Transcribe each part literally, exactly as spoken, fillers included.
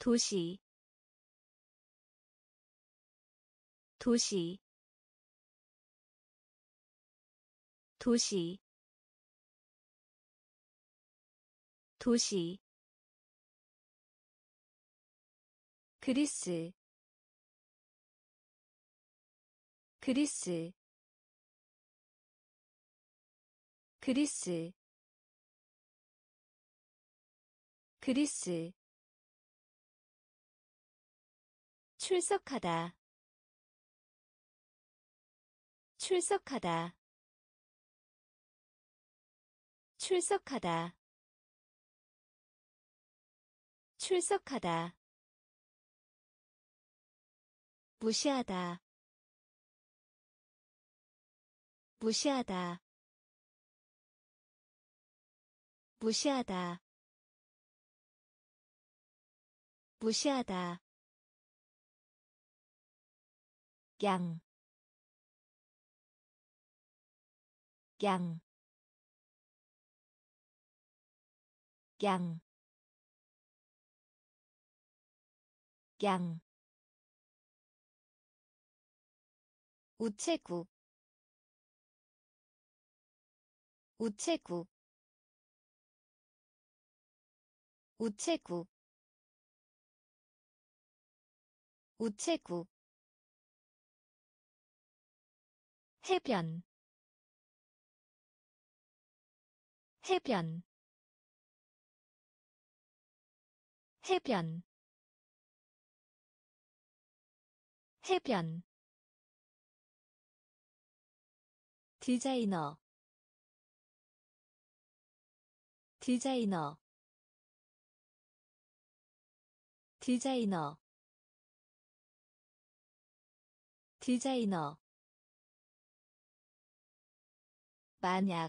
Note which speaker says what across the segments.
Speaker 1: 도시 도시 도시 도시 그리스 그리스 그리스 그리스 출석하다 출석하다 출석하다 출석하다 무시하다 무시하다 무시하다 무시하다 양, 양, 양, 양, 우체국, 우체국, 우체국, 우체국, 해변, 해변, 해변, 해변, 디자이너, 디자이너, 디자이너, 디자이너, 만약,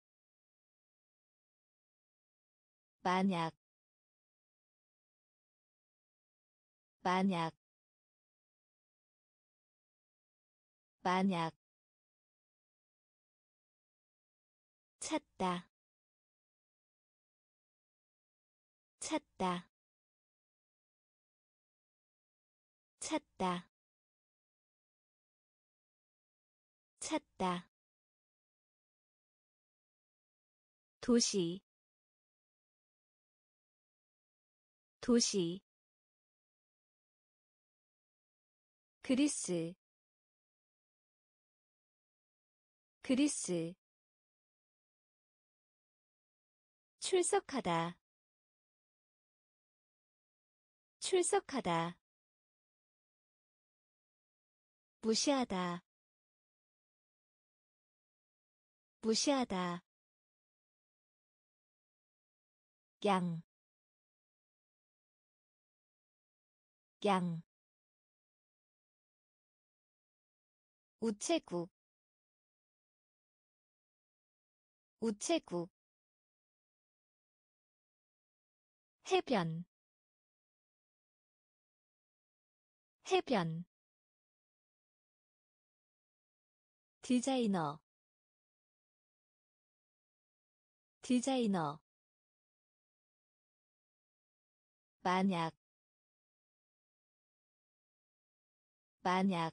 Speaker 1: 만약, 만약, 만약, 찾다, 찾다, 찾다, 찾다, 도시, 도시, 그리스, 그리스, 출석하다, 출석하다, 무시하다, 무시하다, 양, 양, 우체국, 우체국, 해변, 해변, 디자이너, 디자이너, 만약, 만약,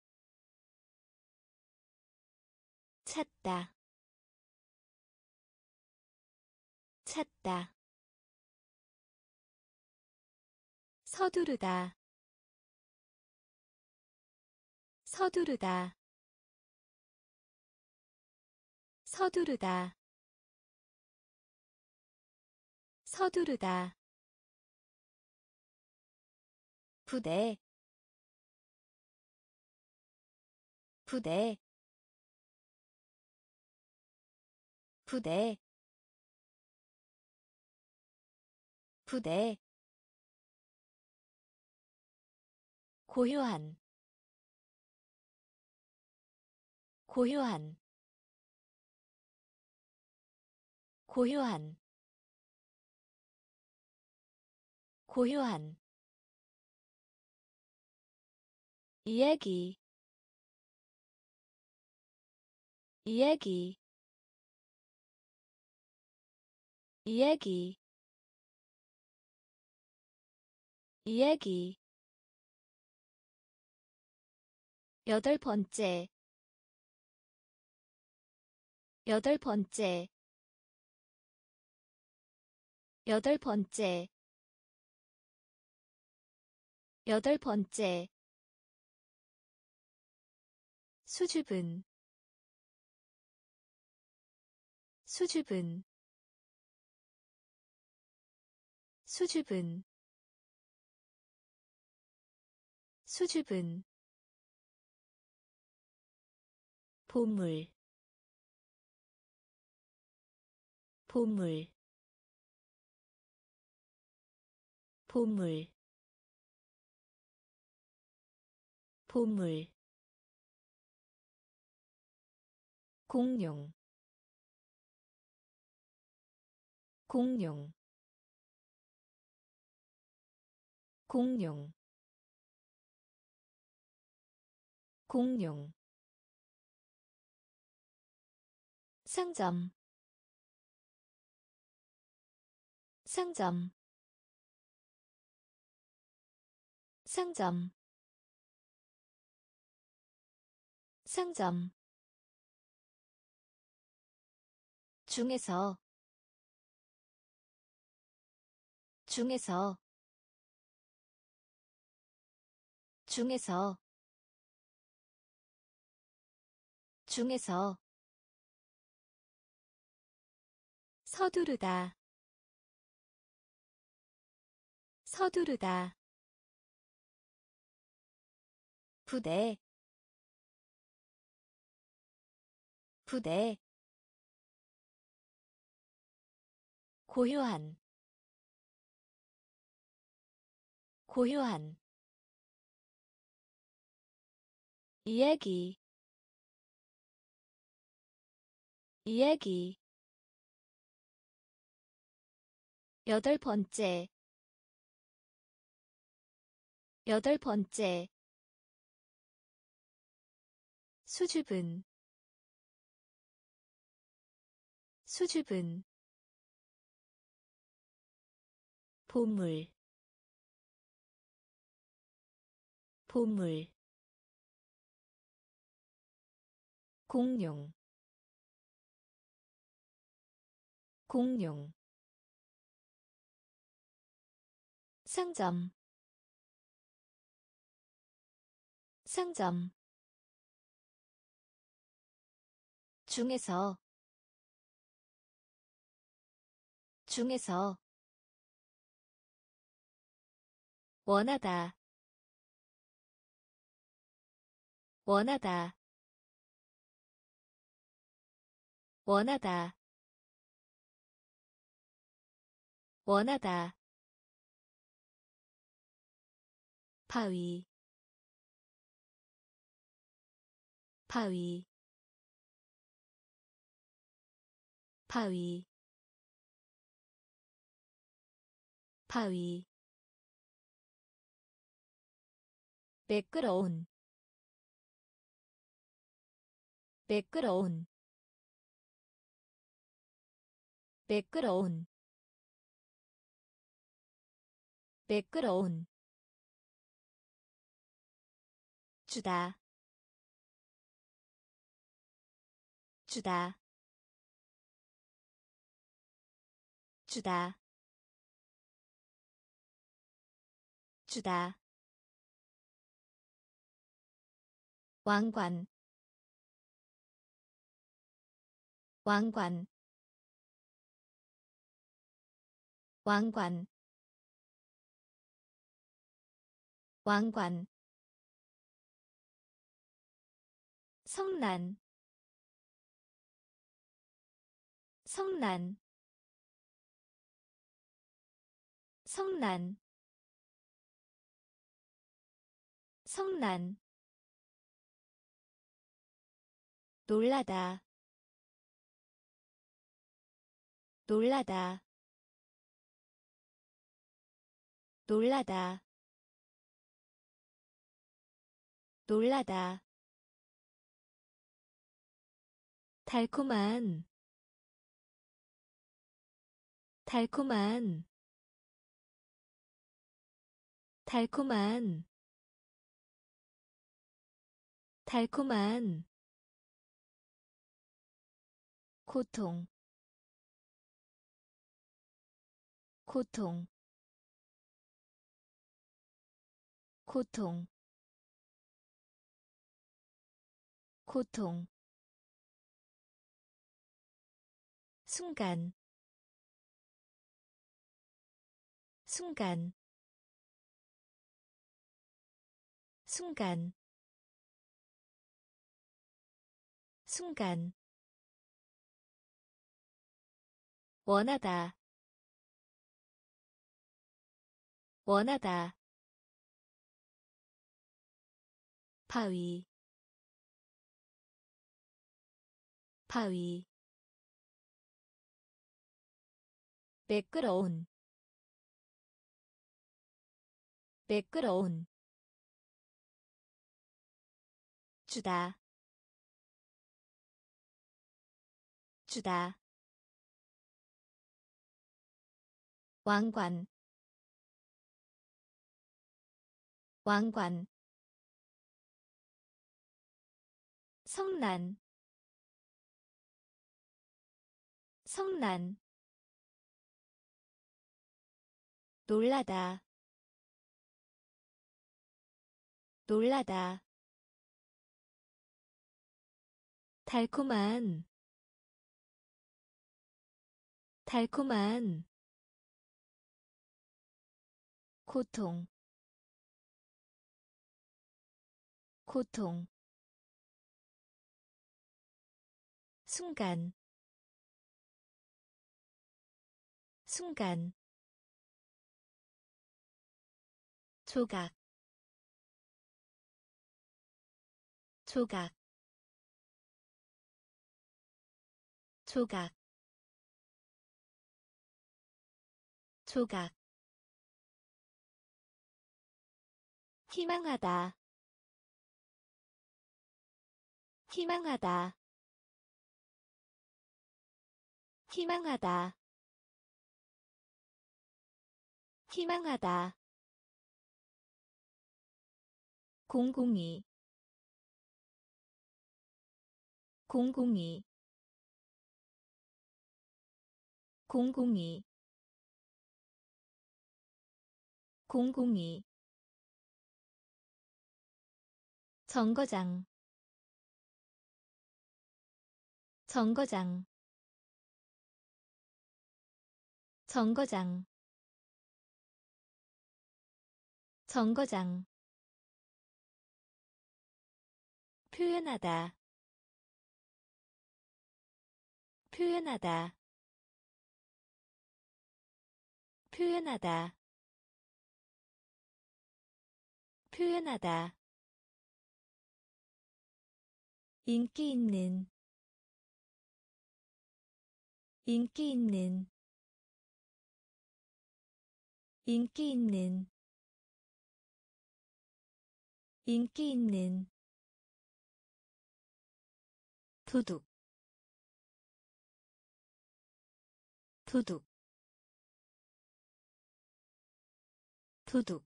Speaker 1: 찾다, 찾다, 서두르다, 서두르다, 서두르다, 서두르다, 부대, 부대, 부대, 부대, 고요한, 고요한, 고요한, 고요한, 이야기, 이야기, 이야기, 이야기 여덟 번째 여덟 번째 여덟 번째 여덟 번째 수줍은 수줍은 수줍은 수줍은 보물 보물 보물 보물 공룡 공룡 공룡 공룡 상점 상점 상점 상점 중에서 중에서 중에서 중에서 서두르다 서두르다 부대 부대 고요한 고요한 이야기 이야기 여덟 번째 여덟 번째 수줍은 수줍은 보물 보물 공룡 공룡 상점 상점 중에서 중에서 원하다 원하다 원하다 원하다 바위 바위 바위 바위 매끄러운 매끄러운 매끄러운 매끄러운 주다 주다 주다 주다 왕관 왕관 왕관 왕관 성난 성난 성난 성난 놀라다 놀라다 놀라다 놀라다 달콤한 달콤한 달콤한 달콤한 고통 고통 고통 고통 순간 순간 순간 순간 원하다 원하다 바위 바위 매끄러운 매끄러운 주다 주다 왕관 왕관 성난 성난 놀라다 놀라다 달콤한 달콤한 고통 고통 순간 순간 조각 조각 조각 조각 희망하다 희망하다 희망하다 희망하다 공공이 공공이 공공이 공공이 정거장 정거장 정거장 정거장 표현하다 표현하다 표현하다 표현하다 인기 있는 인기 있는 인기 있는 인기 있는 도둑 도둑 도둑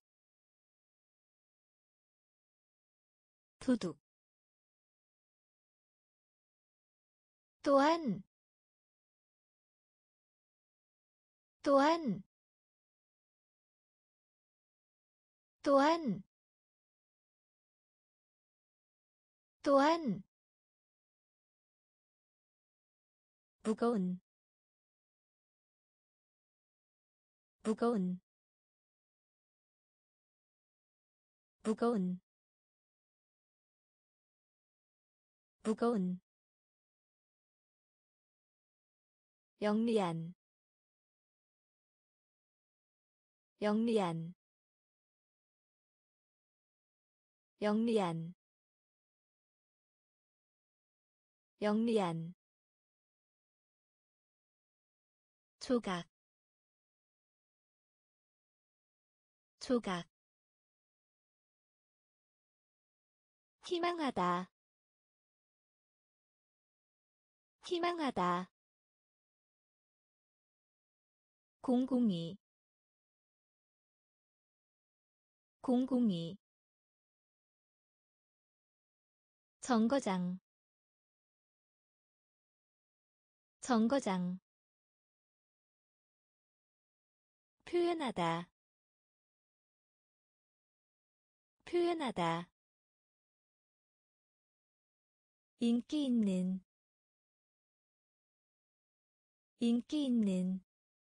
Speaker 1: 도둑 또한 또한 또한 또한 무거운 무거운 무거운 무거운 영리한 영리한 영리한 영리한 조각 조각 희망하다 희망하다 공공이 공공이 정거장 정거장 표현하다 표현하다 인기 있는 인기 있는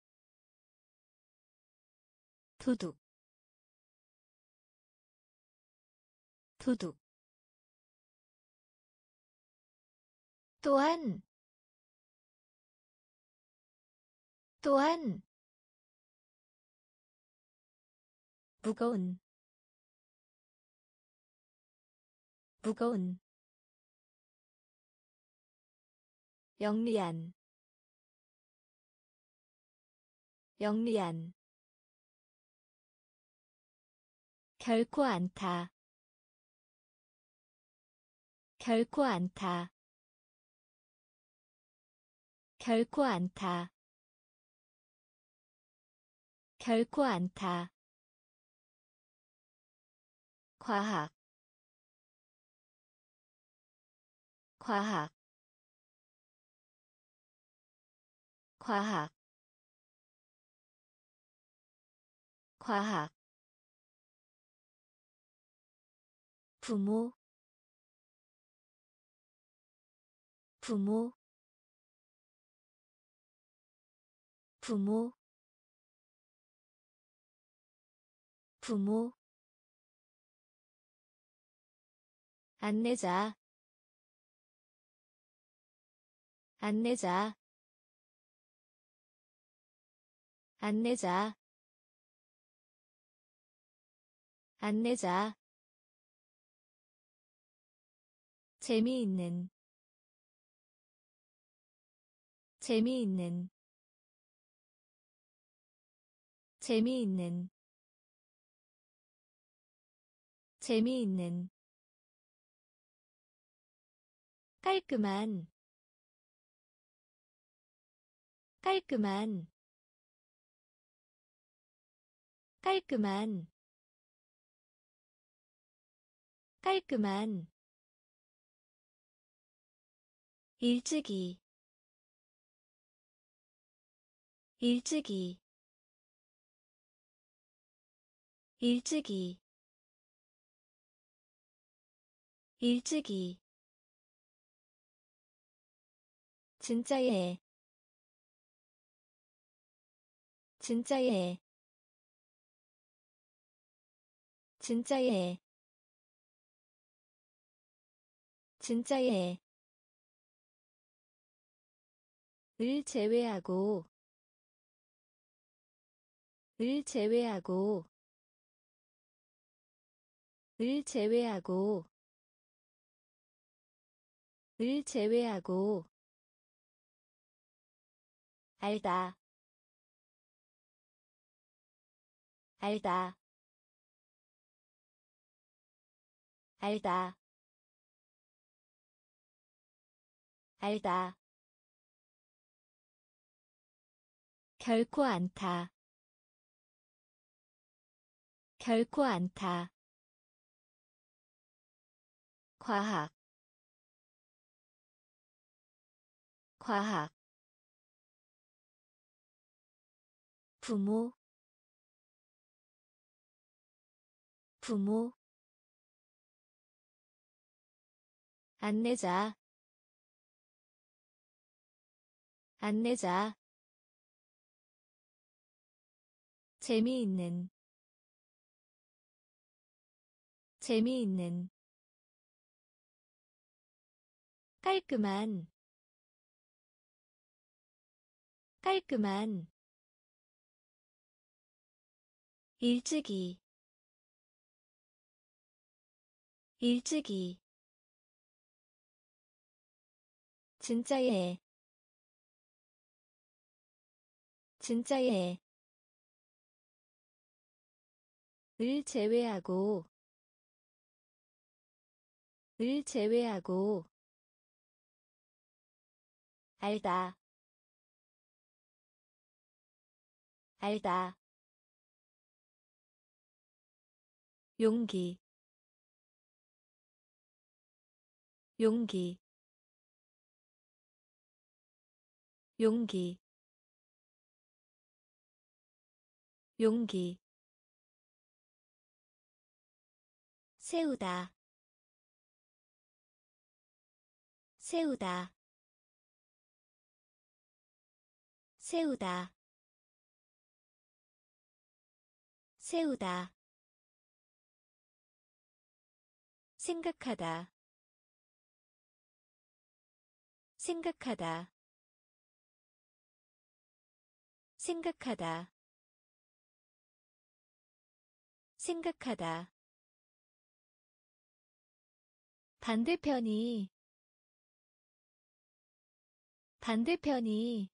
Speaker 1: 도둑 도둑 또한 또한 무거운 무거운 영리한 영리한 결코 않다 결코 않다 결코 않다 결코 않다 과학 과학 과학 과학 부모 부모 부모 부모 안내자 안내자 안내자 안내자 재미있는 재미있는 재미있는 재미있는 깔끔한 깔끔한 깔끔한 깔끔한 일찍이 일찍이 일찍이 일찍이 진짜예 진짜예 진짜예 진짜예 을 제외하고 을 제외하고 을 제외하고 을 제외하고 알다 알다 알다 알다 결코 않다 결코 않다 과학 과학 부모 부모 안내자 안내자 재미있는 재미있는 깔끔한 깔끔한 일찍이 일찍이 진짜예 진짜예 을 제외하고 을 제외하고 알다 알다 용기 용기 용기 용기 세우다 세우다 세우다 세우다 생각하다 생각하다 생각하다 생각하다 반대편이 반대편이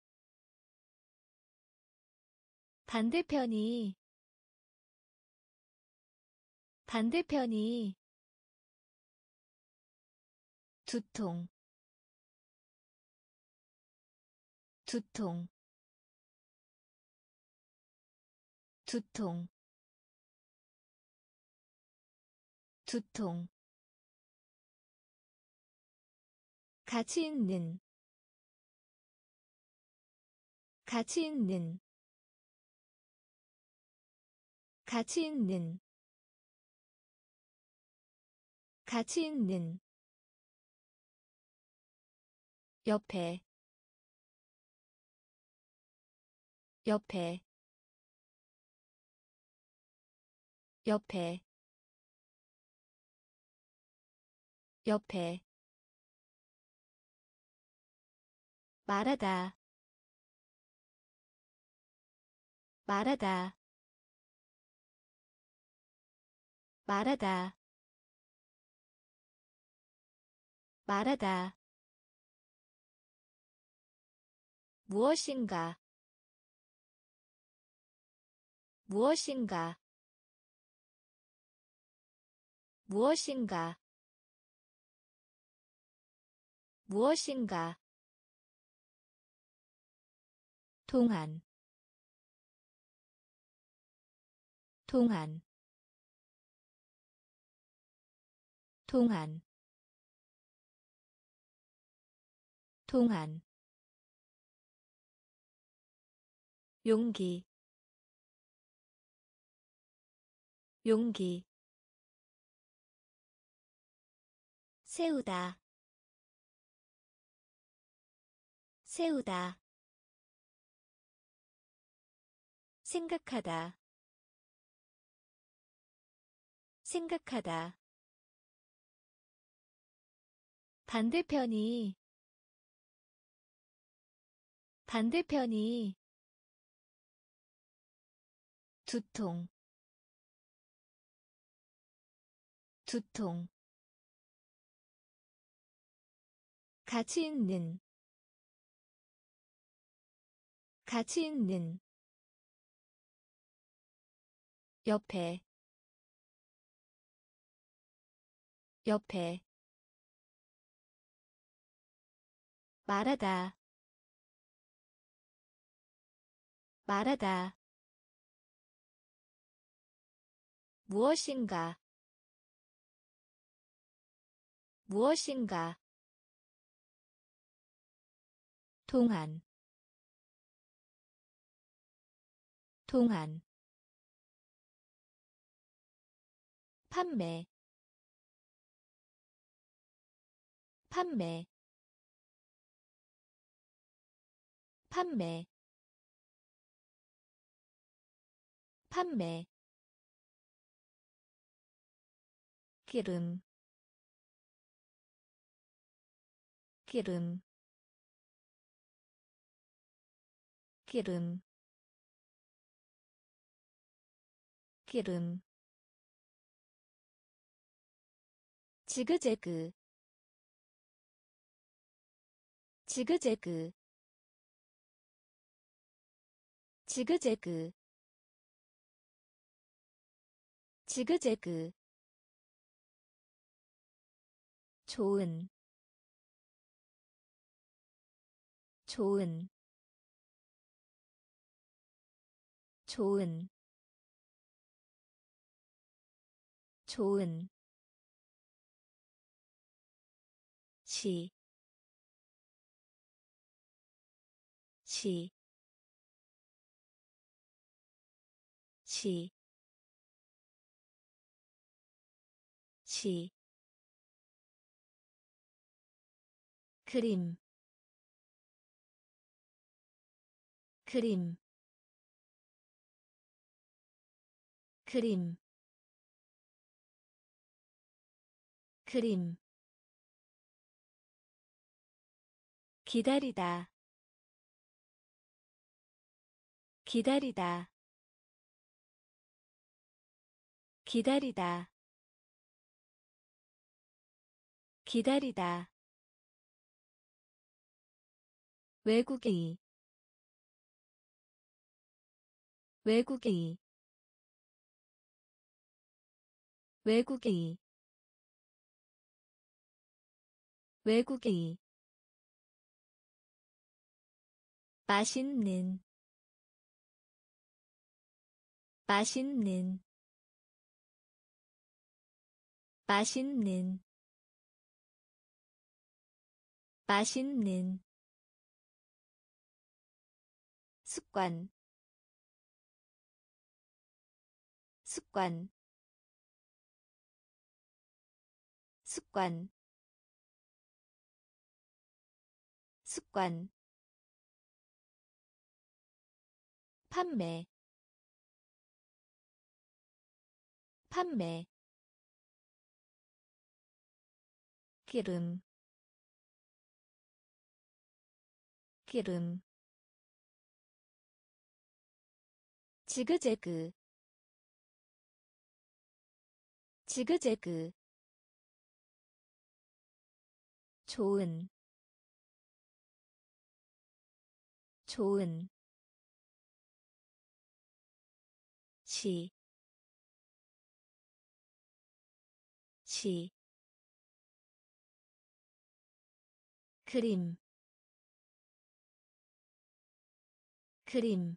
Speaker 1: 반대편이 반대편이 두통 두통 두통 두통 가치 있는 가치 있는 가치 있는 가치 있는 옆에 옆에 옆에 옆에 말하다 말하다 말하다 말하다 무엇인가 무엇인가 무엇인가 무엇인가 동안 동안 동안 동안 용기 용기 세우다 세우다 생각하다 생각하다 반대편이 반대편이 두통 두통 가치 있는 가치 있는 옆에 옆에 말하다 말하다 무엇인가 무엇인가 동안 동안 판매 판매 판매 판매 기름 기름 기름 기름 지그재그 지그재그 지그재그 지그재그 좋은 좋은 좋은 좋은 시, 시, 시, 시, 그림, 그림, 그림, 그림, 기다리다, 기다리다, 기다리다, 기다리다, 외국인, 외국인, 외국인, 외국인, 맛있는, 맛있는, 맛있는, 맛있는, 습관, 습관, 습관, 습관, 판매, 판매, 기름, 기름, 지그재그, 지그재그, 좋은, 좋은, 시, 시, 그림, 그림,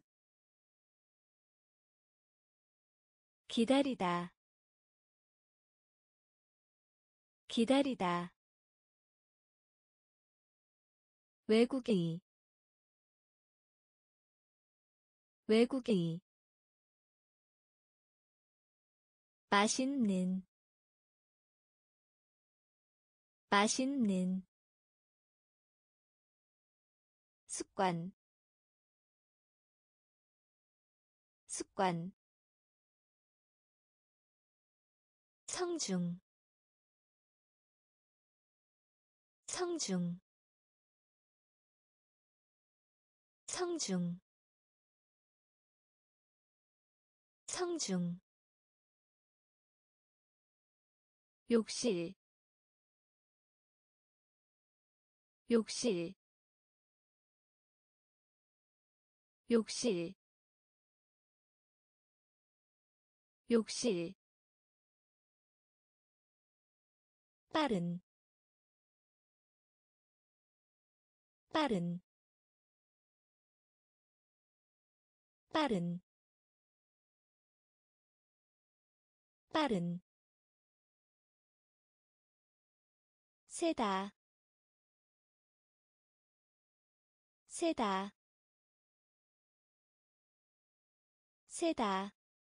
Speaker 1: 기다리다, 기다리다, 외국인, 외국인, 맛있는, 맛있는, 습관, 습관, 성중, 성중, 성중, 성중, 욕실, 욕실, 욕실, 욕실, 빠른, 빠른, 빠른, 빠른, 세다, 세다, 세다,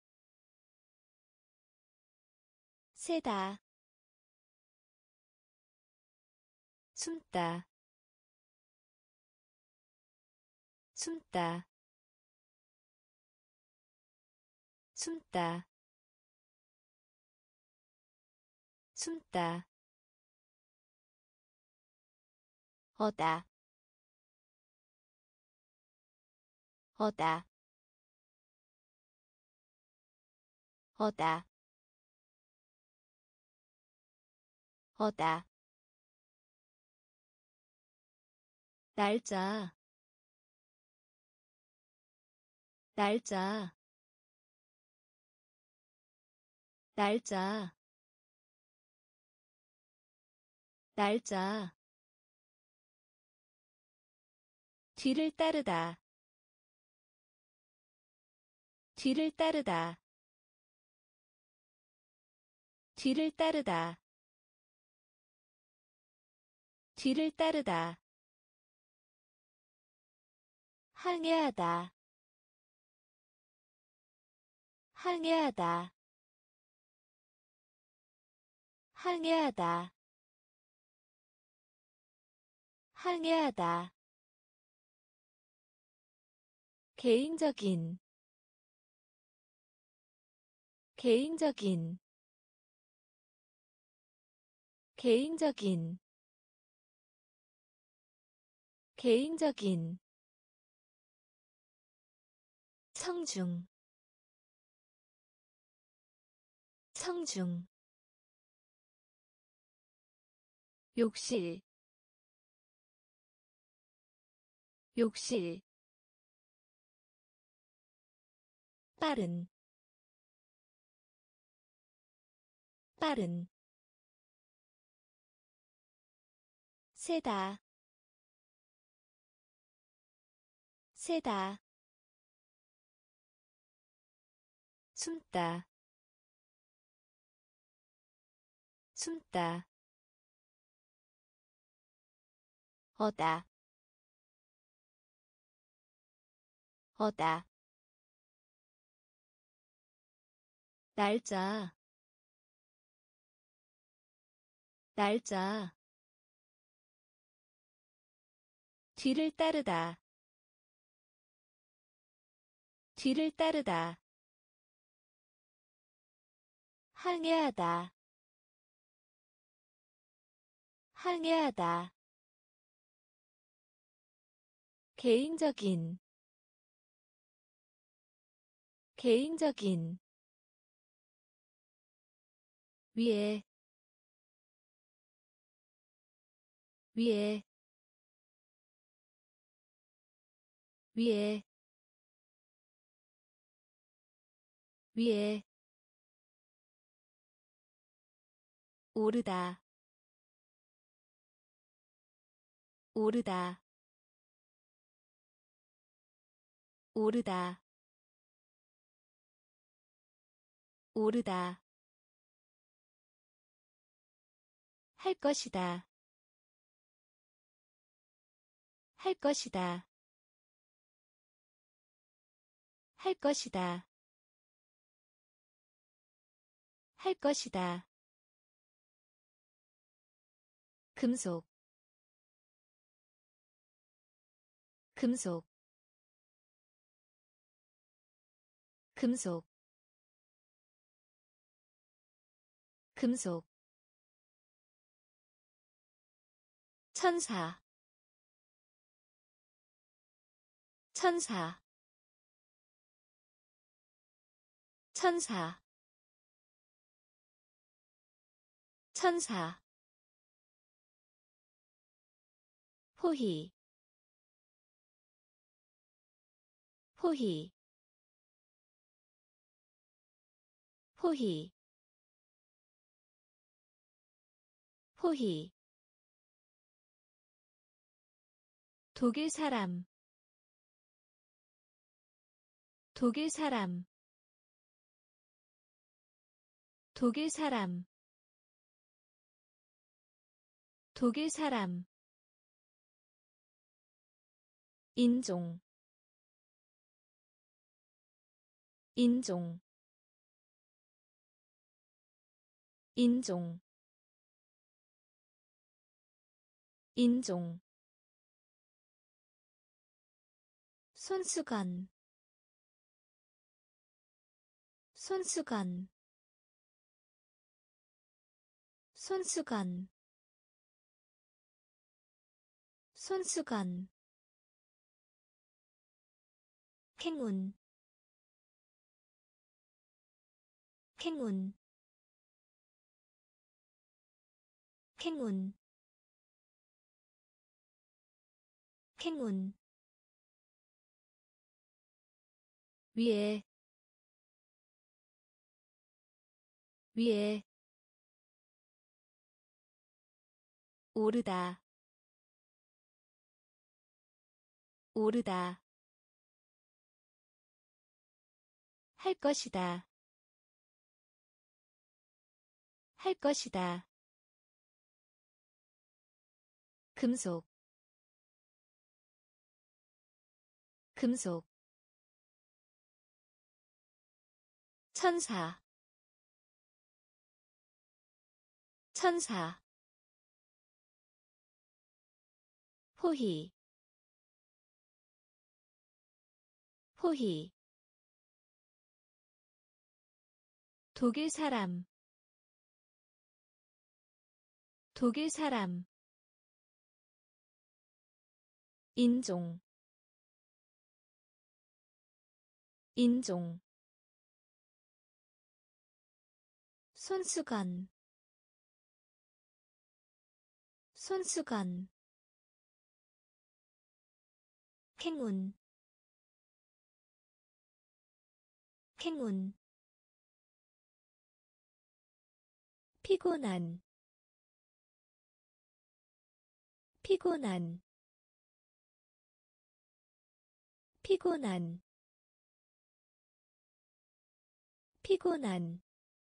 Speaker 1: 세다, 숨다, 숨다, 숨다, 숨다, 어다, 어다, 어다, 어다, 날짜, 날짜, 날짜, 날짜, 뒤를 따르다, 뒤를 따르다, 뒤를 따르다. 뒤를 따르다. 항해하다. 항해하다. 항해하다. 항해하다. 개인적인 개인적인 개인적인 개인적인 성중 성중 욕실 욕실 빠른 빠른 세다 세다 숨다 숨다 어다 어다 날짜 날짜 뒤를 따르다. 뒤를 따르다. 항해하다. 항해하다. 개인적인 개인적인 위에 위에 위에 위에 오르다 오르다 오르다 오르다 할 것이다 할 것이다 할 것이다 할 것이다 금속 금속 금속 금속 천사 천사 천사 천사 포희 포희 포희 포희 독일 사람 독일 사람 독일 사람 독일 사람 인종 인종 인종 인종 손수건 손수건 손수건 손수건 행운 행운 행운 행운 위에 위에 오르다 오르다 할 것이다 할 것이다. 금속 금속 천사 천사 포희 포희 독일 사람 독일 사람 인종 인종 손수건 손수건 행운 행운 피곤한 피곤한 피곤한 피곤한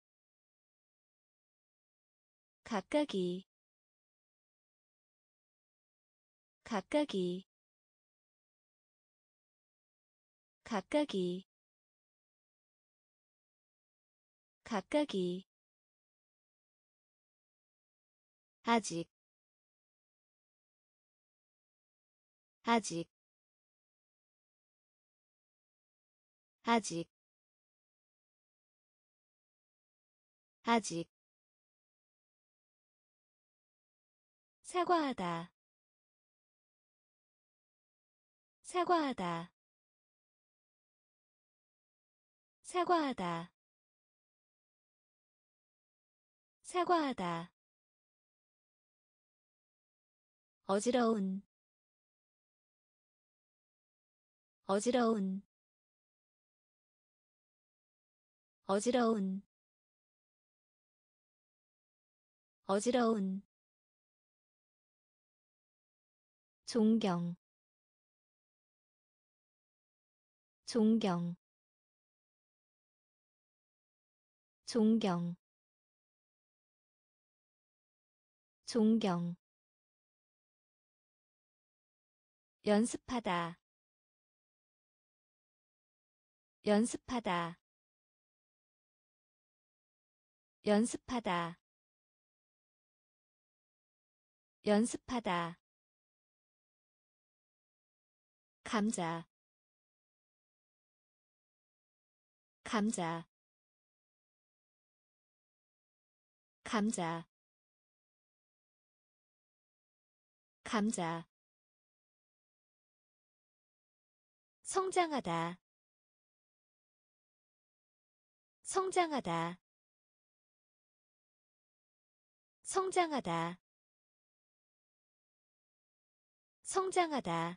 Speaker 1: 가까이 가까이 가까이 가까이 아직 아직 아직 아직 사과하다 사과하다 사과하다 사과하다 어지러운 어지러운 어지러운 어지러운 존경 존경 존경 존경 연습하다 연습하다 연습하다 연습하다 감자 감자 감자 감자 성장하다 성장하다 성장하다 성장하다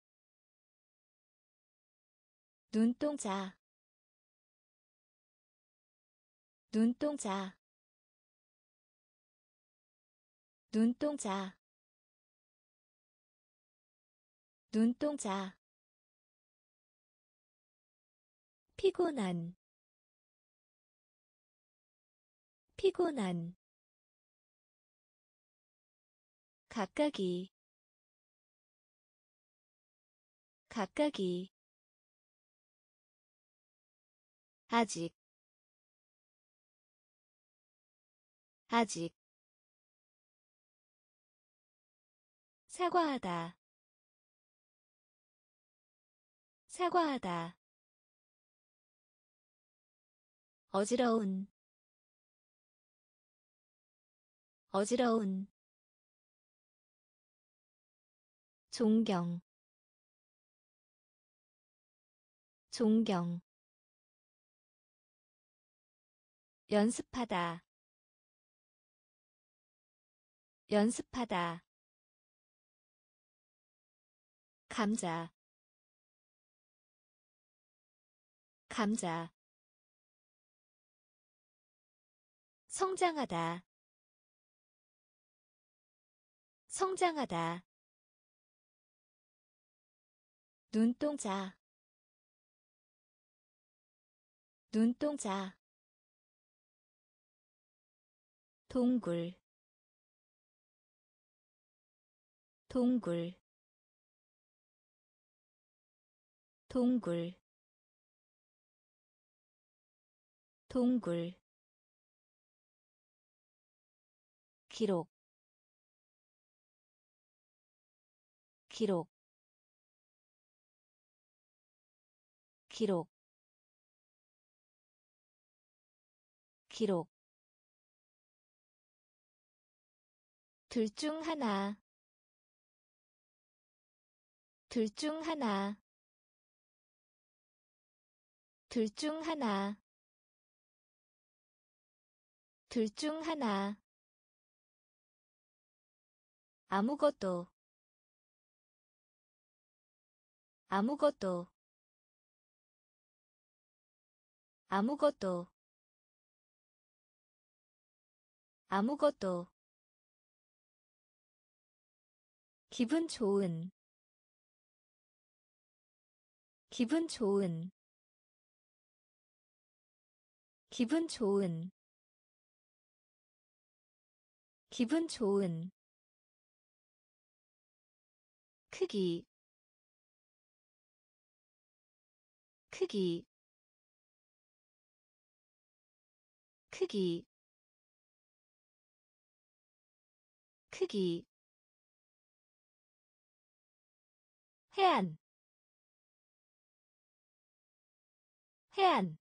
Speaker 1: 눈동자 눈동자 눈동자 눈동자 피곤한 피곤한 가까이 가까이 아직 아직 사과하다 사과하다 어지러운 어지러운 존경 존경 연습하다 연습하다 감자 감자 성장하다 성장하다 눈동자 눈동자 동굴 동굴 동굴 동굴 기록 기록 기록 기록 둘 중 하나 둘 중 하나 둘 중 하나 둘 중 하나 아무것도 아무것도 아무것도 아무것도 기분 좋은 기분 좋은 기분 좋은 기분 좋은 크기 크기 크기 크기 해안 해안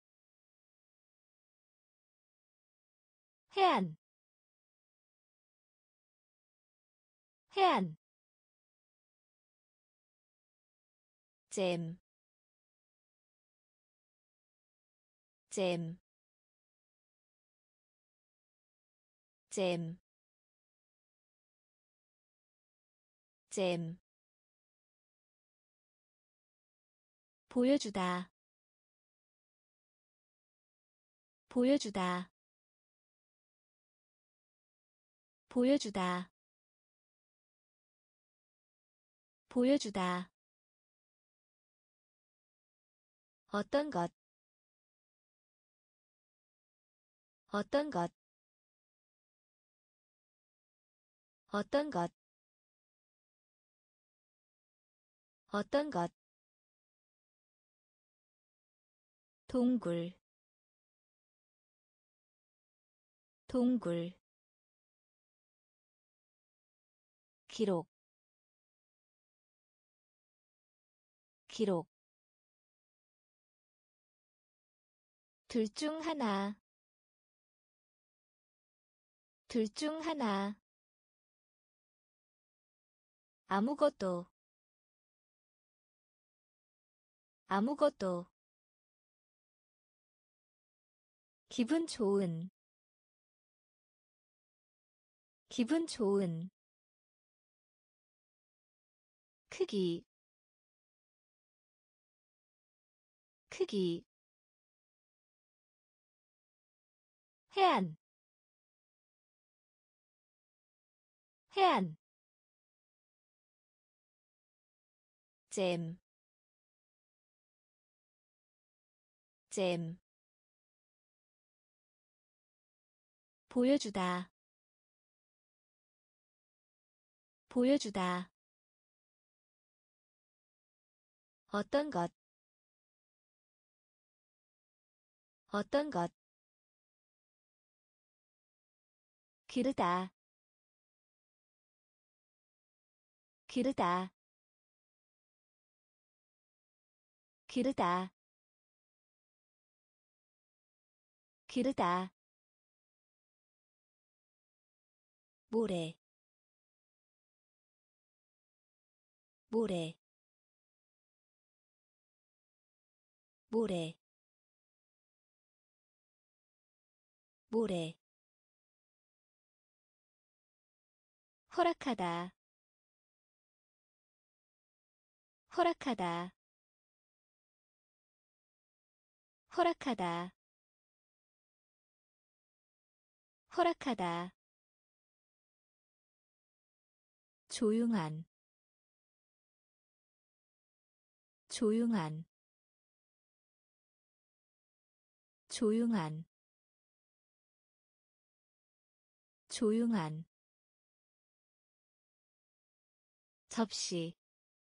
Speaker 1: 해안 해안 잼, 잼, 잼, 잼. 보여주다, 보여주다, 보여주다, 보여주다. 어떤 것, 어떤 것, 어떤 것, 어떤 것. 동굴, 동굴. 기록, 기록. 둘 중 하나, 둘 중 하나. 아무것도, 아무것도. 기분 좋은, 기분 좋은. 크기, 크기. 해안, 해안. 잼, 잼. 보여주다, 보여주다. 어떤 것, 어떤 것. 기르다, 기르다, 기르다, 기르다. 모래, 모래, 모래, 모래. 허락하다, 허락하다, 허락하다, 허락하다. 조용한, 조용한, 조용한, 조용한 접시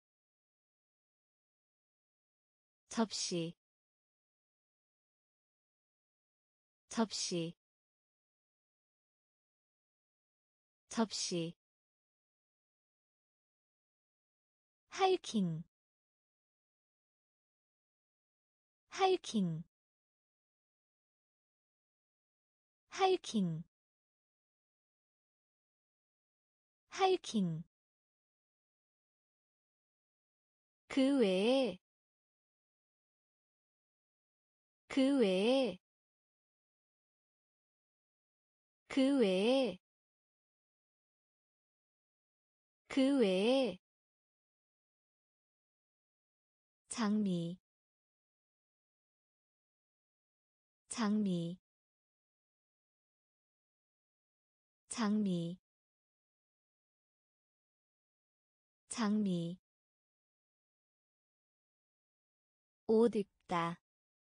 Speaker 1: 접시 접시 접시 하이킹 하이킹 하이킹 하이킹 그 외에 그 외에 그 외에 그 외에 장미 장미 장미 장미 옷 입다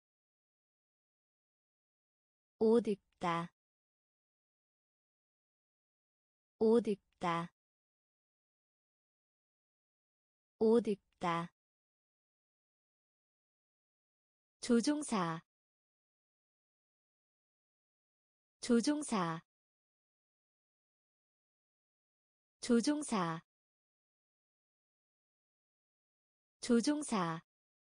Speaker 1: 옷 입다 옷 입다 옷 입다 조종사 조종사 조종사 조종사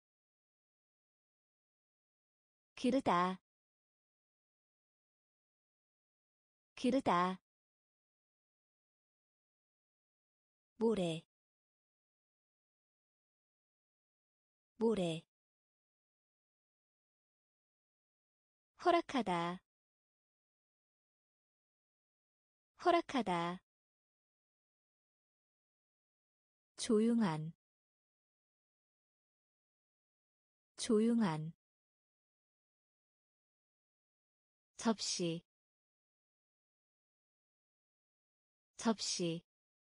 Speaker 1: 기르다 기르다 모래 모래 허락하다 허락하다 조용한 조용한 접시 접시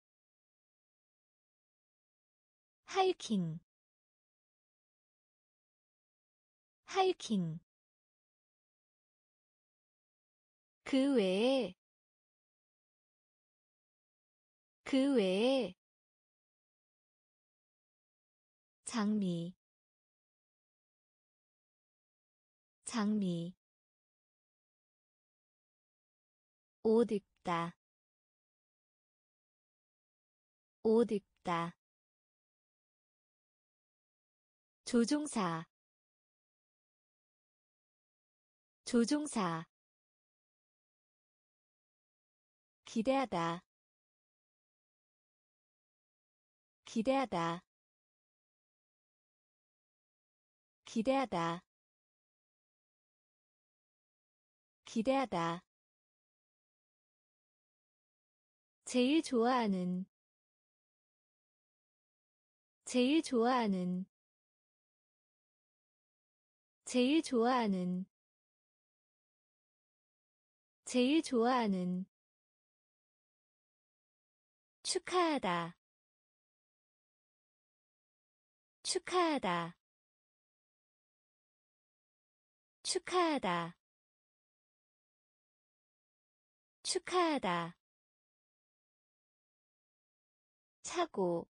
Speaker 1: 하이킹 하이킹 그 외에 그 외에 장미 장미 옷 입다 옷 입다 조종사 조종사 기대하다 기대하다 기대하다 기대하다 제일 좋아하는 제일 좋아하는 제일 좋아하는 제일 좋아하는 축하하다 축하하다 축하하다 축하하다 차고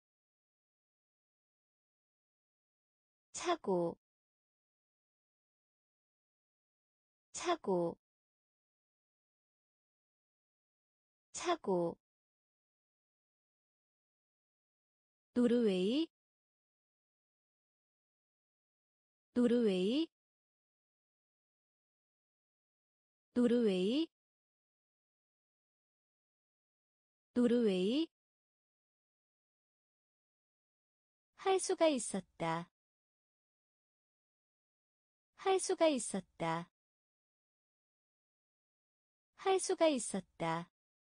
Speaker 1: 차고 차고 차고 노르웨이 노르웨이 노르웨이 노르웨이 할 수가 있었다 할 수가 있었다 할 수가 있었다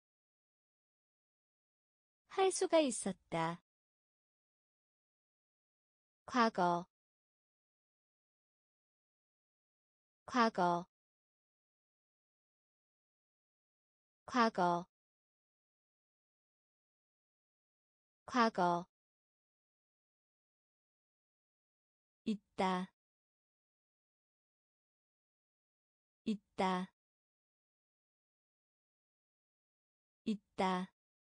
Speaker 1: 할 수가 있었다 과거 과거 과거 과거 있다 있다 있다,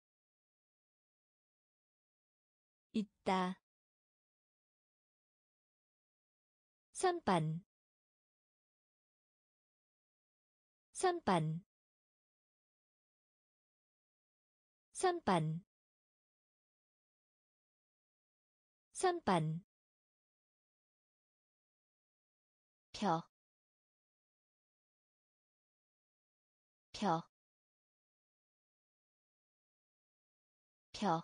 Speaker 1: 있다. 선반, 선반, 선반, 선반. 펴, 펴, 펴,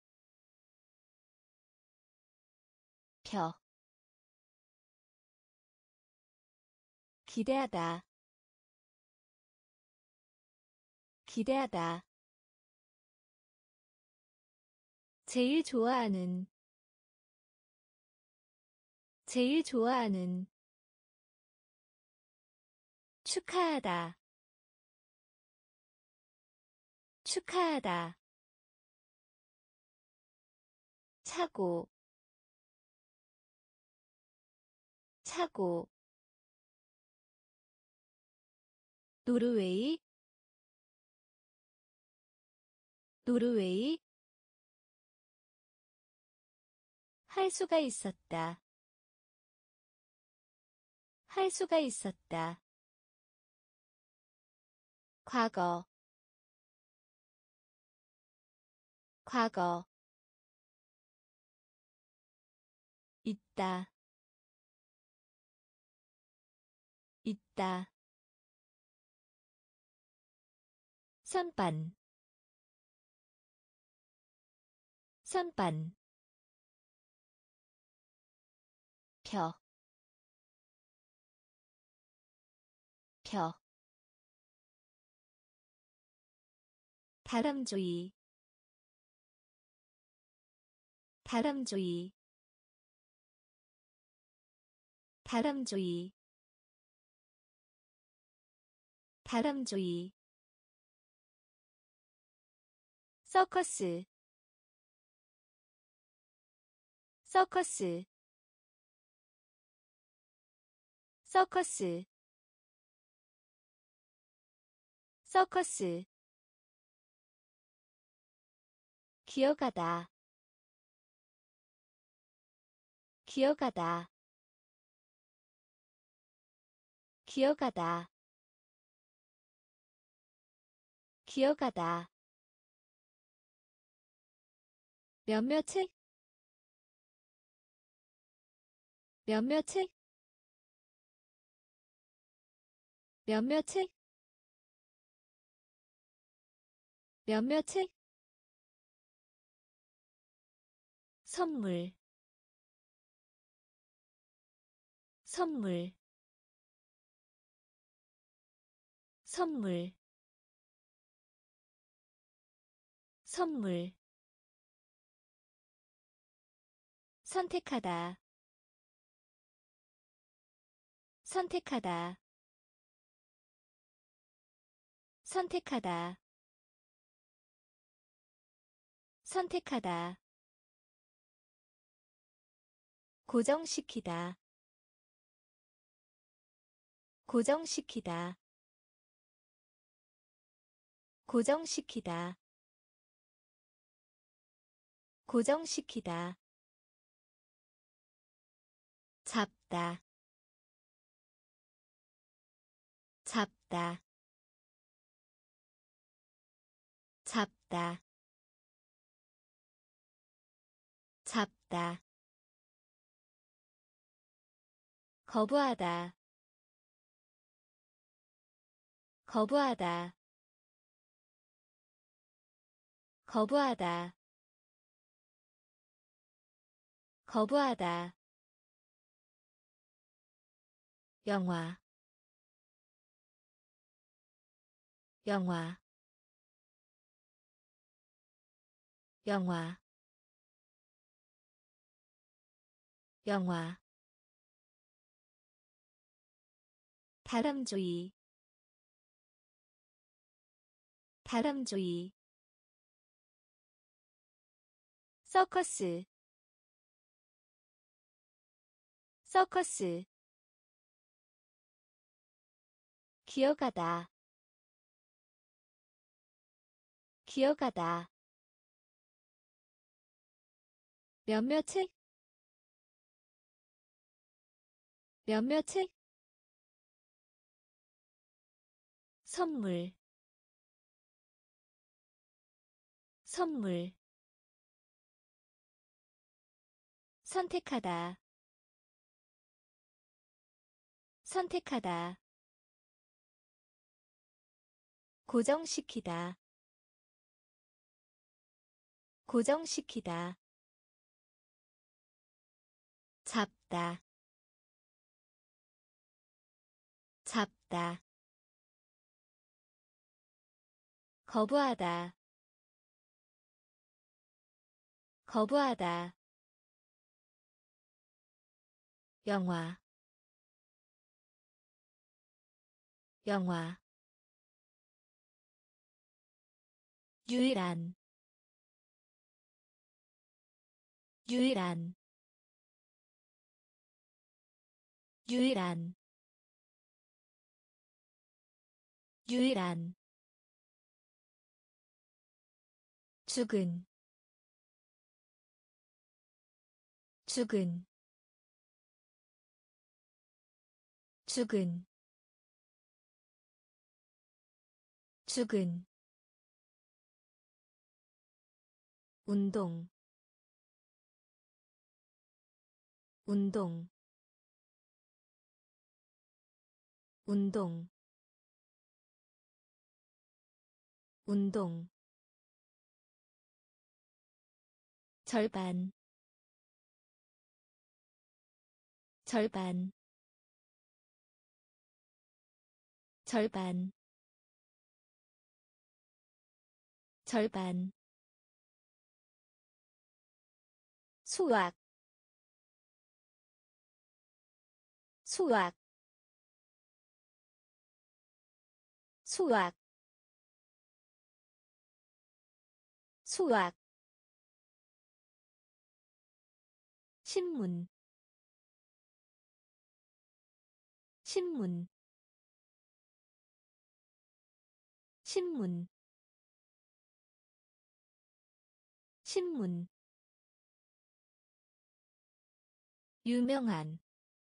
Speaker 1: 펴. 기대하다, 기대하다. 제일 좋아하는, 제일 좋아하는. 축하하다, 축하하다. 차고, 차고. 노르웨이, 노르웨이. 할 수가 있었다, 할 수가 있었다. 과거, 과거. 있다, 있다. 선반, 선반. 펴, 펴. 다람쥐, 다람쥐, 다람쥐, 다람쥐. 서커스, 서커스, 서커스, 서커스. 기어가다, 기어가다, 기어가다, 기어가다. 몇몇의, 몇몇의, 몇몇의, 몇몇의. 선물, 선물, 선물, 선물. 선택하다, 선택하다, 선택하다, 선택하다. 고정시키다, 고정시키다, 고정시키다, 고정시키다. 잡다, 잡다, 잡다, 잡다. 거부하다, 거부하다, 거부하다, 거부하다. 영화, 영화, 영화, 영화. 다람쥐, 다람쥐. 서커스, 서커스. 기어가다, 기어가다 몇몇의 몇몇의 선물 선물 선택하다 선택하다 고정시키다 고정시키다 잡다 잡다 거부하다 거부하다 영화 영화 유일한 유일한 유일한 유일한 죽은 죽은 죽은 죽은 운동 운동 운동 운동 절반 절반 절반 절반 수학 수학 수학 수학 신문 신문 신문 신문 유명한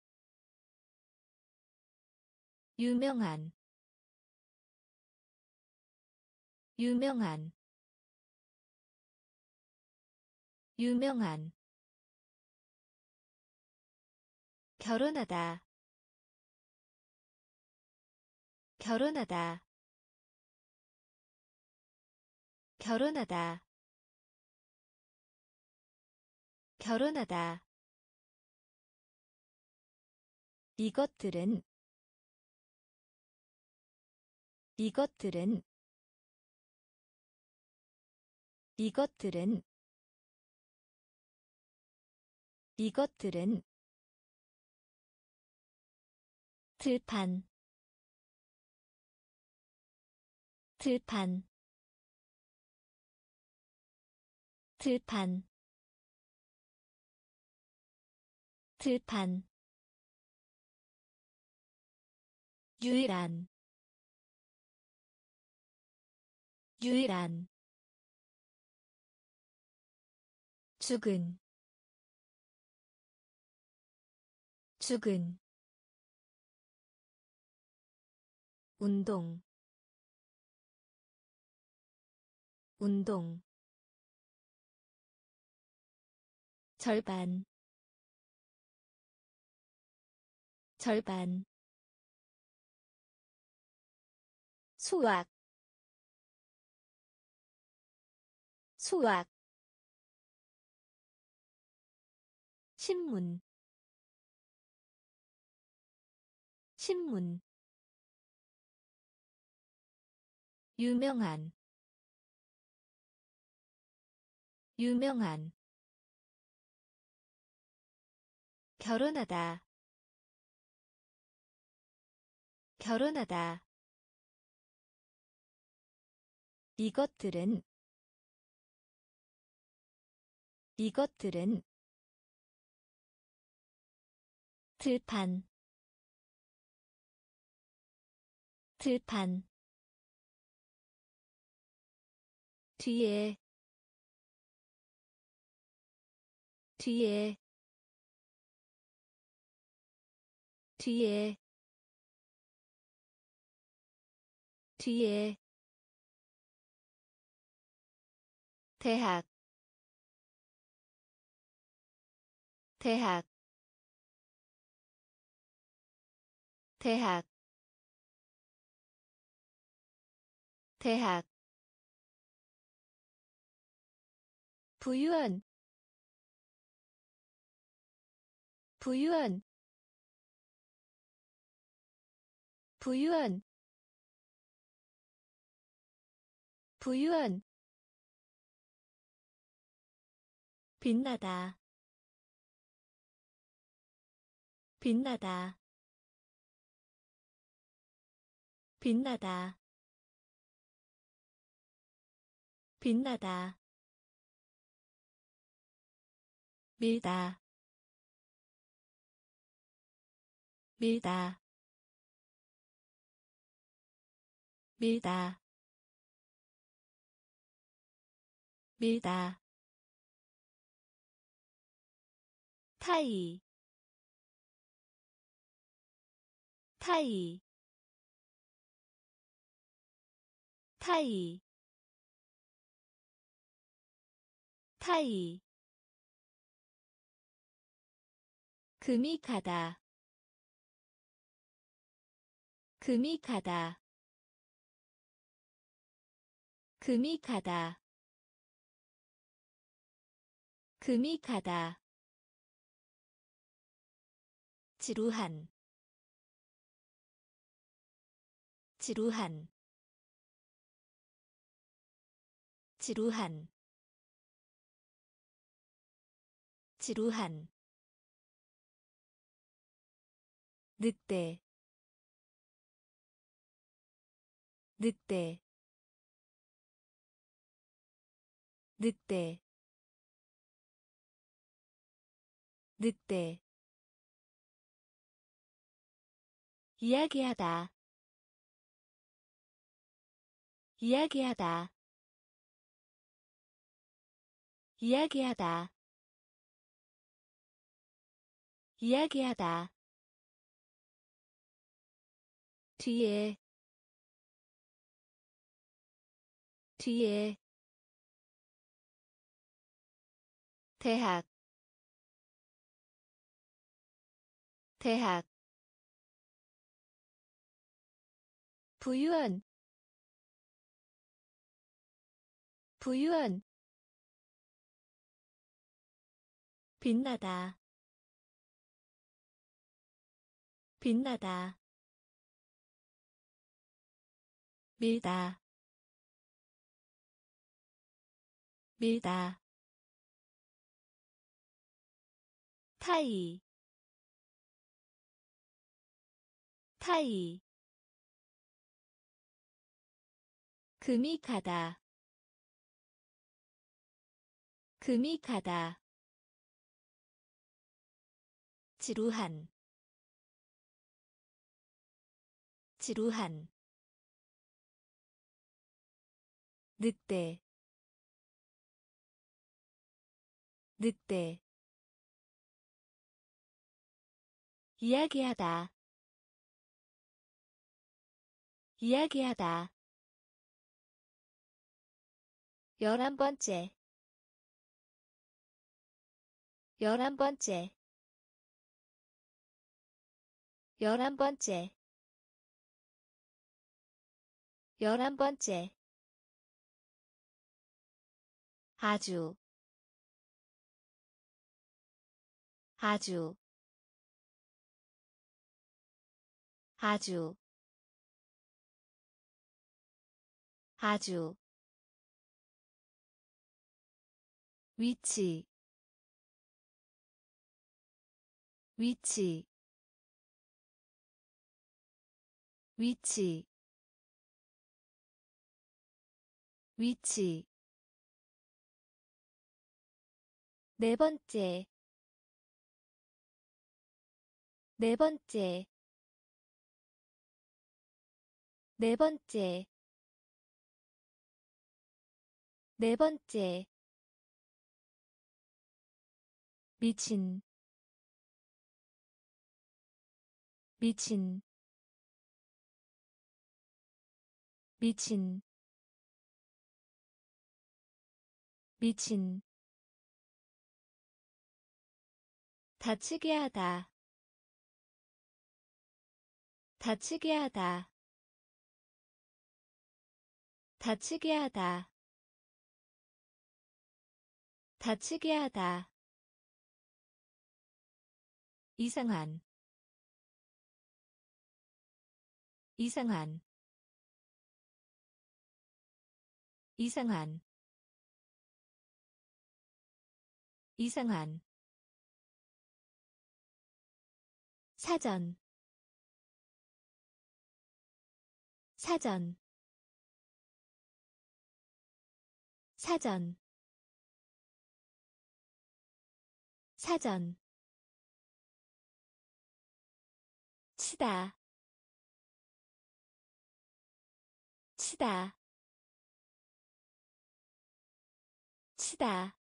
Speaker 1: 유명한 유명한 유명한 결혼하다 결혼하다 결혼하다 결혼하다 이것들은 이것들은 이것들은 이것들은 들판 들판 들판 들판 유일한 유일한 죽은 죽은 운동 운동 절반 절반 수학 수학 신문 신문 유명한 유명한 결혼하다 결혼하다 이것들은 이것들은 들판 들판 뒤에 뒤에 뒤에 뒤에 대학 대학 대학 대학 부유한 부유한 부유한 부유한 빛나다 빛나다 빛나다 빛나다 밀다 밀다 밀다 밀다 타이 타이 타이 타이 금이 가다 금이 가다 금이 가다 금이 가다 지루한 지루한 지루한 지루한 늑대 늑대 늑대 늑대 이야기하다 이야기하다 이야기하다 이야기하다 뒤에 뒤에 대학 대학 부유한 부유한 빛나다 빛나다 밀다 밀다 타이 타이 금이 가다 금이 가다 지루한 지루한 늑대 늑대 이야기하다 이야기하다 열한 번째 열한 번째 열한 번째 열한 번째 아주 아주 아주 아주 위치 위치 위치 위치 네 번째 네 번째 네 번째 네 번째, 미친, 미친, 미친, 미친, 다치게 하다, 다치게 하다, 다치게 하다, 다치게 하다, 이상한, 이상한, 이상한, 이상한, 사전, 사전, 사전, 사전, 치다, 치다, 치다,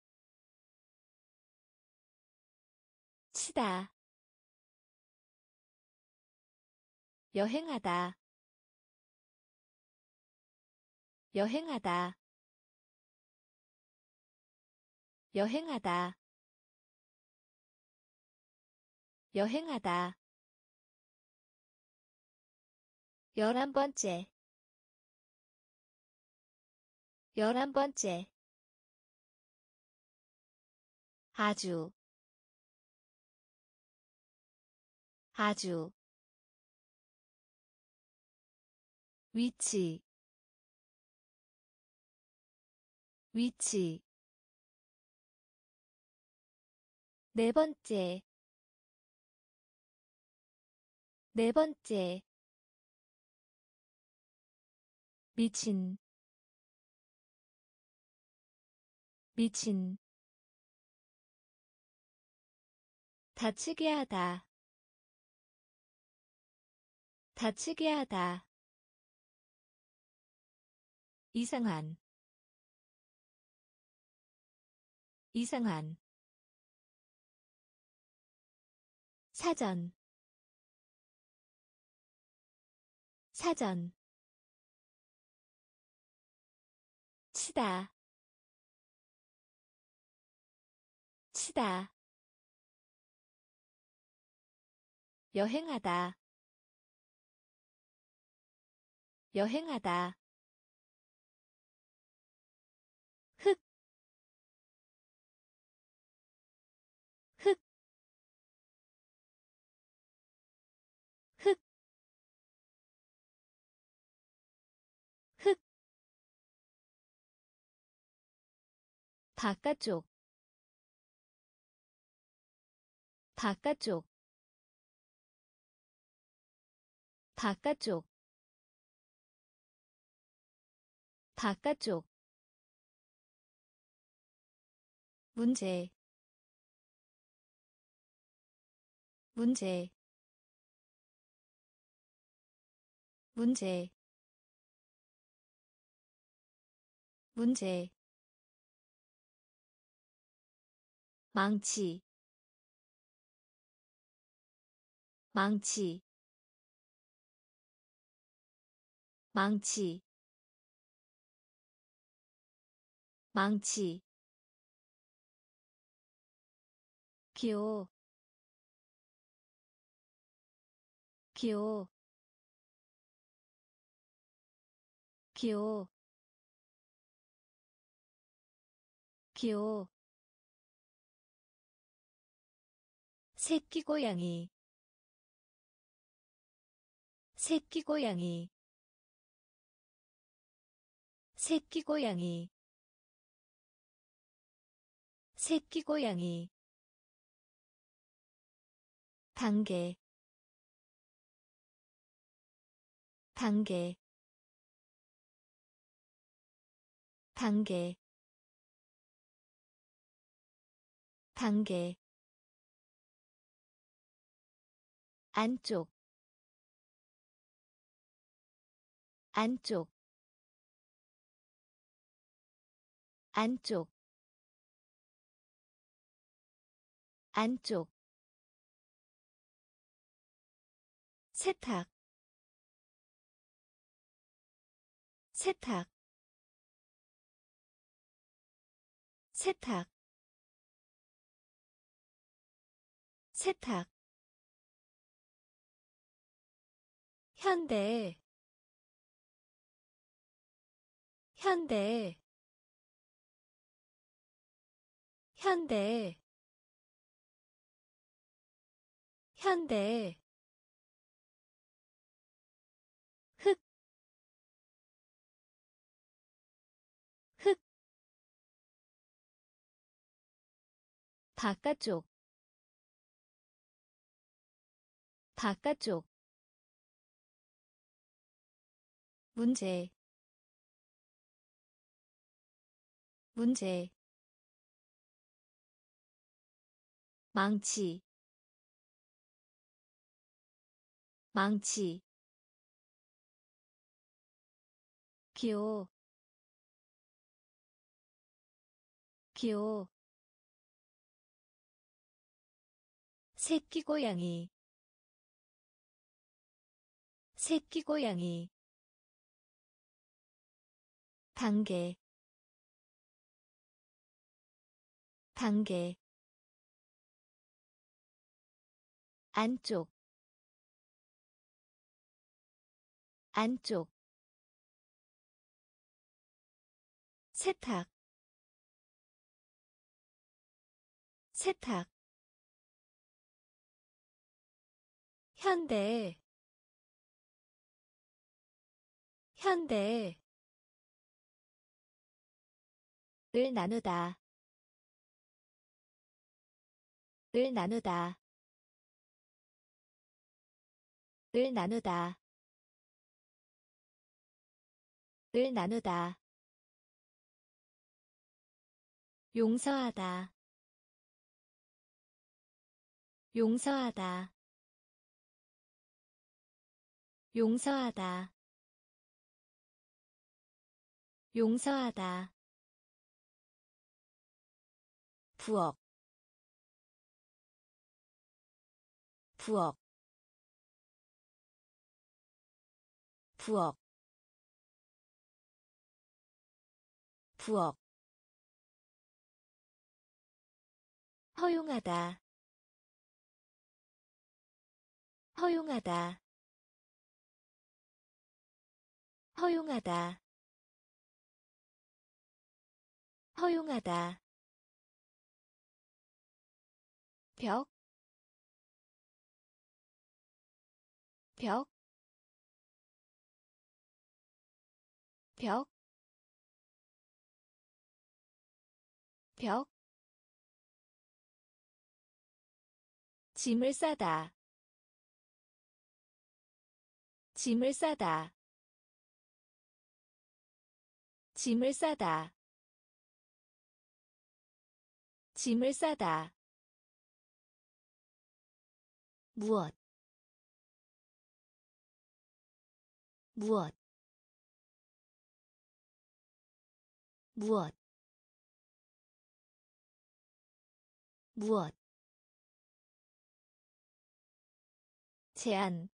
Speaker 1: 치다, 여행하다, 여행하다, 여행하다, 여행하다, 열한 번째, 열한 번째, 아주, 아주, 위치, 위치, 네 번째, 네 번째, 미친, 미친, 다치게 하다, 다치게 하다, 이상한, 이상한, 사전, 사전, 치다, 치다, 여행하다, 여행하다, 흑, 흑, 흑, 흑, 바깥쪽, 바깥쪽, 바깥쪽, 바깥쪽, 문제, 문제, 문제, 문제, 망치, 망치, 망치, 망치, 기호, 기호, 기호, 기호, 새끼 고양이, 새끼 고양이, 새끼 고양이, 새끼 고양이, 단계, 단계, 단계, 단계, 안쪽, 안쪽, 안쪽 안쪽 세탁 세탁 세탁 세탁 현대 현대 현대 현대 흑, 흑, 바깥쪽, 바깥쪽, 문제, 문제, 망치, 망치, 기호, 기호, 새끼 고양이, 새끼 고양이, 단계, 단계, 안쪽, 안쪽, 세탁, 세탁, 현대, 현대, 을 나누다, 을 나누다, 을 나누다, 을 나누다, 용서하다, 용서하다, 용서하다, 용서하다, 부엌, 부엌, 부엌, 부엌, 허용하다, 허용하다, 허용하다, 허용하다, 벽, 벽, 벽, 벽, 짐을 싸다, 짐을 싸다, 짐을 싸다, 짐을 싸다, 무엇, 무엇, 무엇, 무엇, 제한,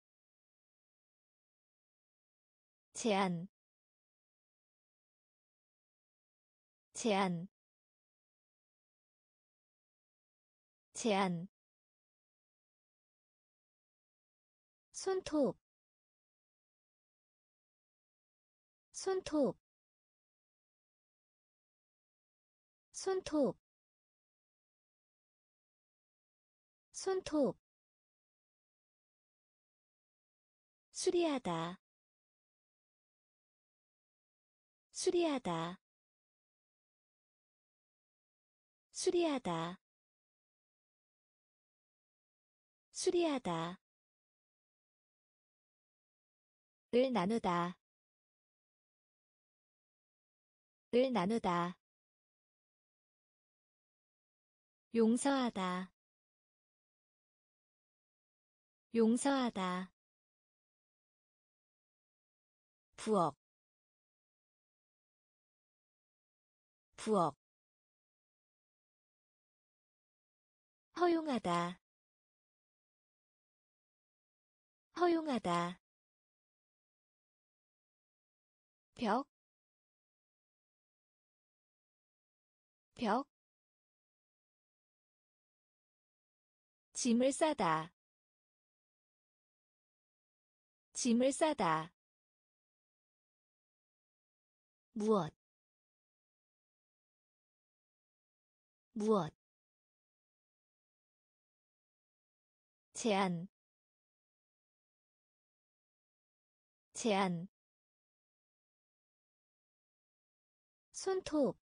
Speaker 1: 제한, 제한, 제한, 손톱, 손톱, 손톱, 손톱, 수리하다, 수리하다, 수리하다, 수리하다, 을 나누다, 을 나누다, 용서하다, 용서하다, 부엌, 부엌 허용하다 허용하다 벽, 벽 짐을 싸다 짐을 싸다 무엇 무엇 제한 제한 손톱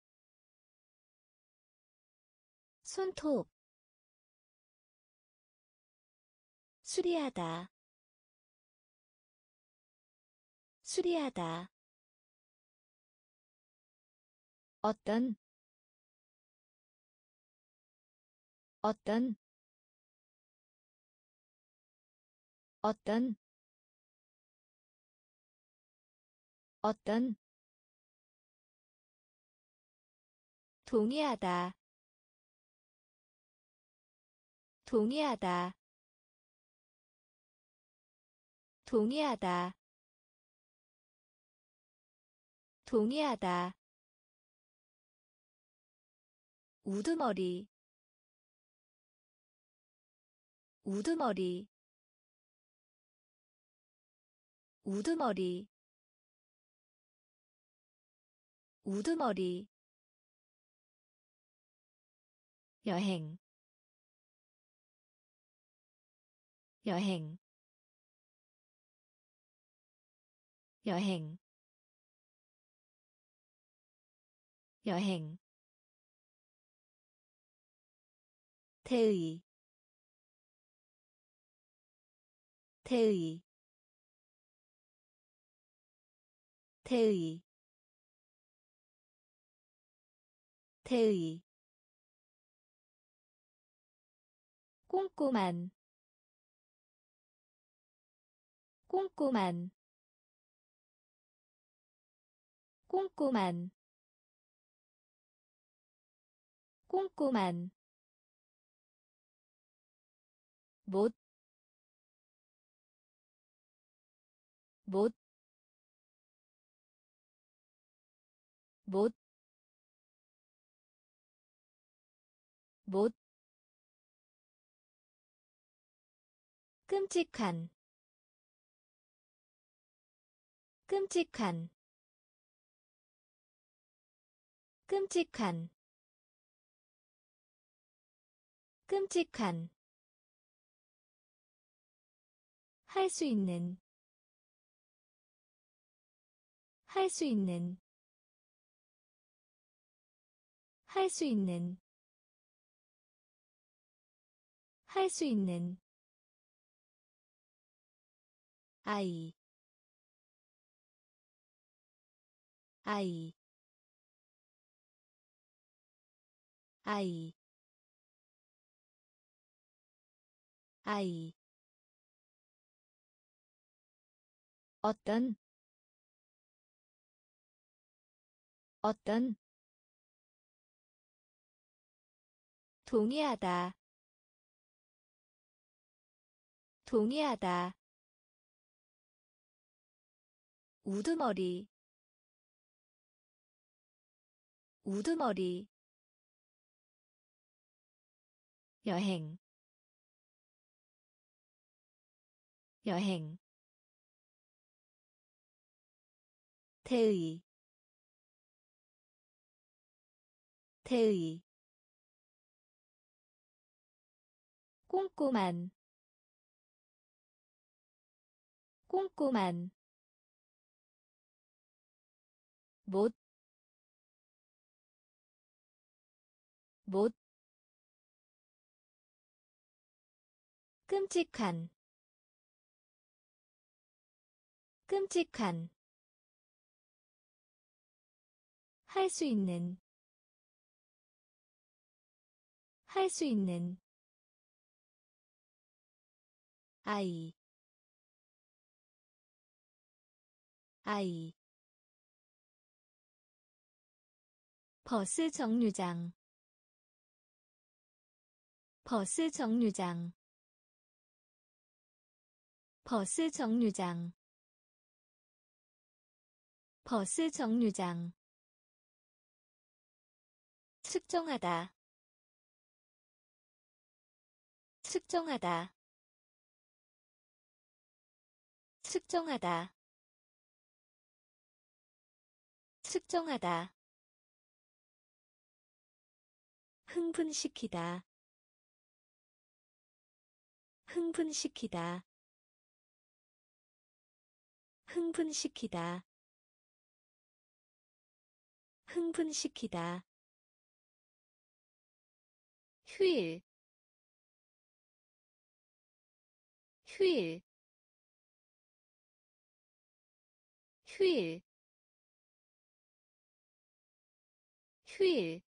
Speaker 1: 손톱 수리하다 수리하다 어떤 어떤 어떤 어떤 동의하다 동의하다 동의하다 동의하다 우두머리 우두머리 우두머리 우두머리 여행 여행 여행 여행 대의 대의 대의 대의 꼼꼼한 꼼꼼한 꼼꼼한 꼼꼼한 못, 못, 못, 못, 끔찍한, 끔찍한, 끔찍한, 끔찍한, 할 수 있는, 할 수 있는, 할 수 있는, 할 수 있는, 아이, 아이, 아이, 아이, 어떤, 어떤, 동의하다, 동의하다, 우두머리, 우두머리, 여행, 여행, 대의, 대의, 꼼꼼한, 꼼꼼한, 못, 못, 끔찍한, 끔찍한, 할 수 있는, 할 수 있는, 아이, 아이, 버스 정류장 버스 정류장 버스 정류장 버스 정류장 측정하다 측정하다 측정하다 측정하다 흥분시키다 흥분시키다 흥분시키다 흥분시키다 휴일 휴일 휴일 휴일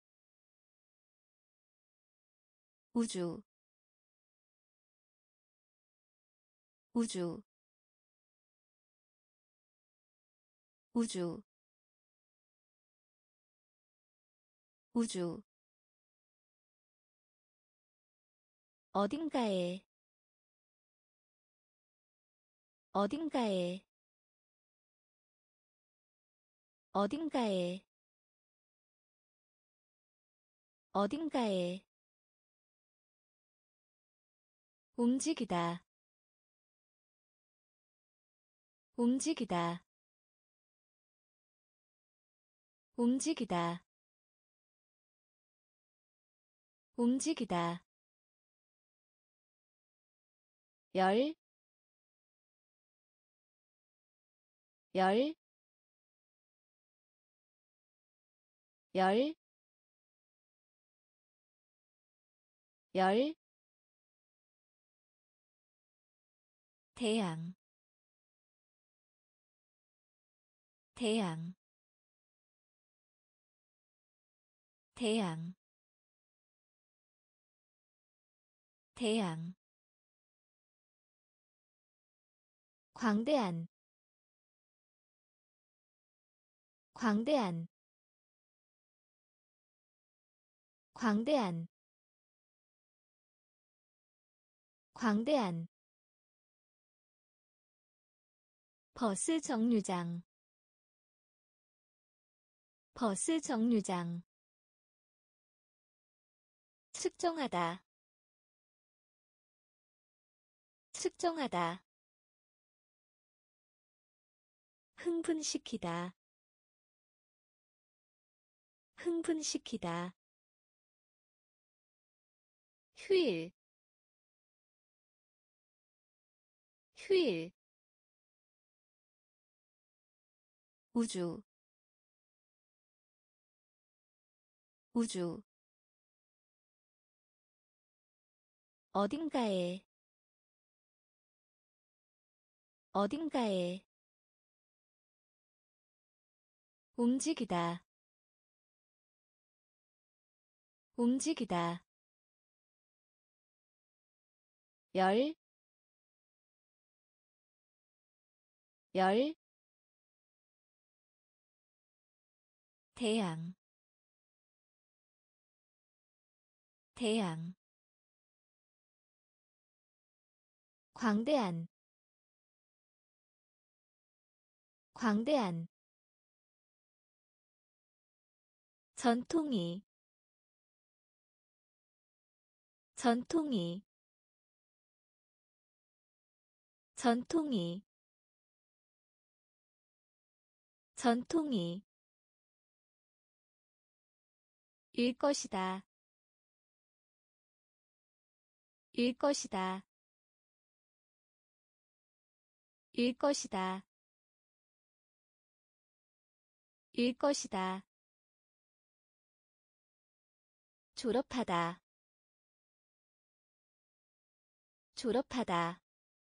Speaker 1: 우주 우주 우주 우주 어딘가에 어딘가에 어딘가에 어딘가에 움직이다 움직이다 움직이다 움직이다 열, 열, 열, 열, 태양, 태양, 태양, 태양, 광대한, 광대한, 광대한, 광대한 버스 정류장 버스 정류장 측정하다 측정하다 흥분시키다 흥분시키다 휴일 휴일 우주 우주 어딘가에 어딘가에 움직이다 움직이다 열, 열, 태양, 태양, 광대한, 광대한, 전통이, 전통이, 전통이, 전통이, 일 것이다, 일 것이다, 일 것이다, 일 것이다, 졸업하다, 졸업하다,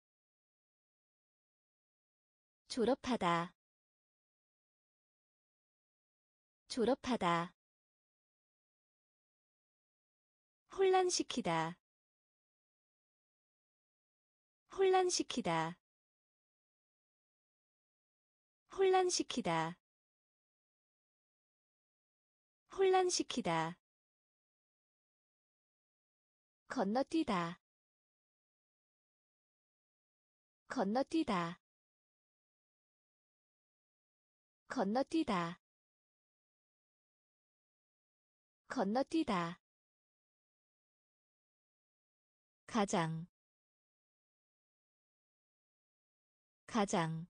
Speaker 1: 졸업하다, 졸업하다, 혼란시키다, 혼란시키다, 혼란시키다, 혼란시키다. 건너뛰다. 건너뛰다. 건너뛰다. 건너뛰다. 가장 가장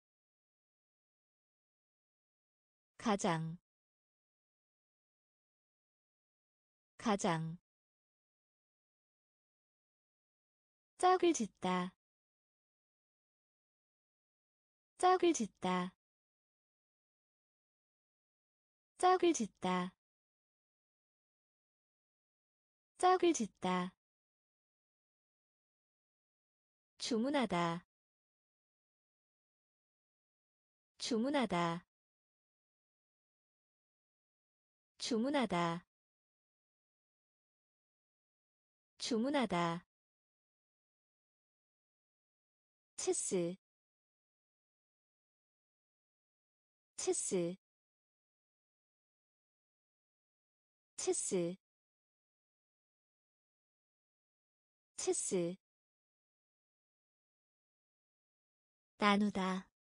Speaker 1: 가장 가장 짝을 짓다. 짝을 짓다. 짝을 짓다. 짝을 짓다. 주문하다. 주문하다. 주문하다. 주문하다. 체스. 체스. 체스. 체스. 나누다.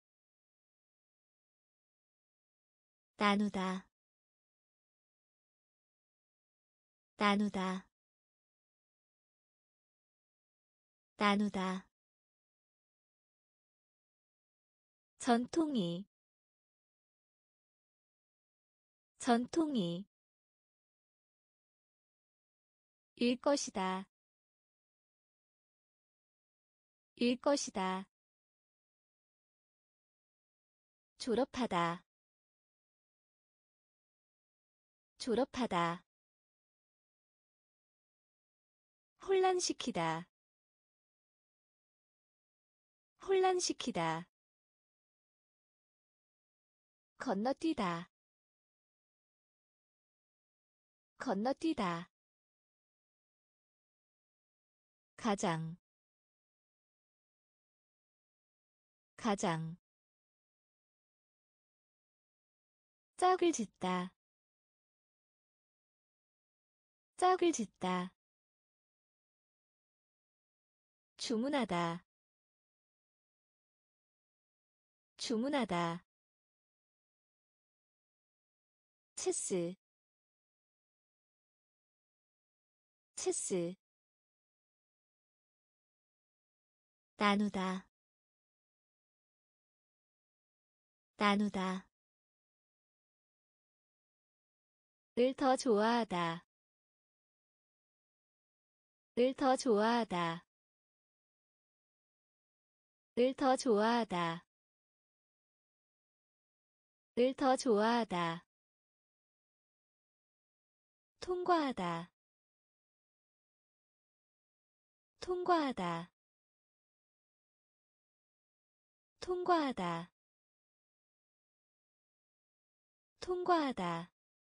Speaker 1: 나누다. 나누다. 나누다. 전통이. 전통이. 일 것이다. 일 것이다. 졸업하다. 졸업하다. 혼란시키다. 혼란시키다. 건너뛰다. 건너뛰다. 가장 가장 짝을 짓다. 짝을 짓다. 주문하다. 주문하다. 체스. 체스. 나누다. 나누다. 을 더 좋아하다. 을 더 좋아하다. 을 더 좋아하다. 을 더 좋아하다. 통과하다. 통과하다. 통과하다. 통과하다.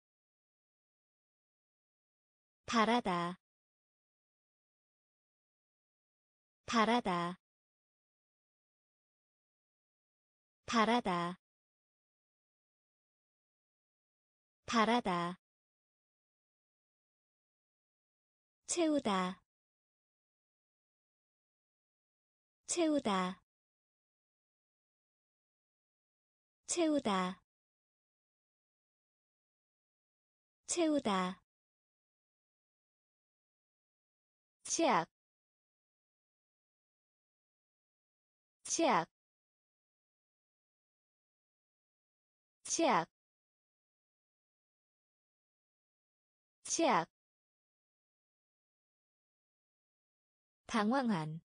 Speaker 1: 바라다. 바라다. 바라다. 바라다. 채우다. 채우다. 채우다. 채우다. 치약. 치약. 치약. 치약. 당황한.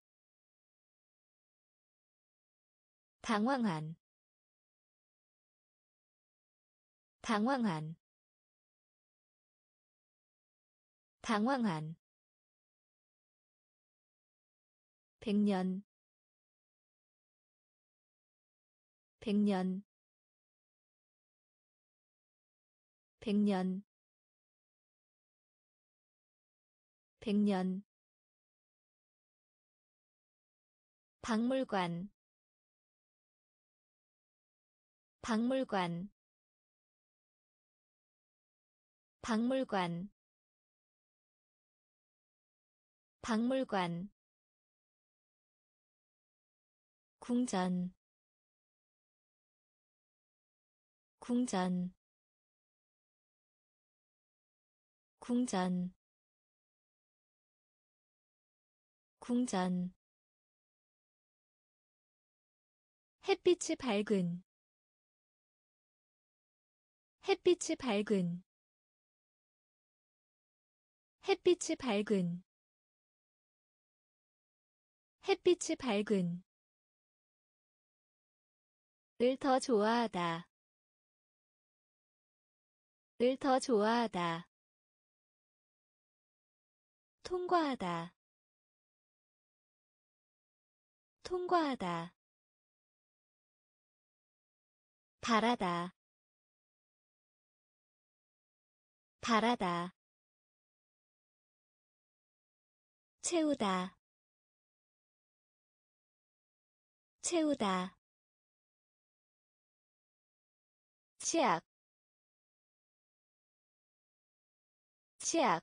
Speaker 1: 당황한. 당황한. 당황한. 백년. 백년. 백년. 백년. 박물관. 박물관. 박물관 박물관 궁전 궁전 궁전 궁전 햇빛이 밝은 햇빛이 밝은 햇빛이 밝은 햇빛이 밝은 을 더 좋아하다 을 더 좋아하다 통과하다 통과하다 바라다 바라다 채우다 채우다 치약 치약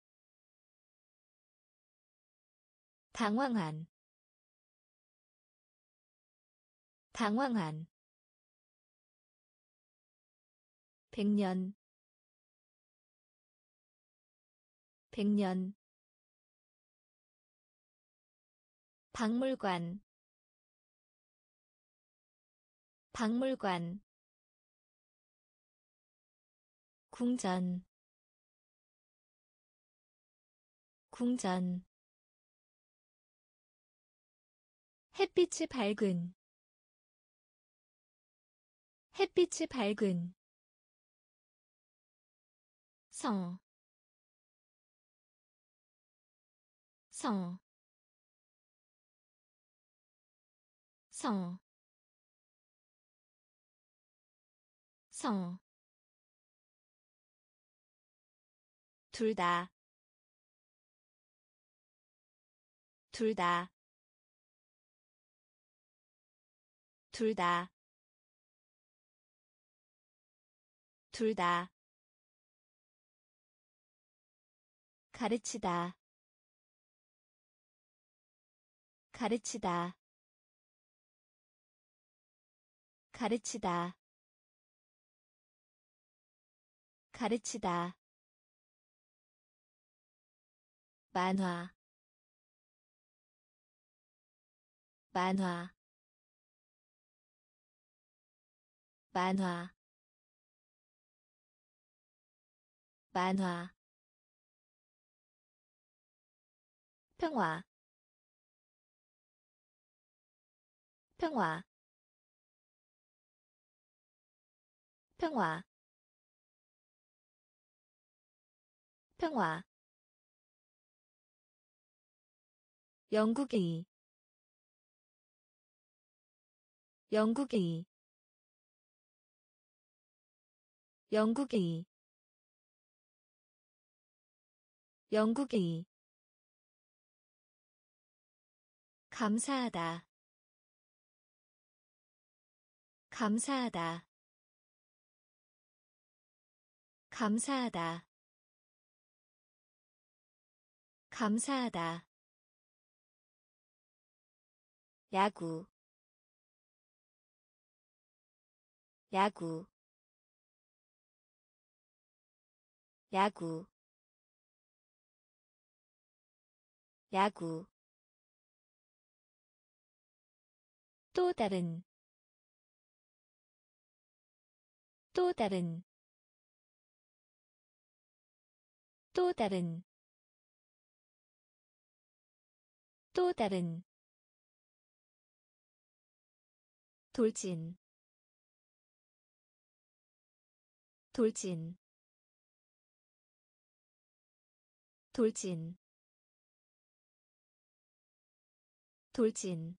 Speaker 1: 당황한 당황한 백년 백년 박물관 박물관 궁전 궁전 햇빛이 밝은 햇빛이 밝은 성, 성, 성, 성, 둘 다, 둘 다, 둘 다, 둘 다, 가르치다, 가르치다, 가르치다, 가르치다, 만화, 만화, 만화, 만화, 평화, 평화, 평화, 평화, 영국의, 영국의, 영국의, 영국의, 감사하다, 감사하다, 감사하다, 감사하다, 야구, 야구, 야구, 야구, 또 다른, 또 다른, 또 다른, 또 다른, 돌진, 돌진, 돌진, 돌진,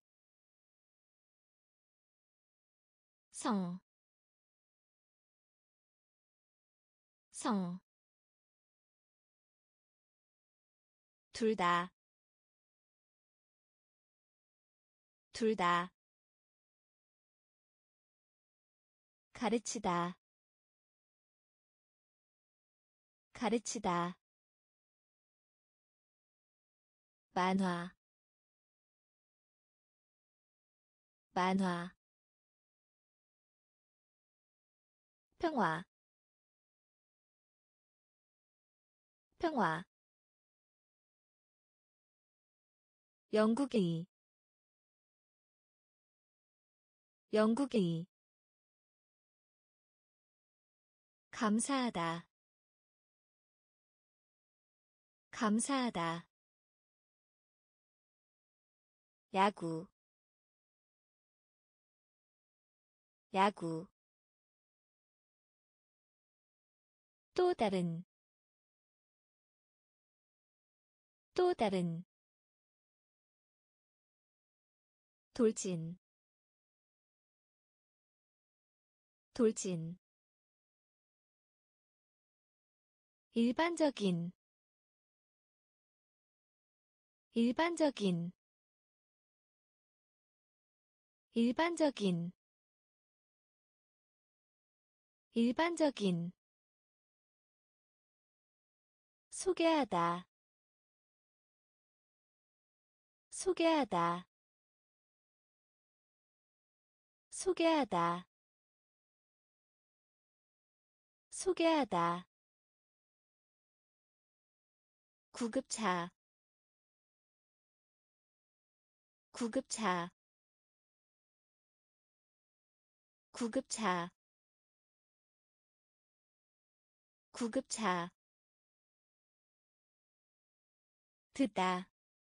Speaker 1: 성, 성, 둘 다, 둘 다, 가르치다, 가르치다 만화 만화 평화 평화 영국의 영국의 감사하다 감사하다 야구 야구 또 다른 또 다른 돌진 돌진 일반적인 일반적인 일반적인 일반적인 소개하다 소개하다 소개하다 소개하다 구급차 구급차 구급차 구급차 듣다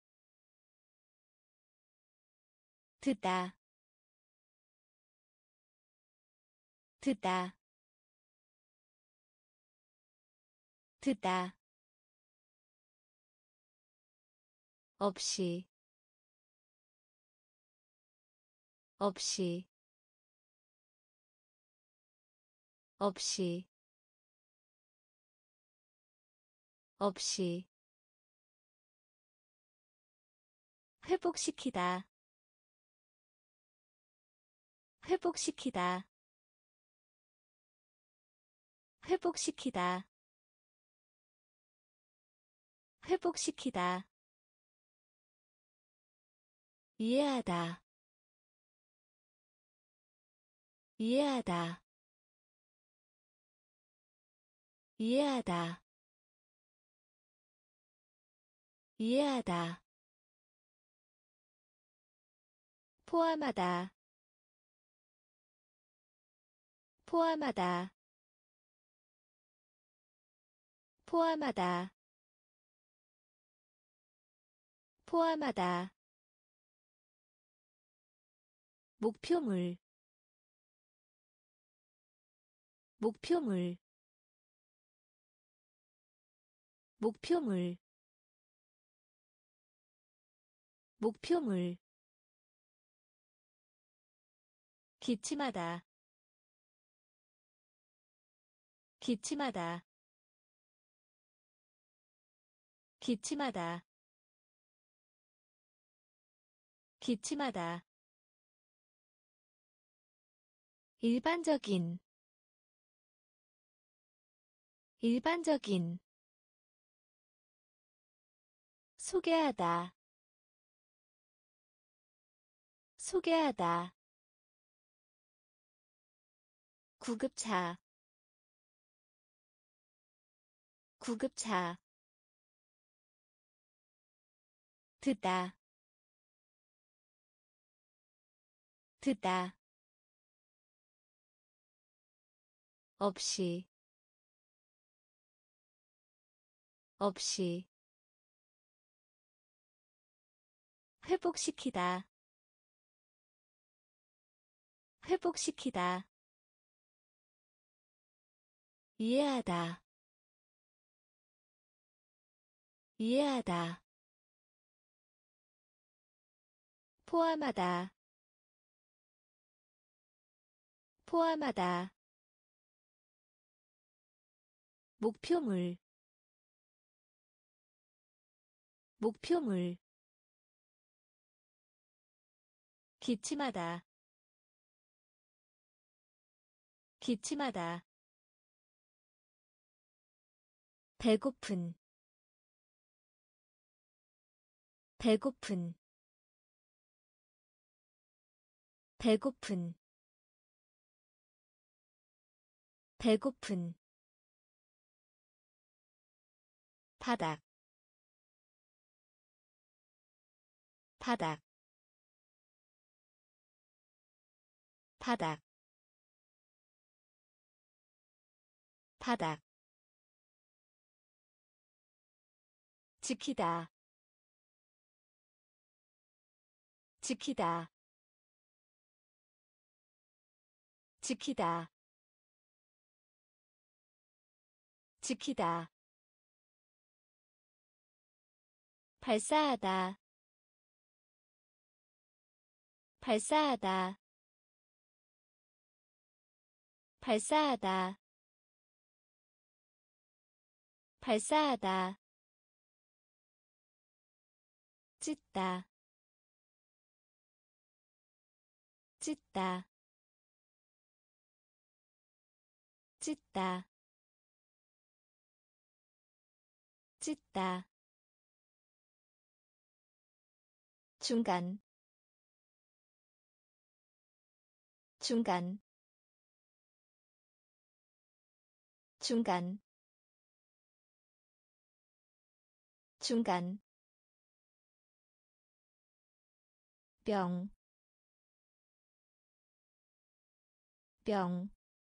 Speaker 1: 듣다 듣다 듣다 없이 없이 없이 없이 회복시키다 회복시키다 회복시키다 회복시키다 이해하다 이해하다 이해하다 이해하다 포함하다 포함하다 포함하다 포함하다 목표물 목표물 목표물 목표물 기침하다 기침하다 기침하다 기침하다 일반적인 일반적인 소개하다 소개하다 구급차 구급차 듣다 듣다 없이 없이 회복시키다 회복시키다 이해하다 이해하다 포함하다 포함하다 목표물 목표물 기침하다 기침하다 배고픈 배고픈 배고픈 배고픈 바닥 바닥 바닥 바닥 지키다 지키다 지키다 지키다 발사하다 발사하다 발사하다 발사하다 찢다 찢다 찢다 찢다 중간 중간 중간 중간 병, 병,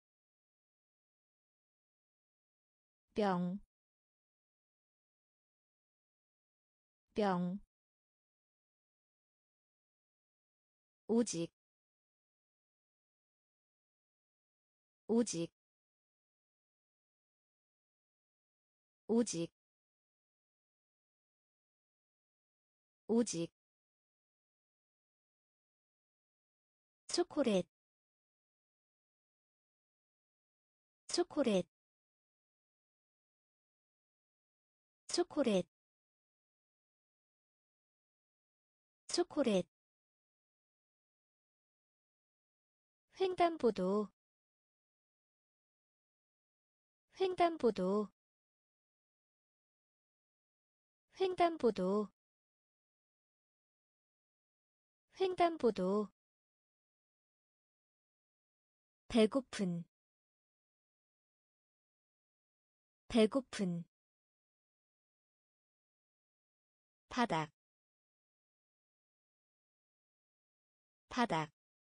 Speaker 1: 병, 병, 오직, 오직, 오직, 오직, 초콜릿, 초콜릿, 초콜릿, 초콜릿, 횡단보도, 횡단보도, 횡단보도, 횡단보도, 배고픈 배고픈 바닥 바닥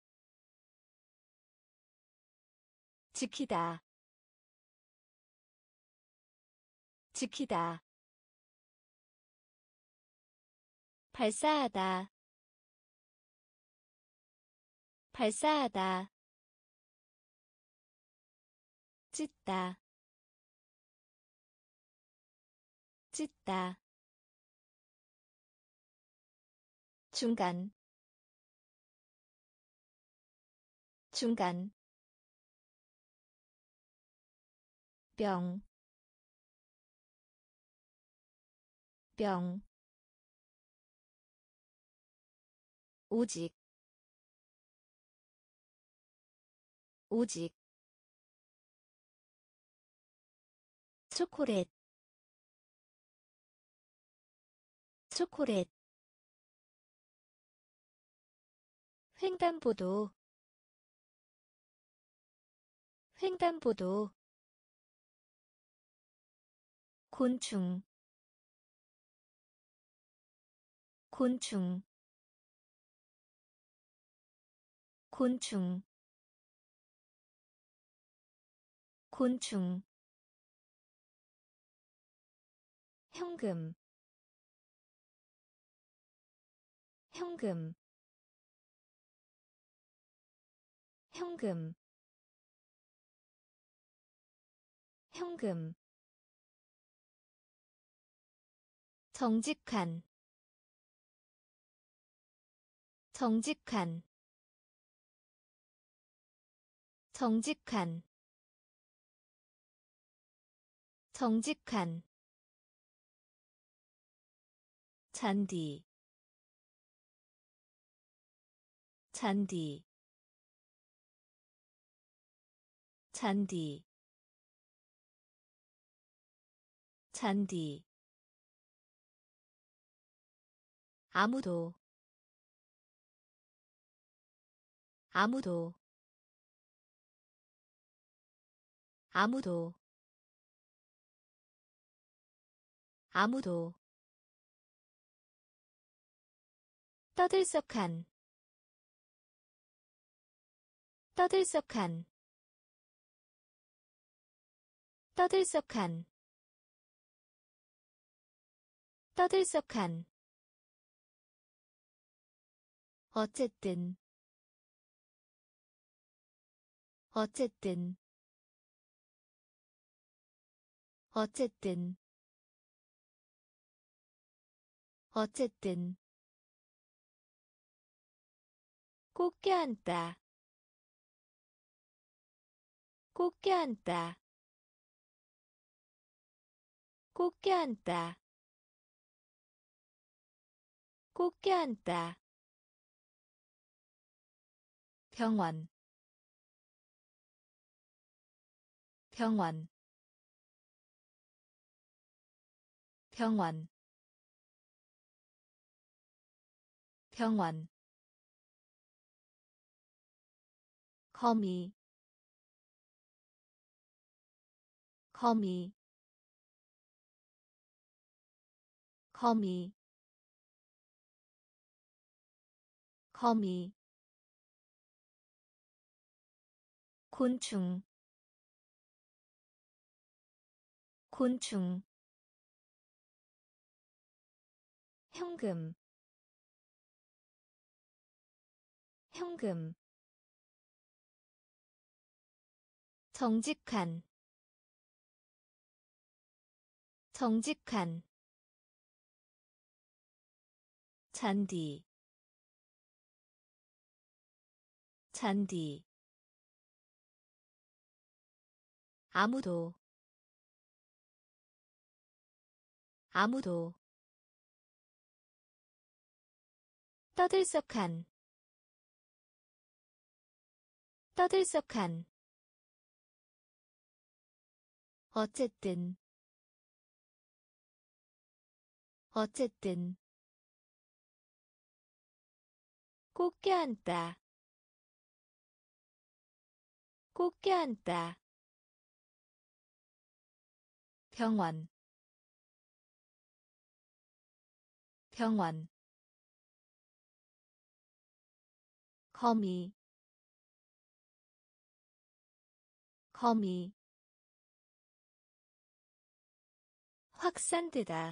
Speaker 1: 지키다 지키다 발사하다 발사하다 찢다 찢다 중간 중간 병, 병, 오직, 오직, 초콜릿, 초콜릿, 횡단보도, 횡단보도, 곤충, 곤충, 곤충, 곤충, 현금, 현금, 현금, 현금, 정직한, 정직한, 정직한, 정직한, 잔디, 잔디, 잔디, 잔디 아무도 아무도 아무도 아무도 떠들썩한 떠들썩한 떠들썩한 떠들썩한 어쨌든 어쨌든 어쨌든 어쨌든 꼭 껴안다 꼭 껴안다 꼭 껴안다 꼭 껴안다 병원 병원 병원 병원 거미 거미 거미 거미 곤충 곤충 현금 현금 정직한 정직한 잔디 잔디 아무도 아무도 떠들썩한 떠들썩한 어쨌든 어쨌든 꼭 껴안다 꼭 껴안다 병원 병원 거미 거미 확산되다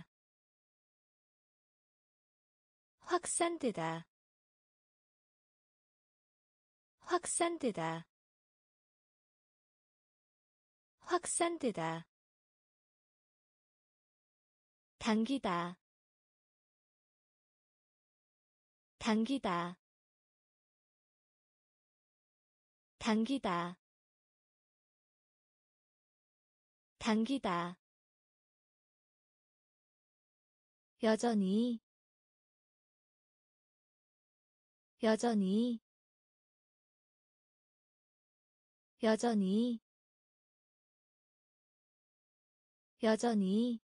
Speaker 1: 확산되다 확산되다 확산되다 당기다 당기다 당기다 당기다 여전히 여전히 여전히 여전히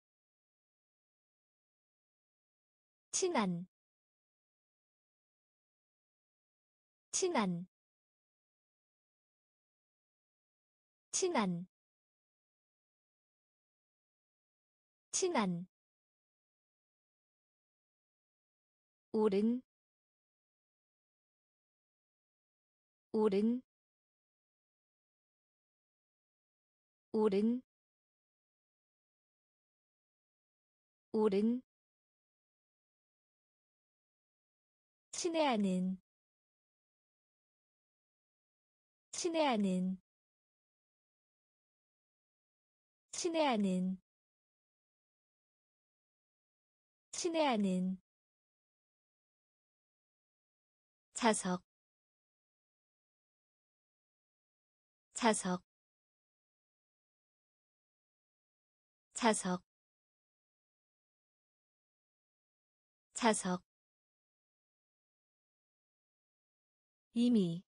Speaker 1: 친한 친한 친한 친한 오른 오른 오른 오른 친애하는 친애하는 친애하는 친애하는 자석 자석 자석 자석 이미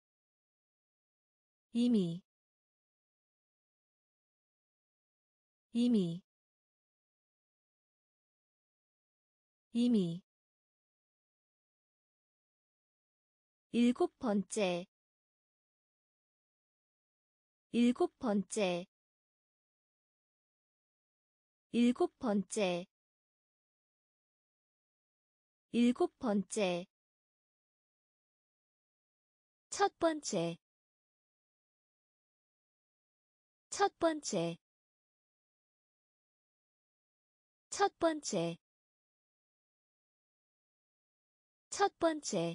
Speaker 1: 이미 이미 이미 일곱 번째 일곱 번째 일곱 번째 일곱 번째 첫 번째 첫 번째 첫 번째 첫 번째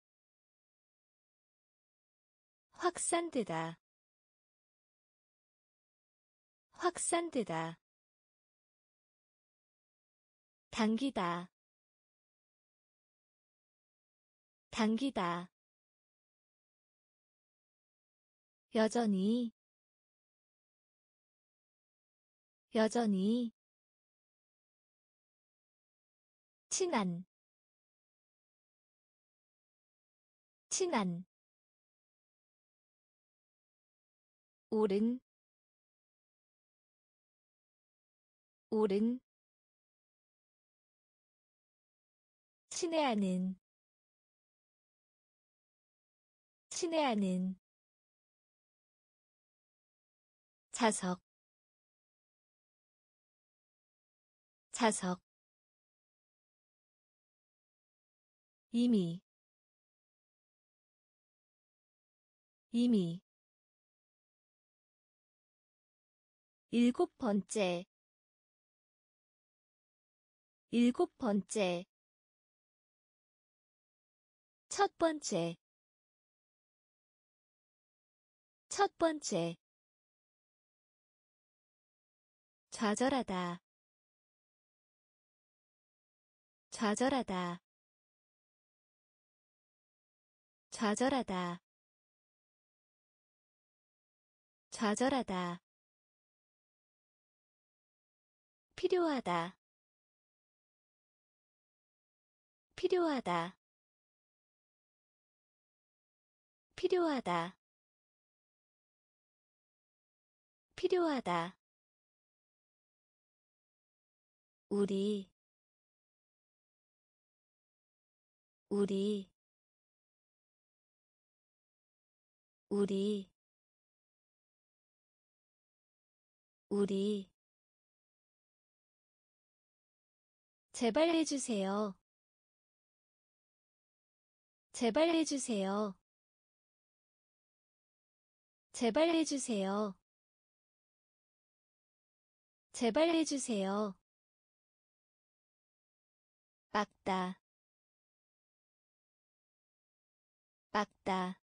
Speaker 1: 확산되다 확산되다 당기다 당기다 여전히 여전히 친한 친한 오른 오른 친애하는 친애하는 자석 자석 이미 이미 일곱 번째 일곱 번째 첫 번째 첫 번째 좌절하다 좌절하다 좌절하다 좌절하다 필요하다 필요하다 필요하다 필요하다 우리 우리 우리 우리 제발 해주세요. 제발 해주세요. 제발 해주세요. 제발 해주세요. 막다 막다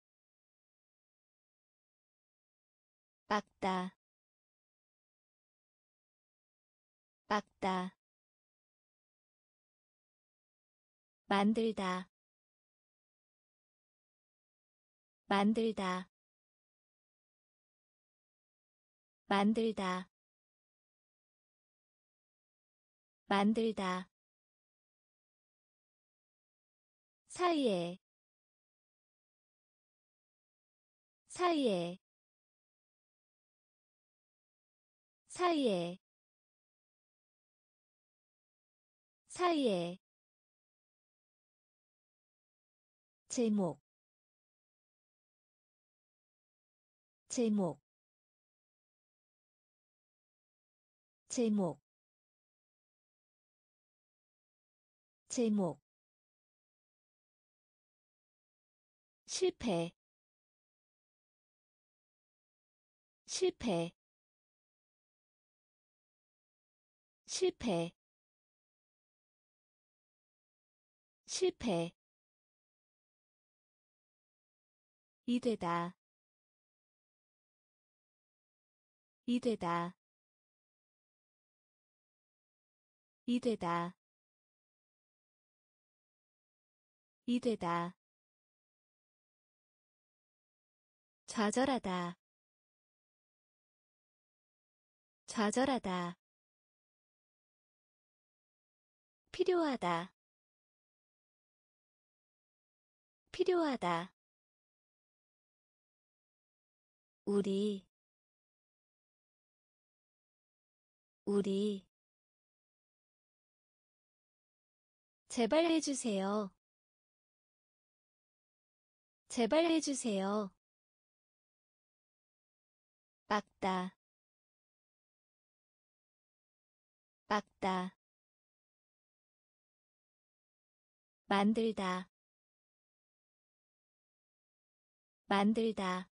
Speaker 1: 막다 막다 만들다 만들다 만들다 만들다 사이에 사이에 사이에 사이에 제목 제목 제목 제목 실패 실패 실패 실패 이되다 이되다 이되다 이되다 좌절하다 좌절하다 필요하다 필요하다 우리 우리 제발 해주세요. 제발 해주세요. 막다 막다 만들다 만들다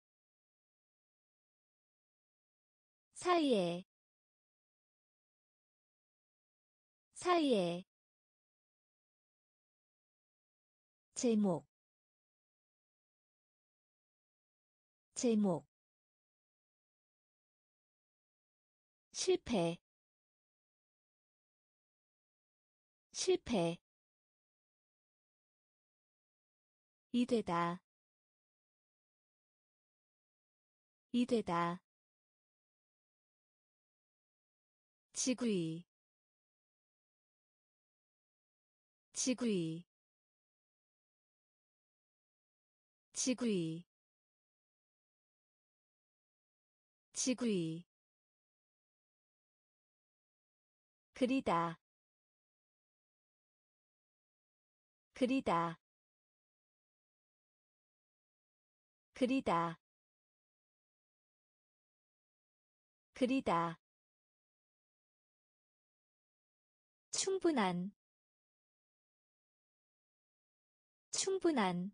Speaker 1: 사이에 사이에 제목 제목 실패 실패 이되다 이되다 지구이 지구이 지구이 지구이 그리다 그리다 그리다 그리다 충분한 충분한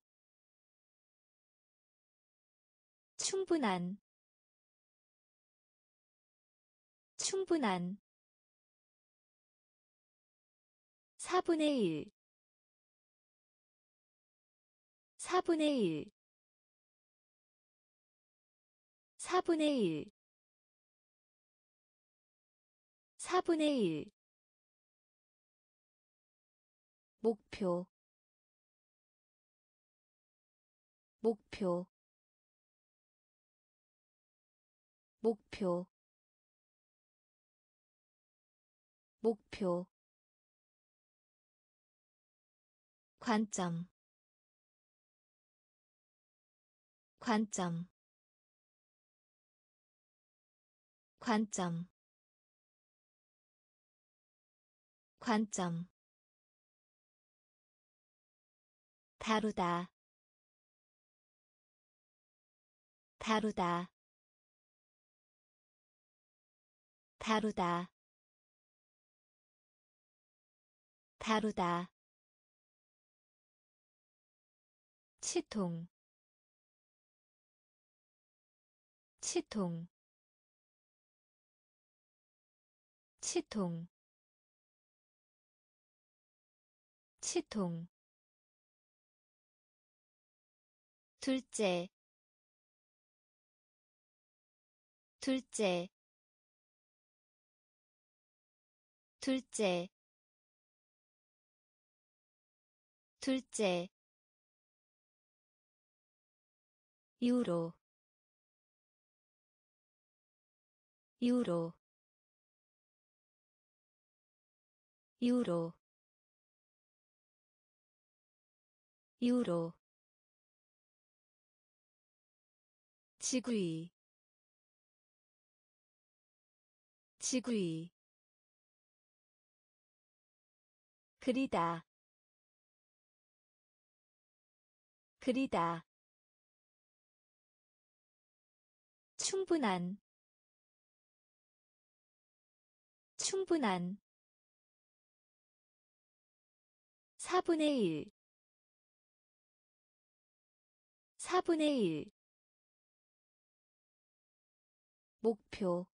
Speaker 1: 충분한 충분한 사분의 일 사분의 일 사분의 일 사분의 일 목표 목표 목표 목표 관점 관점 관점 관점 다루다 다루다 다루다 다루다 치통 치통 치통 치통 둘째 둘째 둘째 둘째 유로 유로 유로 유로 지구이 지구이 그리다 그리다 충분한 충분한 사분의 일 사분의 일 목표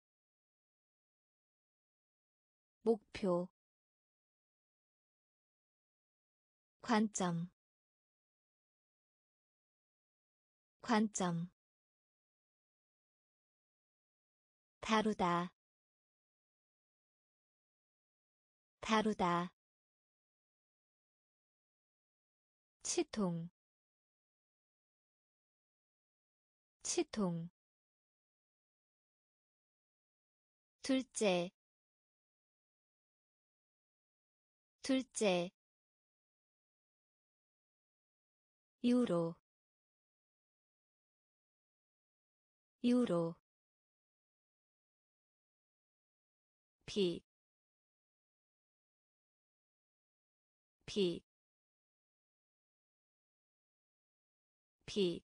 Speaker 1: 목표 관점 관점 다루다 다루다 치통 치통 둘째 둘째 유로 유로 비, 비, 비,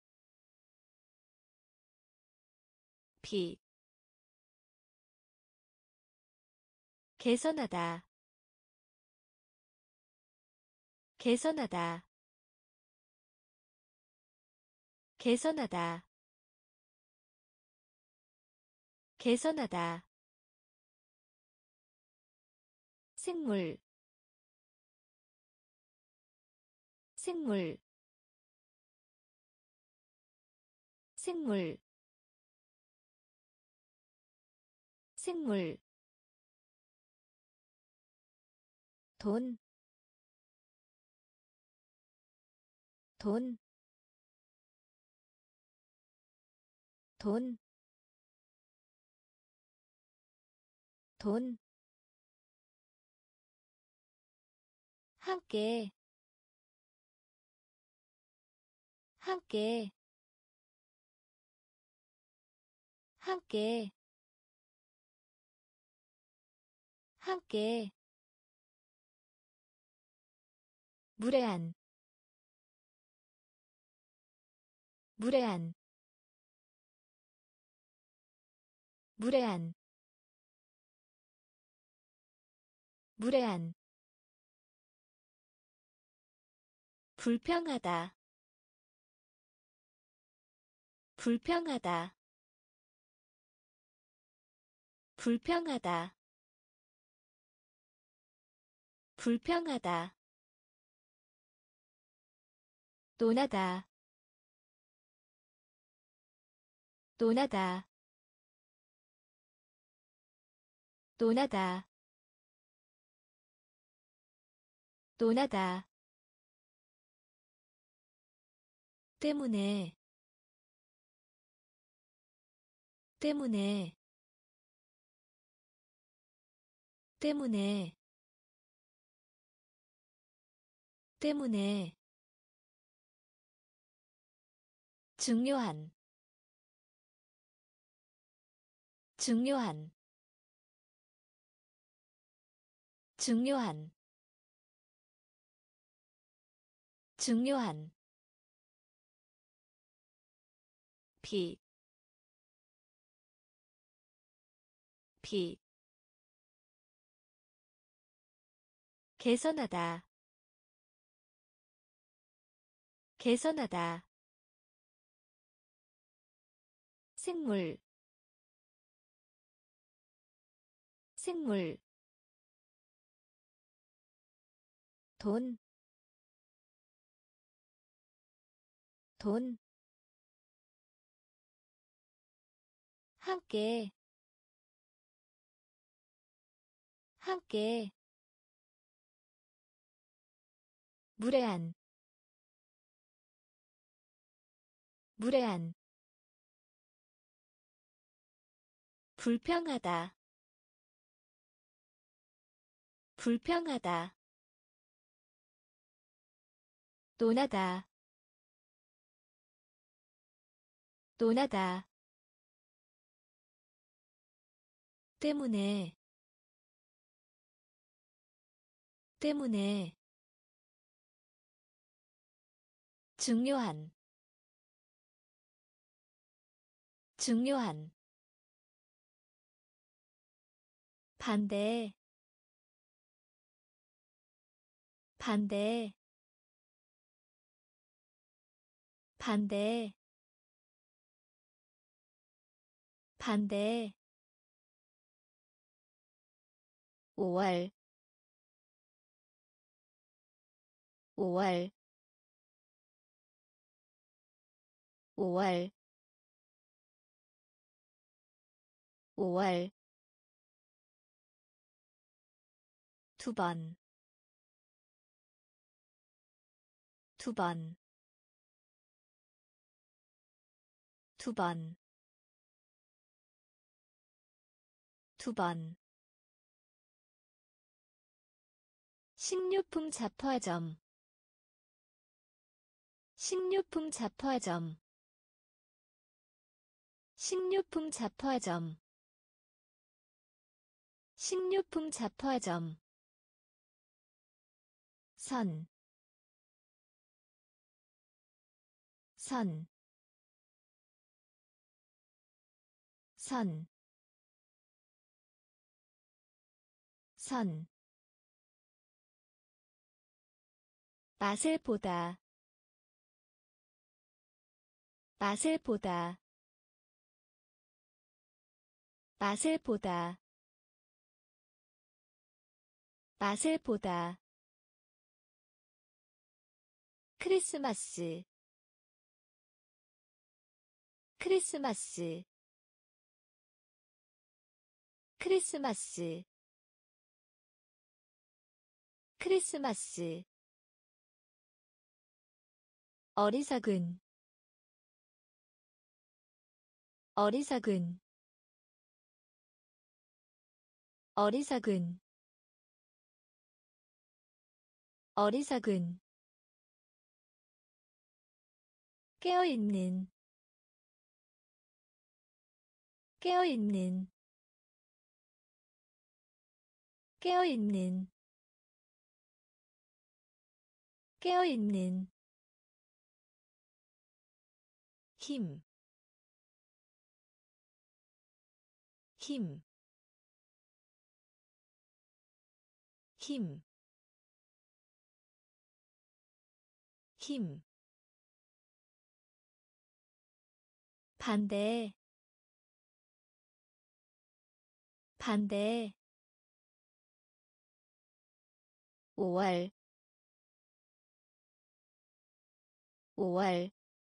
Speaker 1: 비. 개선하다, 개선하다, 개선하다, 개선하다. 생물, 생물, 생물, 생물. 돈, 돈, 돈, 돈. 함께, 함께, 함께, 함께. 무례한, 무례한, 무례한, 무례한. 불평하다, 불평하다, 불평하다, 불평하다. 논하다, 논하다, 논하다, 논하다. 때문에, 때문에, 때문에, 때문에. 중요한, 중요한, 중요한, 중요한. 비, 비. 개선하다, 개선하다. 생물, 생물. 돈, 돈. 함께, 함께. 무례한, 무례한. 불평하다, 불평하다. 논하다, 논하다. 때문에, 때문에. 중요한, 중요한. 반대, 반대, 반대, 반대. 오월, 오월, 오월, 오월. 두 번, 두 번, 두 번, 두 번. 식료품 잡화점, 식료품 잡화점, 식료품 잡화점, 식료품 잡화점 선, 선, 선, 선 맛을 보다 맛을 보다 맛을 보다 맛을 보다 크리스마스 크리스마스 크리스마스 크리스마스 어리석은 어리석은 어리석은 어리석은 깨어있는 깨어있는 깨어있는 깨어있는 힘, 힘, 힘, 힘 반대 반대 오월 오월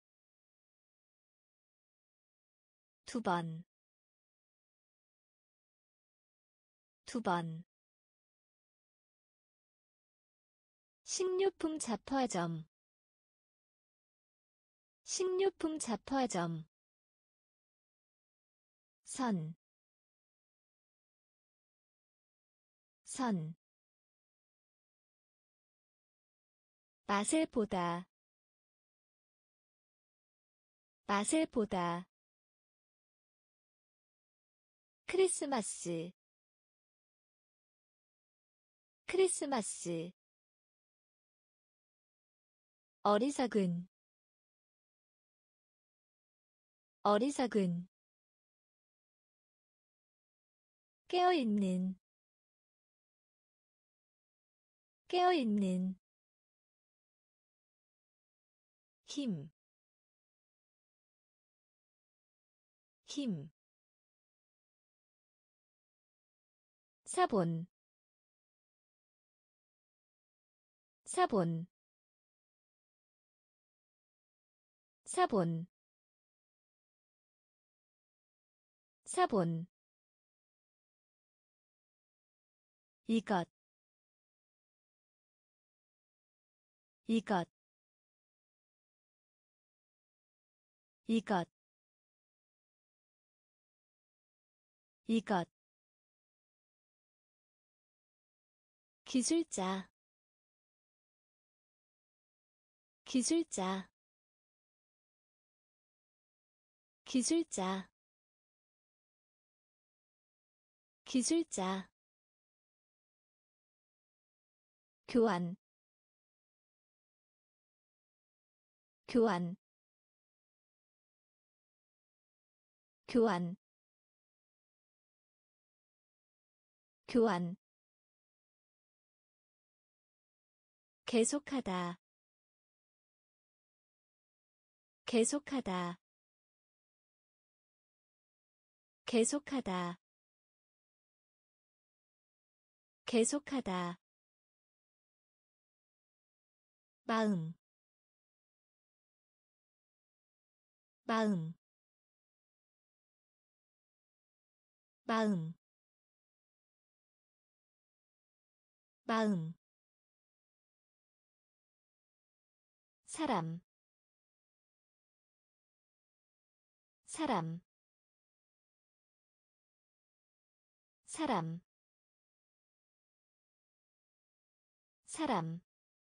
Speaker 1: 두 번, 두 번 식료품 잡화점 식료품 잡화점 선, 선 맛을 보다 맛을 보다 크리스마스 크리스마스 어리석은 어리석은 깨어있는 깨어있는 힘, 힘 사본 사본 사본 사본 이것 이것 이것 이것 기술자 기술자 기술자 기술자 교환 교환 교환 교환 계속하다 계속하다 계속하다 계속하다 마음 마음 마음 마음 사람 사람 사람 사람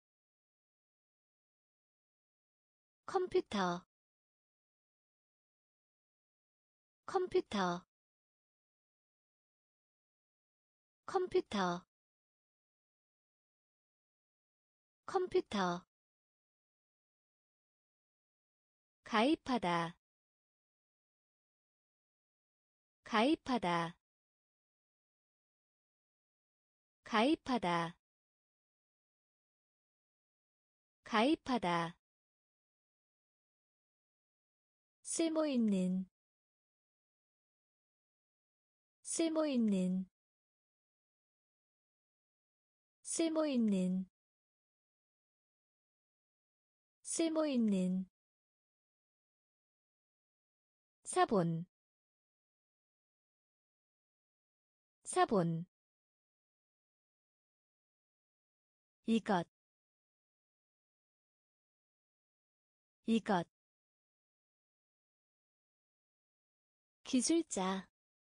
Speaker 1: 컴퓨터 컴퓨터 컴퓨터 컴퓨터 가입하다 가입하다 가입하다 가입하다 쓸모있는 쓸모있는 쓸모있는 쓸모있는 사본 사본 이것 이것 기술자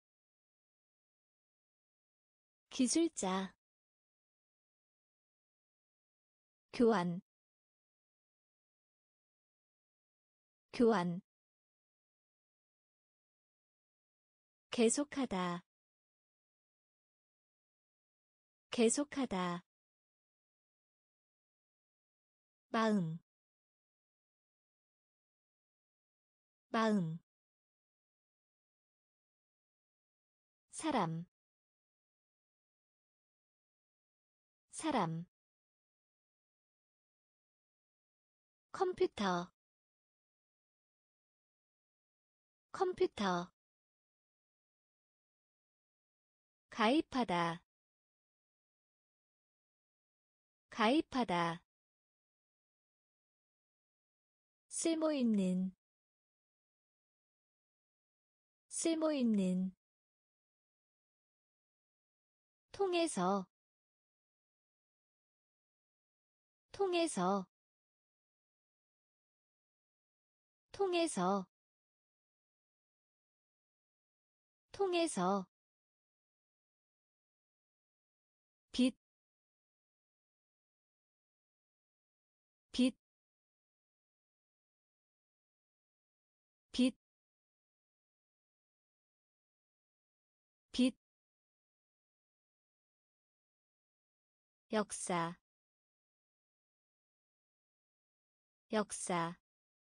Speaker 1: 기술자 교환 교환 계속하다 계속하다 마음 마음 사람 사람 컴퓨터 컴퓨터 가입하다 가입하다 쓸모있는 쓸모있는 통해서 통해서 통해서 통해서 빛, 빛, 빛, 빛, 역사, 역사,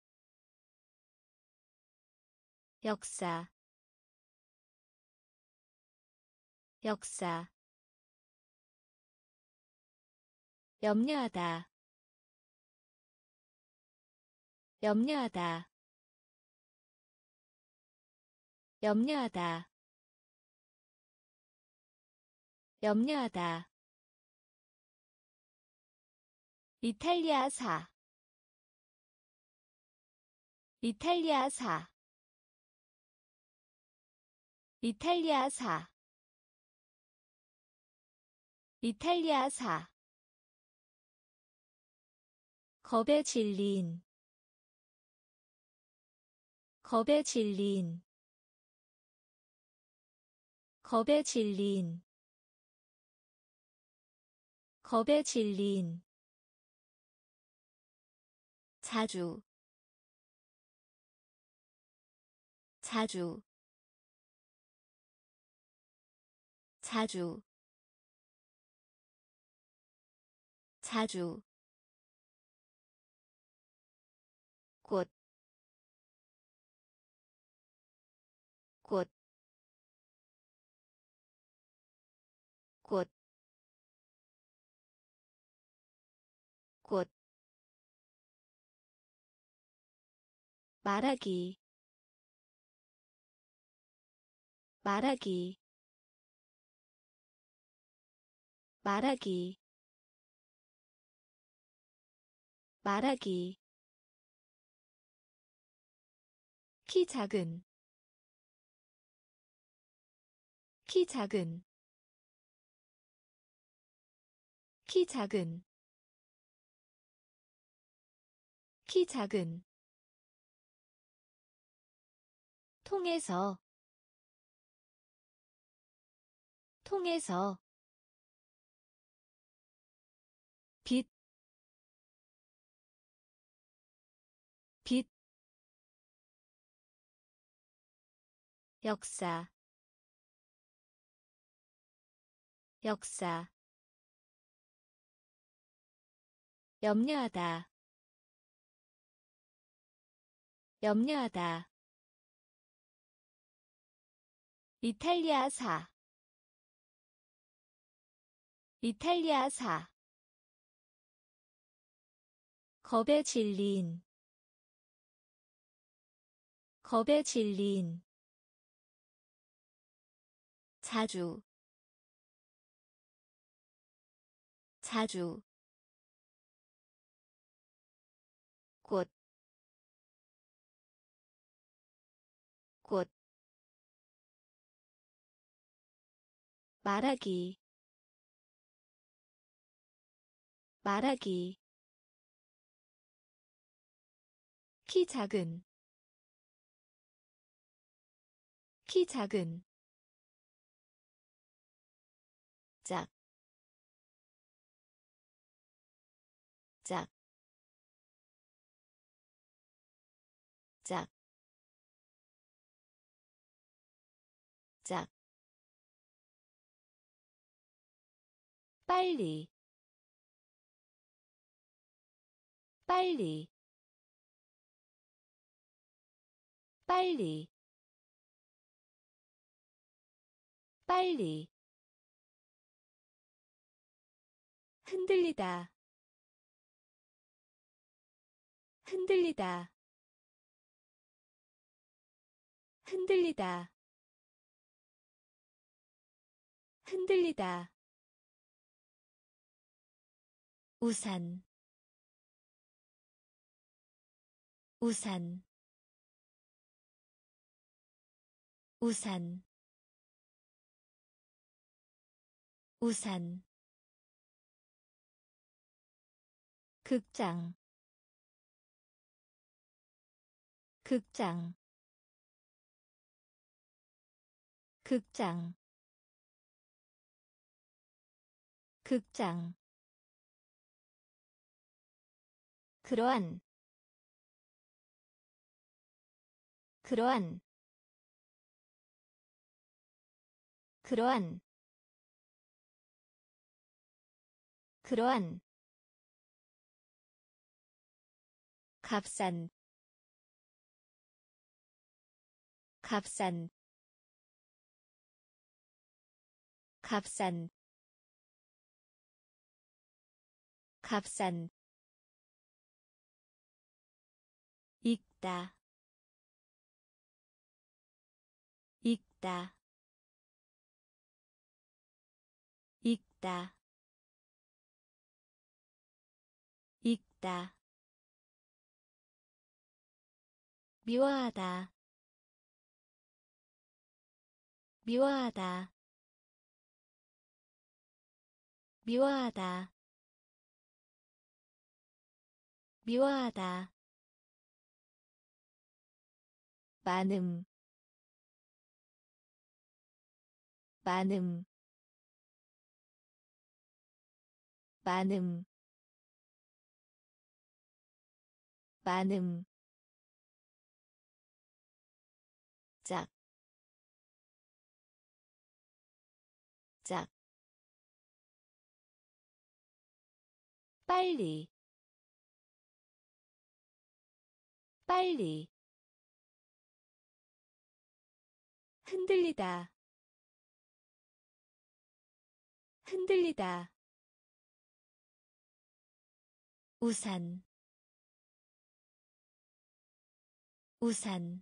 Speaker 1: 역사, 역사, 염려하다, 염려하다, 염려하다, 염려하다. 이탈리아사 이탈리아사 이탈리아사 이탈리아사 겁에 질린 겁에 질린 겁에 질린 겁에 질린 자주 자주 자주 자주 꽃, 꽃, 꽃, 꽃, 말하기, 말하기, 말하기, 말하기. 키 작은, 키 작은, 키 작은, 키 작은. 통해서, 통해서. 빛, 빛, 역사, 역사 염려하다 염려하다 이탈리아사 이탈리아사 겁에 질린 겁에 질린 자주 자주 꽃, 꽃, 말하기, 말하기, 키 작은, 키 작은, 짝, 짝, 짝, 짝, 빨리, 빨리, 빨리, 빨리, 흔들리다, 흔들리다, 흔들리다, 흔들리다, 우산, 우산, 우산, 우산, 극장, 극장, 극장, 극장, 그러한, 그러한, 그러한, 그러한, 값싼, 값싼, 값싼, 값싼, 읽다, 읽다, 읽다, 읽다, 미워하다, 미워하다, 미워하다, 미워하다, 많음, 많음, 많음, 많음, 짝, 짝, 빨리, 빨리, 흔들리다, 흔들리다, 우산, 우산,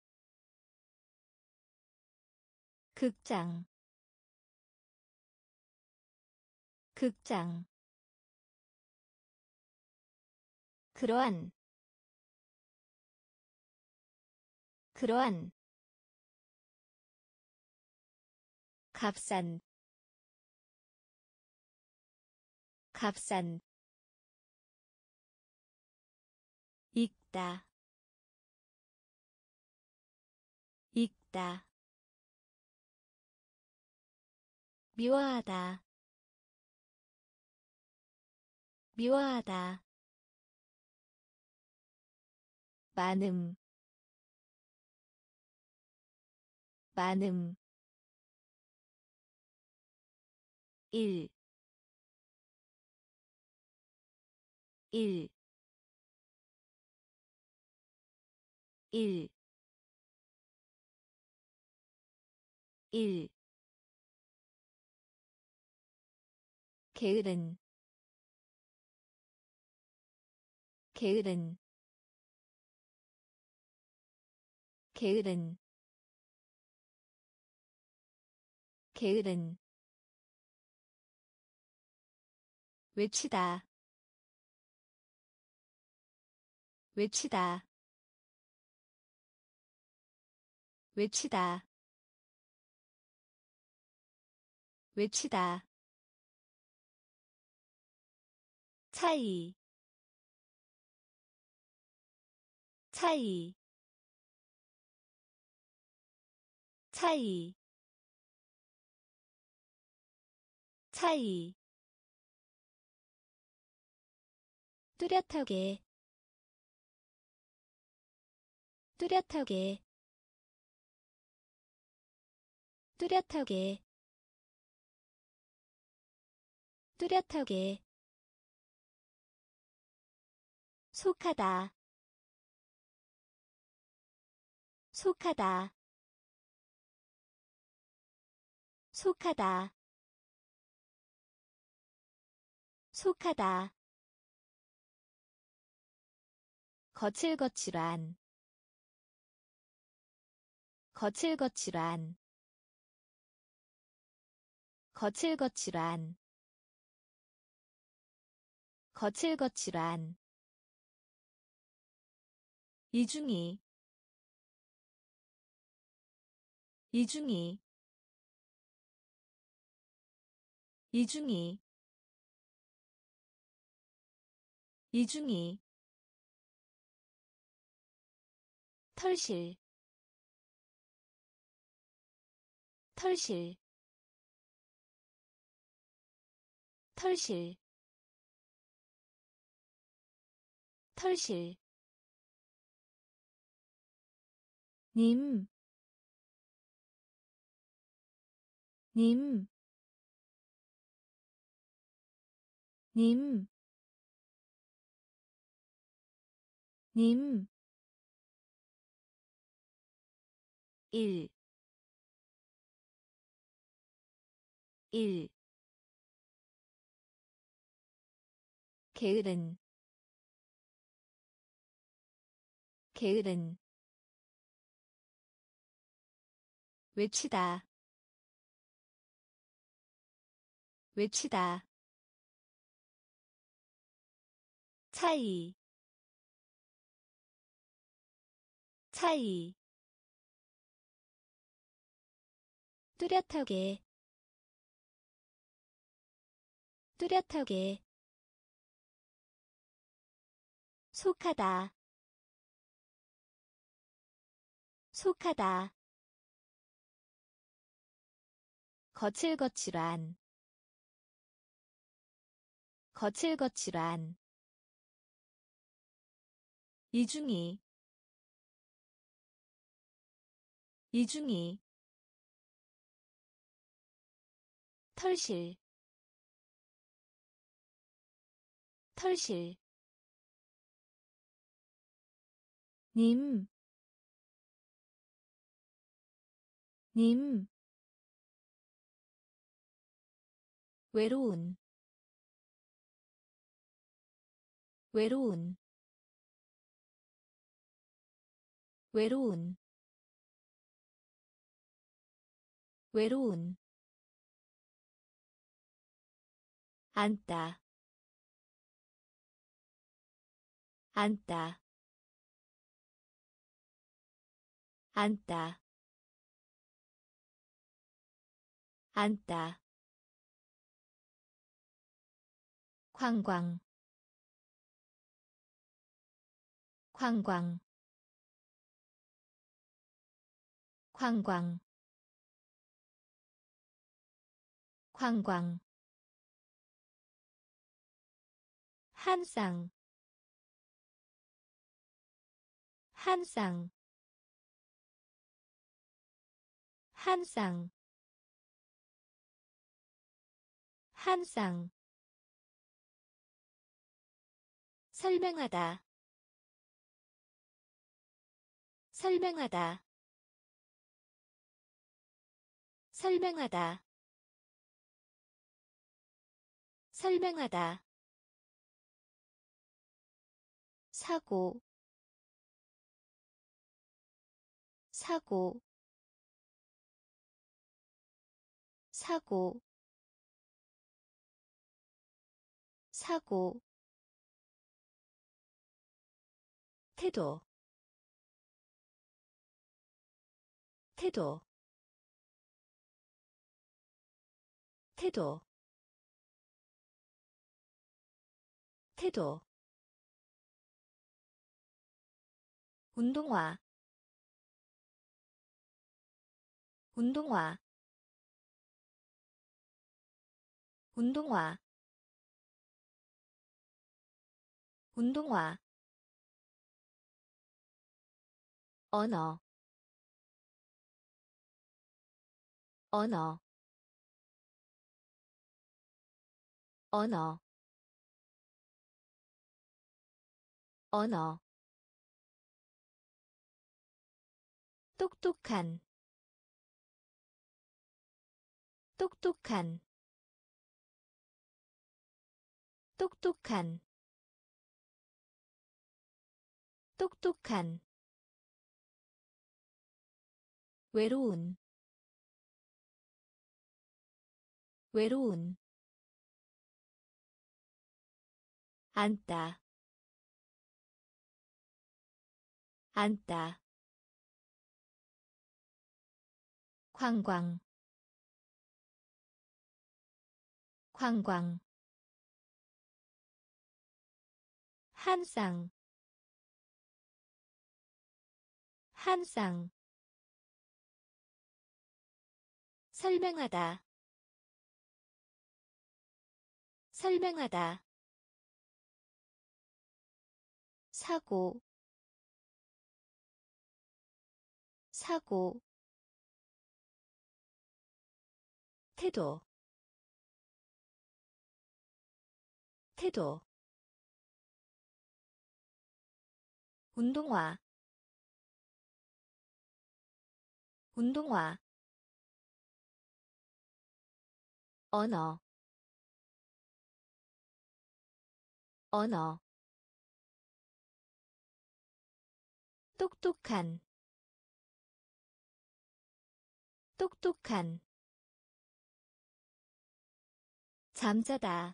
Speaker 1: 극장, 극장, 그러한, 그러한, 값싼, 값싼, 읽다, 읽다, 미워하다, 미워하다, 많음, 많음, 일, 일, 일, 일. 게으른, 게으른, 게으른, 게으른. 외치다, 외치다, 외치다, 외치다. 차이, 차이, 차이, 차이. 뚜렷하게, 뚜렷하게, 뚜렷하게, 뚜렷하게. 속하다, 속하다, 속하다, 속하다. 거칠거칠한, 거칠거칠한, 거칠거칠한, 거칠거칠한. 이중이, 이중이, 이중이, 이중이. 털실, 털실, 털실, 털실. 님, 님, 님, 님. 일, 일. 게으른, 게으른. 외치다, 외치다. 차이, 차이. 뚜렷하게, 뚜렷하게. 속하다, 속하다. 거칠거칠한, 거칠거칠한. 이중이, 이중이. 털실, 털실. 님, 님. 외로운, 외로운, 외로운, 외로운. 앉다, 앉다, 앉다, 앉다. 관광, 관광, 관광, 관광. 한 쌍, 한 쌍, 한 쌍. 한 쌍 설명하다 설명하다 설명하다 설명하다 사고 사고 사고 사고 태도 태도 태도 태도 운동화 운동화 운동화 운동화 언어 언어 언어 언어 똑똑한 똑똑한 똑똑한 똑똑한 외로운 외로운 앉다 앉다 관광 관광 한 쌍 한 쌍 설명하다 설명하다 사고 사고 태도 태도 운동화 운동화 언어 언어 똑똑한 똑똑한 잠자다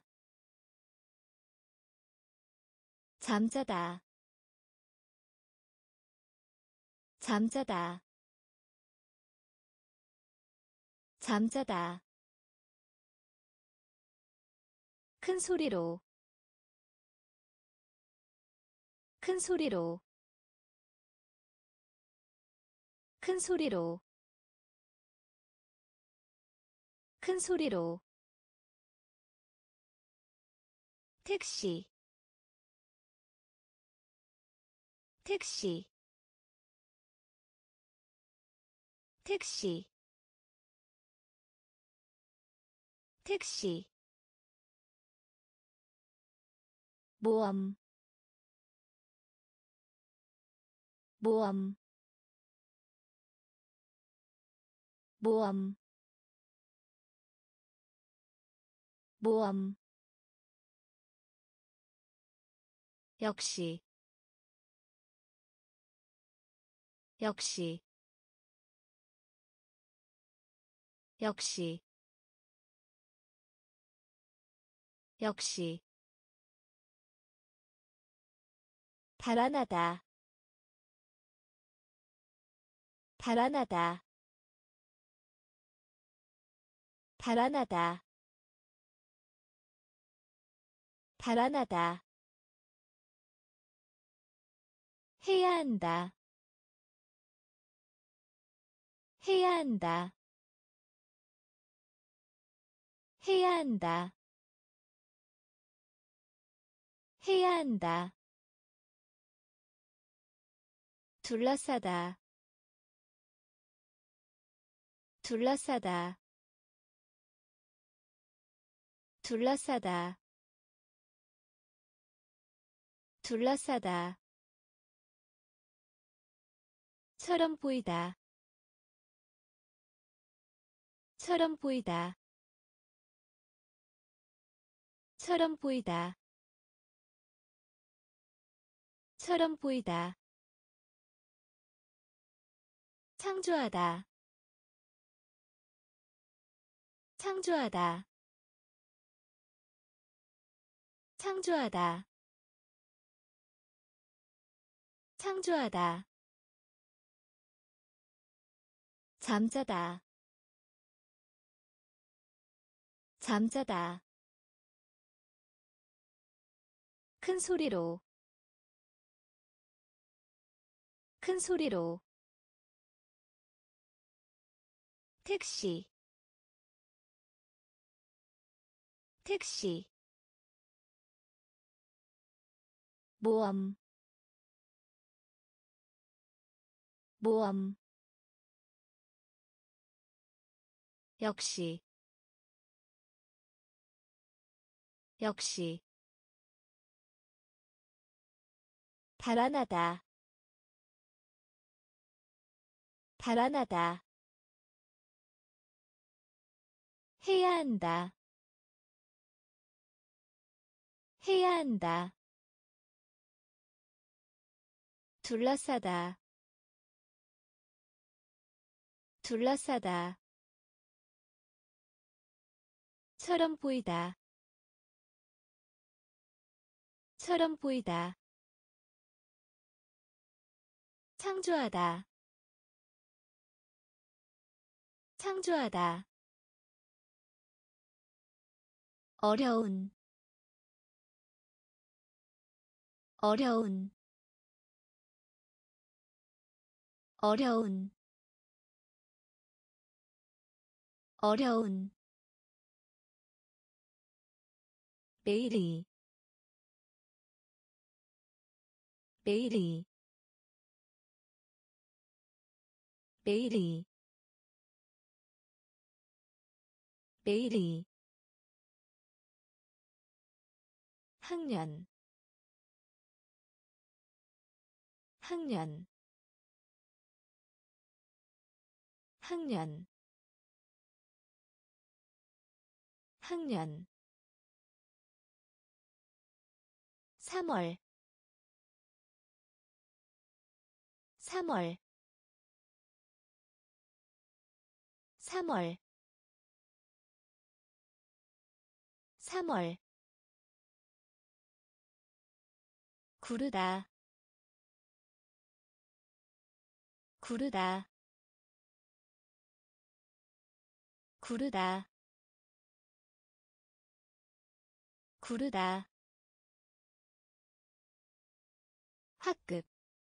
Speaker 1: 잠자다 잠자다 잠자다 큰 소리로 큰 소리로 큰 소리로 큰 소리로 택시 택시 택시 택시 모험 모험 모험 모험 역시 역시 역시 역시 달아나다 달아나다 달아나다 달아나다 해야 한다 해야 한다 해야 한다 해야 한다 둘러싸다 둘러싸다 둘러싸다 둘러싸다 처럼 보이다 처럼 보이다 처럼 보이다 처럼 보이다 창조하다 창조하다 창조하다 창조하다 잠자다 잠자다 큰 소리로 큰 소리로 택시 택시 모험 모험 역시 역시 달아나다 달아나다 해야 한다 해야 한다 둘러싸다 둘러싸다 처럼 보이다 처럼 보이다 창조하다 창조하다 어려운 어려운 어려운 어려운 매일이 매일이 매일이 매일이 학년 학년 학년 학년 삼월 삼월 삼월 삼월 구르다 구르다 구르다 구르다 학급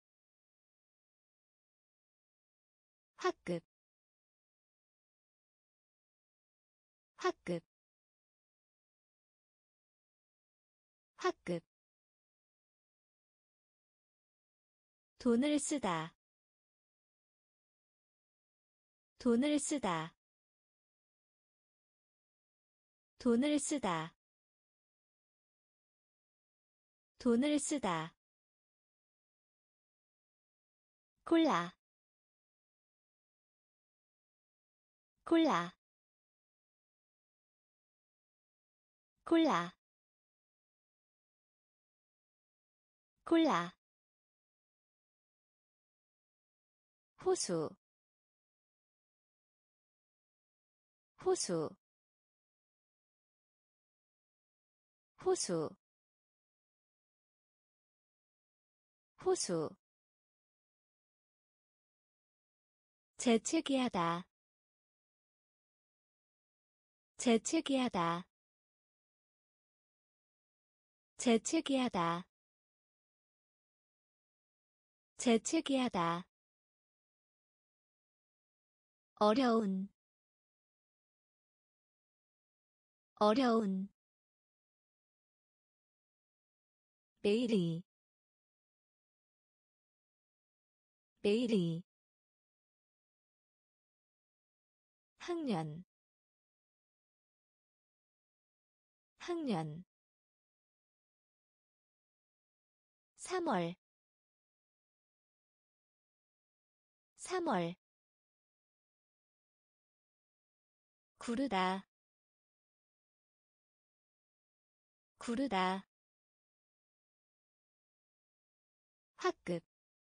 Speaker 1: 학급 학급 학급 돈을 쓰다 돈을 쓰다 돈을 쓰다 돈을 쓰다 골라 골라 골라 골라 호수 호수 호수 호수 재채기하다 재채기하다 재채기하다 재채기하다 어려운 어려운 매일이 매일이 학년 학년 삼월 삼월 구르다 구르다 학급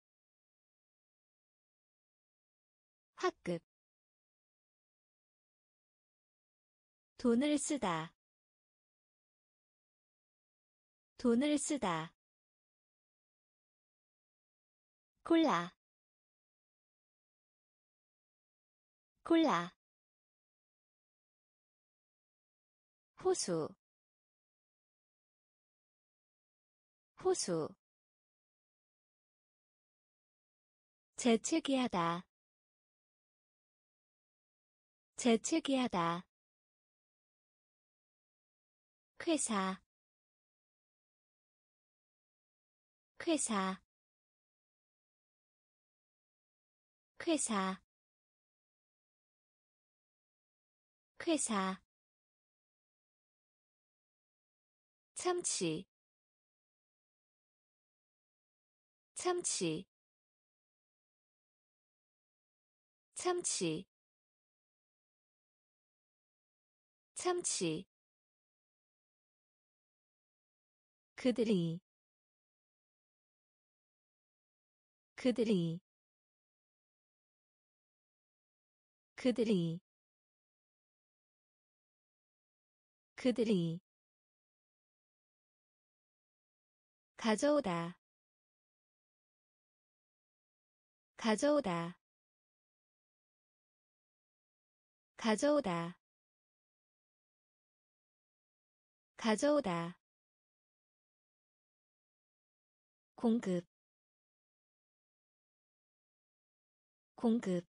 Speaker 1: 학급 돈을 쓰다 돈을 쓰다 콜라 콜라 호수 호수 재채기하다 재채기하다 회사 회사 회사 회사 참치 참치 참치 참치 그들이 그들이 그들이 그들이 가져오다 가져오다 가져오다 가져오다 공급 공급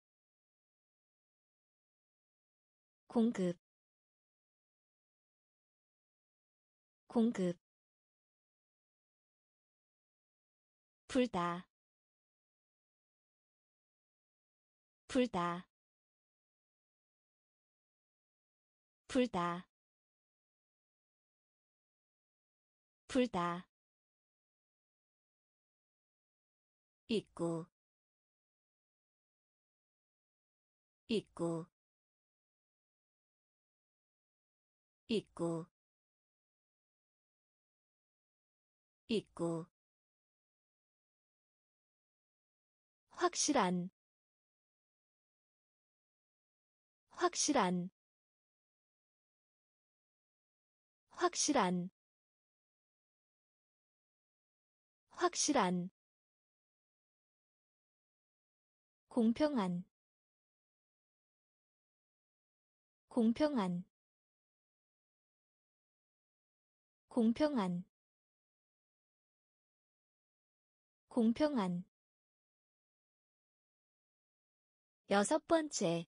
Speaker 1: 공급 공급 불다 불다 불다 불다 입구 입구 입구 입구 확실한 확실한 확실한 확실한 공평한 공평한 공평한 공평한 여섯 번째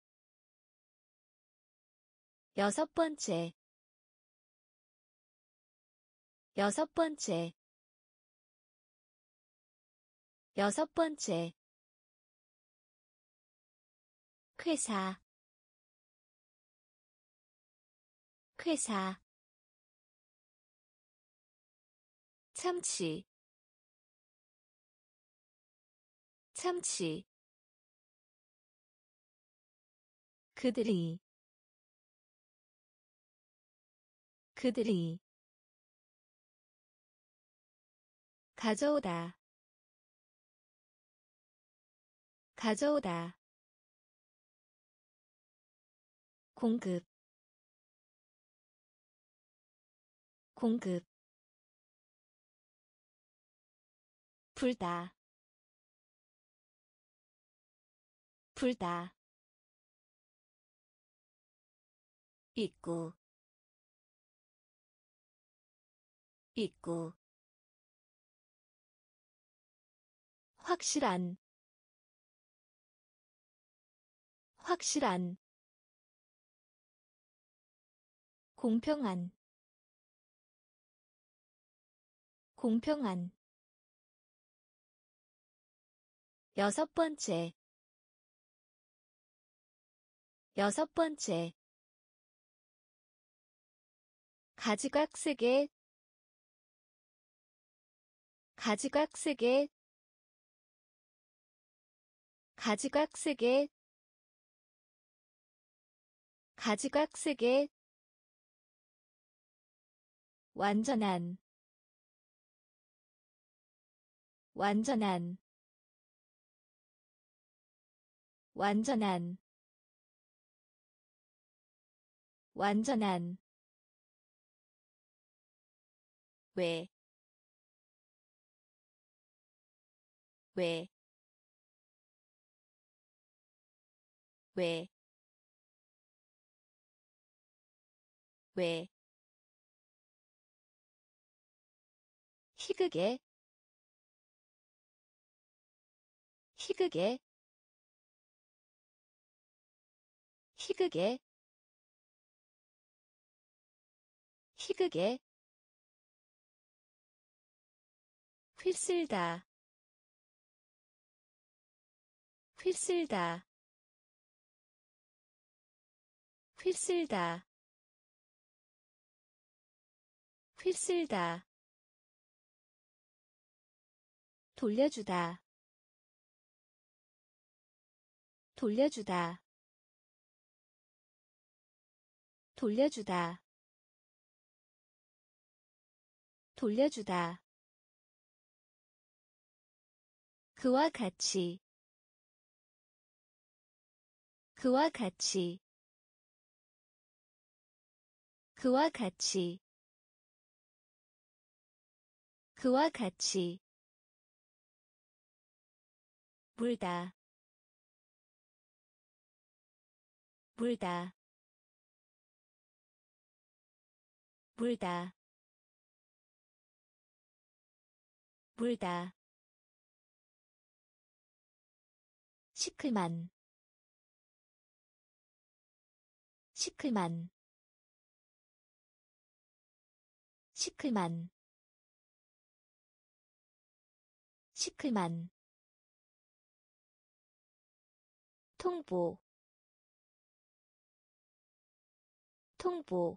Speaker 1: 여섯 번째 여섯 번째 여섯 번째 회사 회사 참치 참치 그들이 그들이 가져오다 가져오다 공급 공급 불다 불다 입구 입구 확실한 확실한 공평한 공평한 여섯 번째 여섯 번째 가지각색의 가지각색의 가지각색의 가지각색의 완전한 완전한 완전한 완전한 왜, 왜, 왜, 왜, 희극의, 희극의, 희극의, 희극의, 휩쓸다, 휩쓸다, 휩쓸다, 휩쓸다, 돌려주다, 돌려주다, 돌려주다, 돌려주다. 그와 같이, 그와 같이, 그와 같이, 그와 같이, 물다, 물다, 물다, 물다. 시클만, 시클만, 시클만, 시클만. 통보, 통보,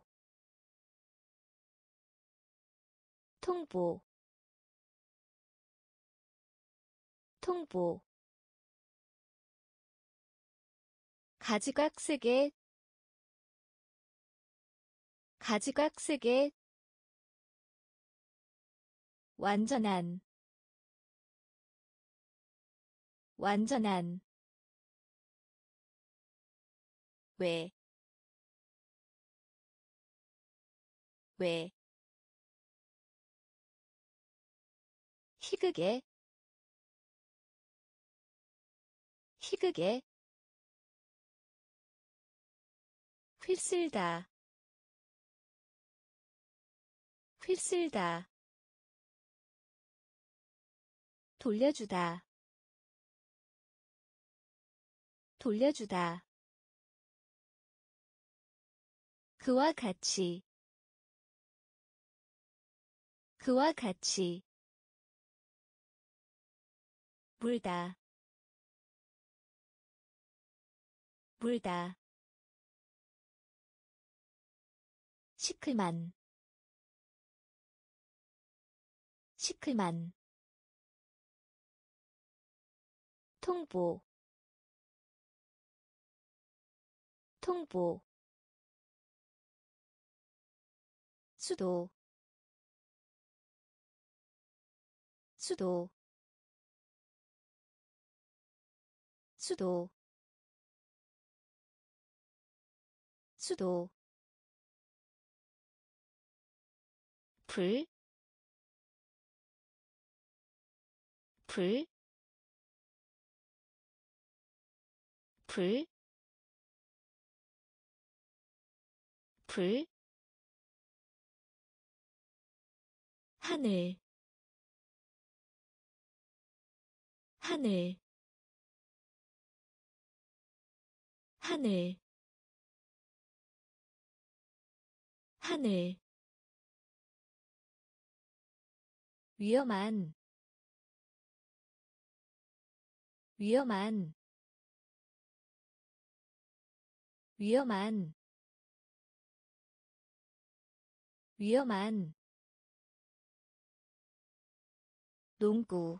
Speaker 1: 통보, 통보. 가지각색의 가지각색의 완전한 완전한 왜, 왜, 희극의 희극의 휩쓸다, 휩쓸다, 돌려주다, 돌려주다. 그와 같이, 그와 같이, 물다, 물다. 시클만, 시클만. 통보, 통보. 수도, 수도, 수도, 수도. 불, 불, 불, 불. 하늘, 하늘, 하늘, 하늘. 위험한, 위험한, 위험한. 위험한 농구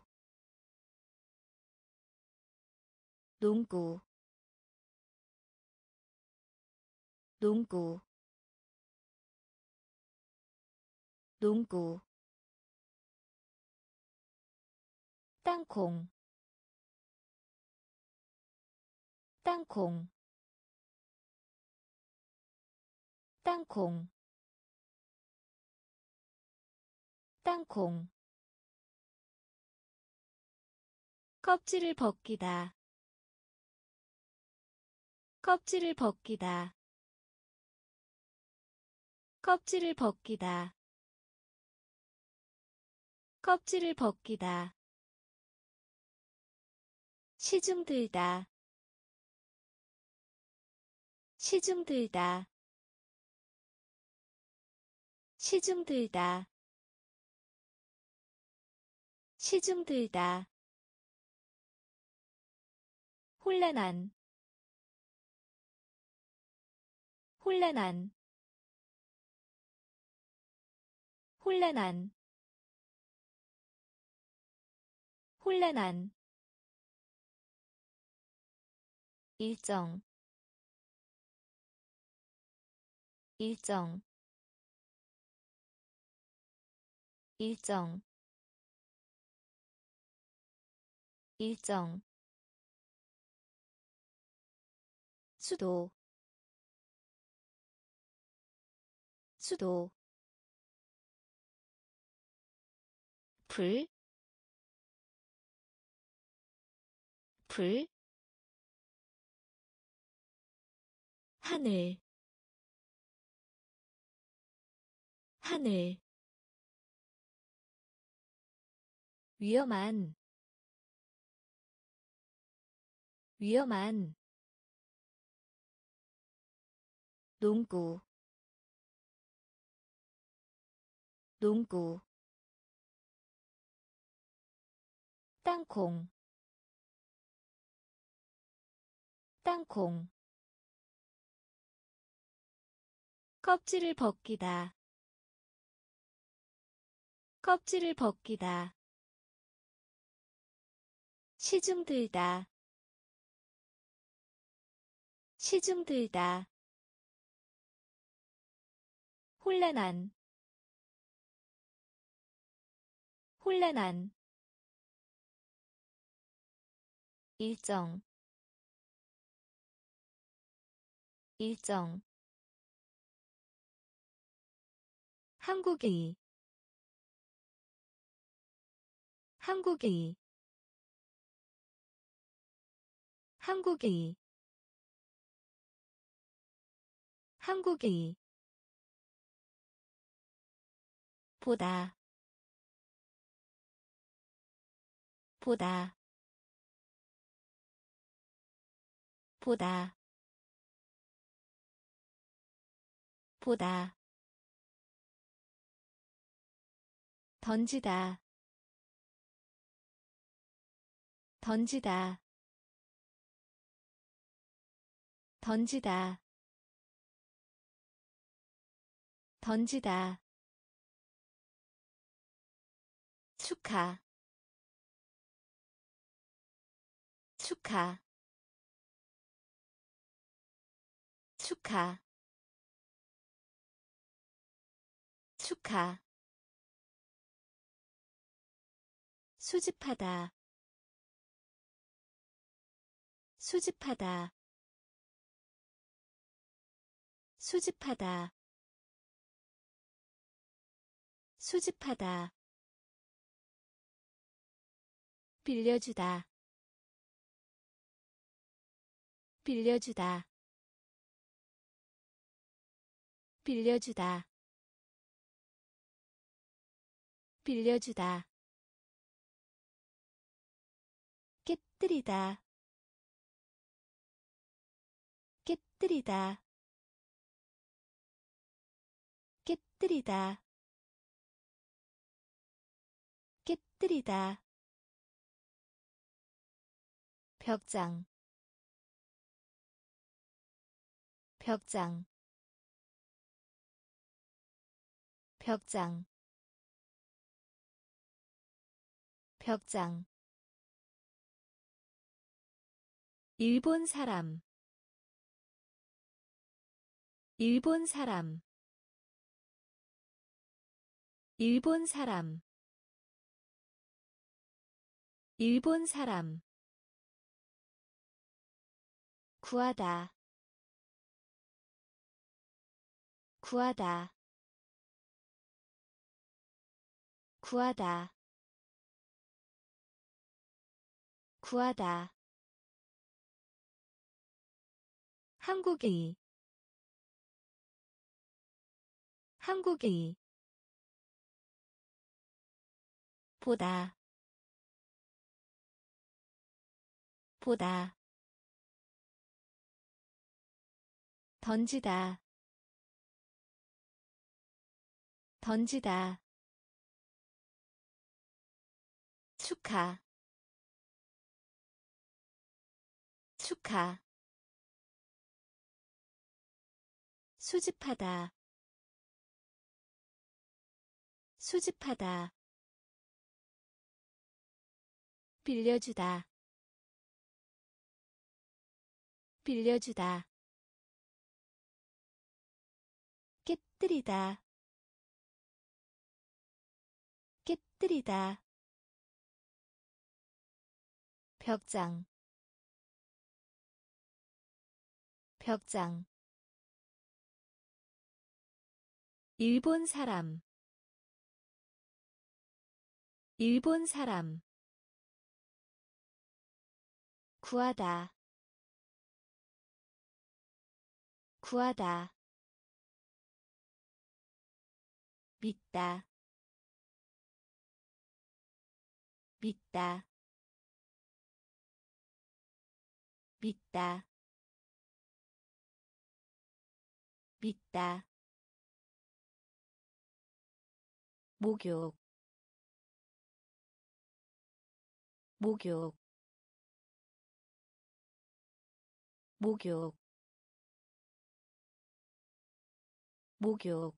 Speaker 1: 농구 농구 농구 땅콩 땅콩 땅콩 땅콩 껍질을 벗기다 껍질을 벗기다 껍질을 벗기다 껍질을 벗기다 시중 들다 시중 들다 시중 들다 시중 들다 혼란한 혼란한 혼란한 혼란한 일정 일정 일정 일정 수도 수도 불, 불, 하늘, 하늘, 위험한, 위험한, 농구, 농구, 땅콩, 땅콩, 껍질을 벗기다, 껍질을 벗기다, 시중 들다, 시중 들다, 혼란한, 혼란한, 일정, 일정, 한국의, 한국의, 한국의, 한국의, 보다, 보다, 보다, 보다, 던지다, 던지다, 던지다, 던지다, 축하, 축하, 축하, 축하, 수집하다, 수집하다, 수집하다, 수집하다, 빌려주다, 빌려주다, 빌려주다, 빌려주다, 깨뜨리다, 깨뜨리다, 깨뜨리다, 깨뜨리다, 벽장, 벽장, 벽장 벽장 일본 사람 일본 사람 일본 사람 일본 사람 구하다 구하다 구하다 구하다 한국의 한국의 보다 보다 던지다 던지다 축하 축하 수집하다 수집하다 빌려주다 빌려주다 깨뜨리다 깨뜨리다 벽장 벽장 일본 사람 일본 사람 구하다 구하다 믿다 믿다 믿다 믿다 목욕 목욕 목욕 목욕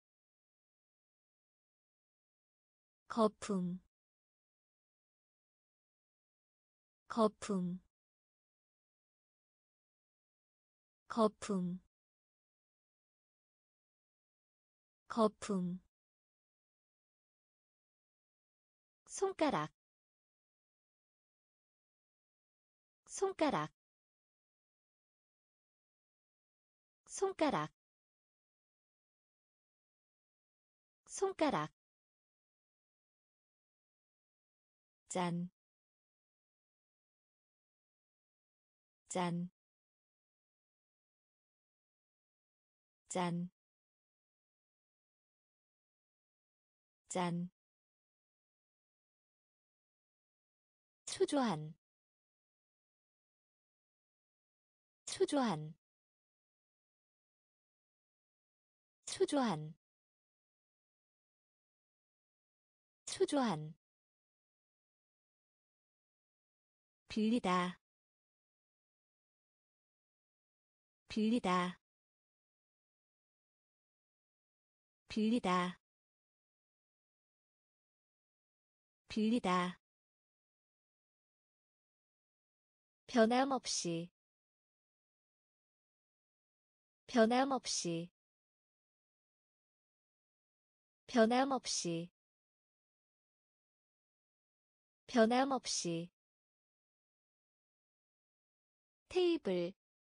Speaker 1: 거품 거품 거품 거품 손가락 손가락 손가락 손가락 짠, 짠, 짠, 짠. 초조한, 초조한, 초조한, 초조한. 빌리다, 빌리다, 빌리다, 빌리다. 변함없이, 변함없이, 변함없이, 변함없이. 테이블,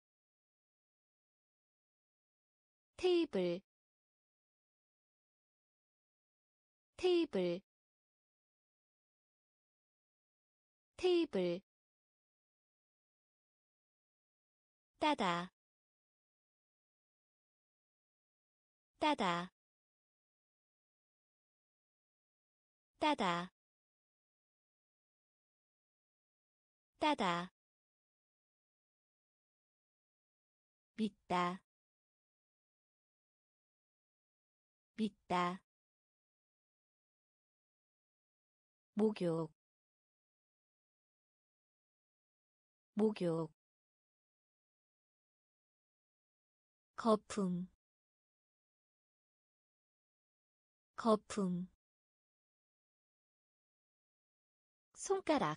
Speaker 1: 테이블, 테이블, 테이블. 따다, 따다, 따다, 따다. 믿다, 믿다. 목욕, 목욕. 거품, 거품 손가락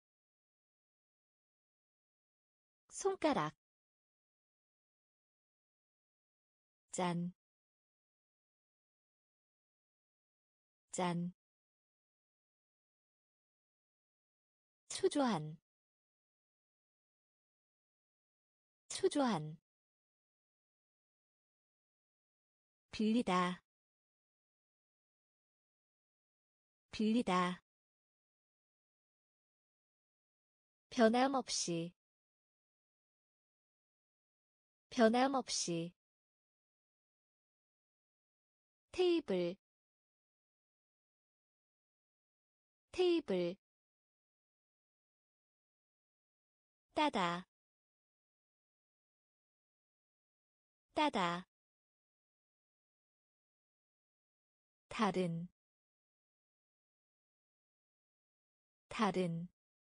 Speaker 1: 손가락 짠, 짠, 초조한, 초조한, 빌리다, 빌리다, 변함없이, 변함없이, 테이블, 테이블, 따다, 따다, 다른, 다른,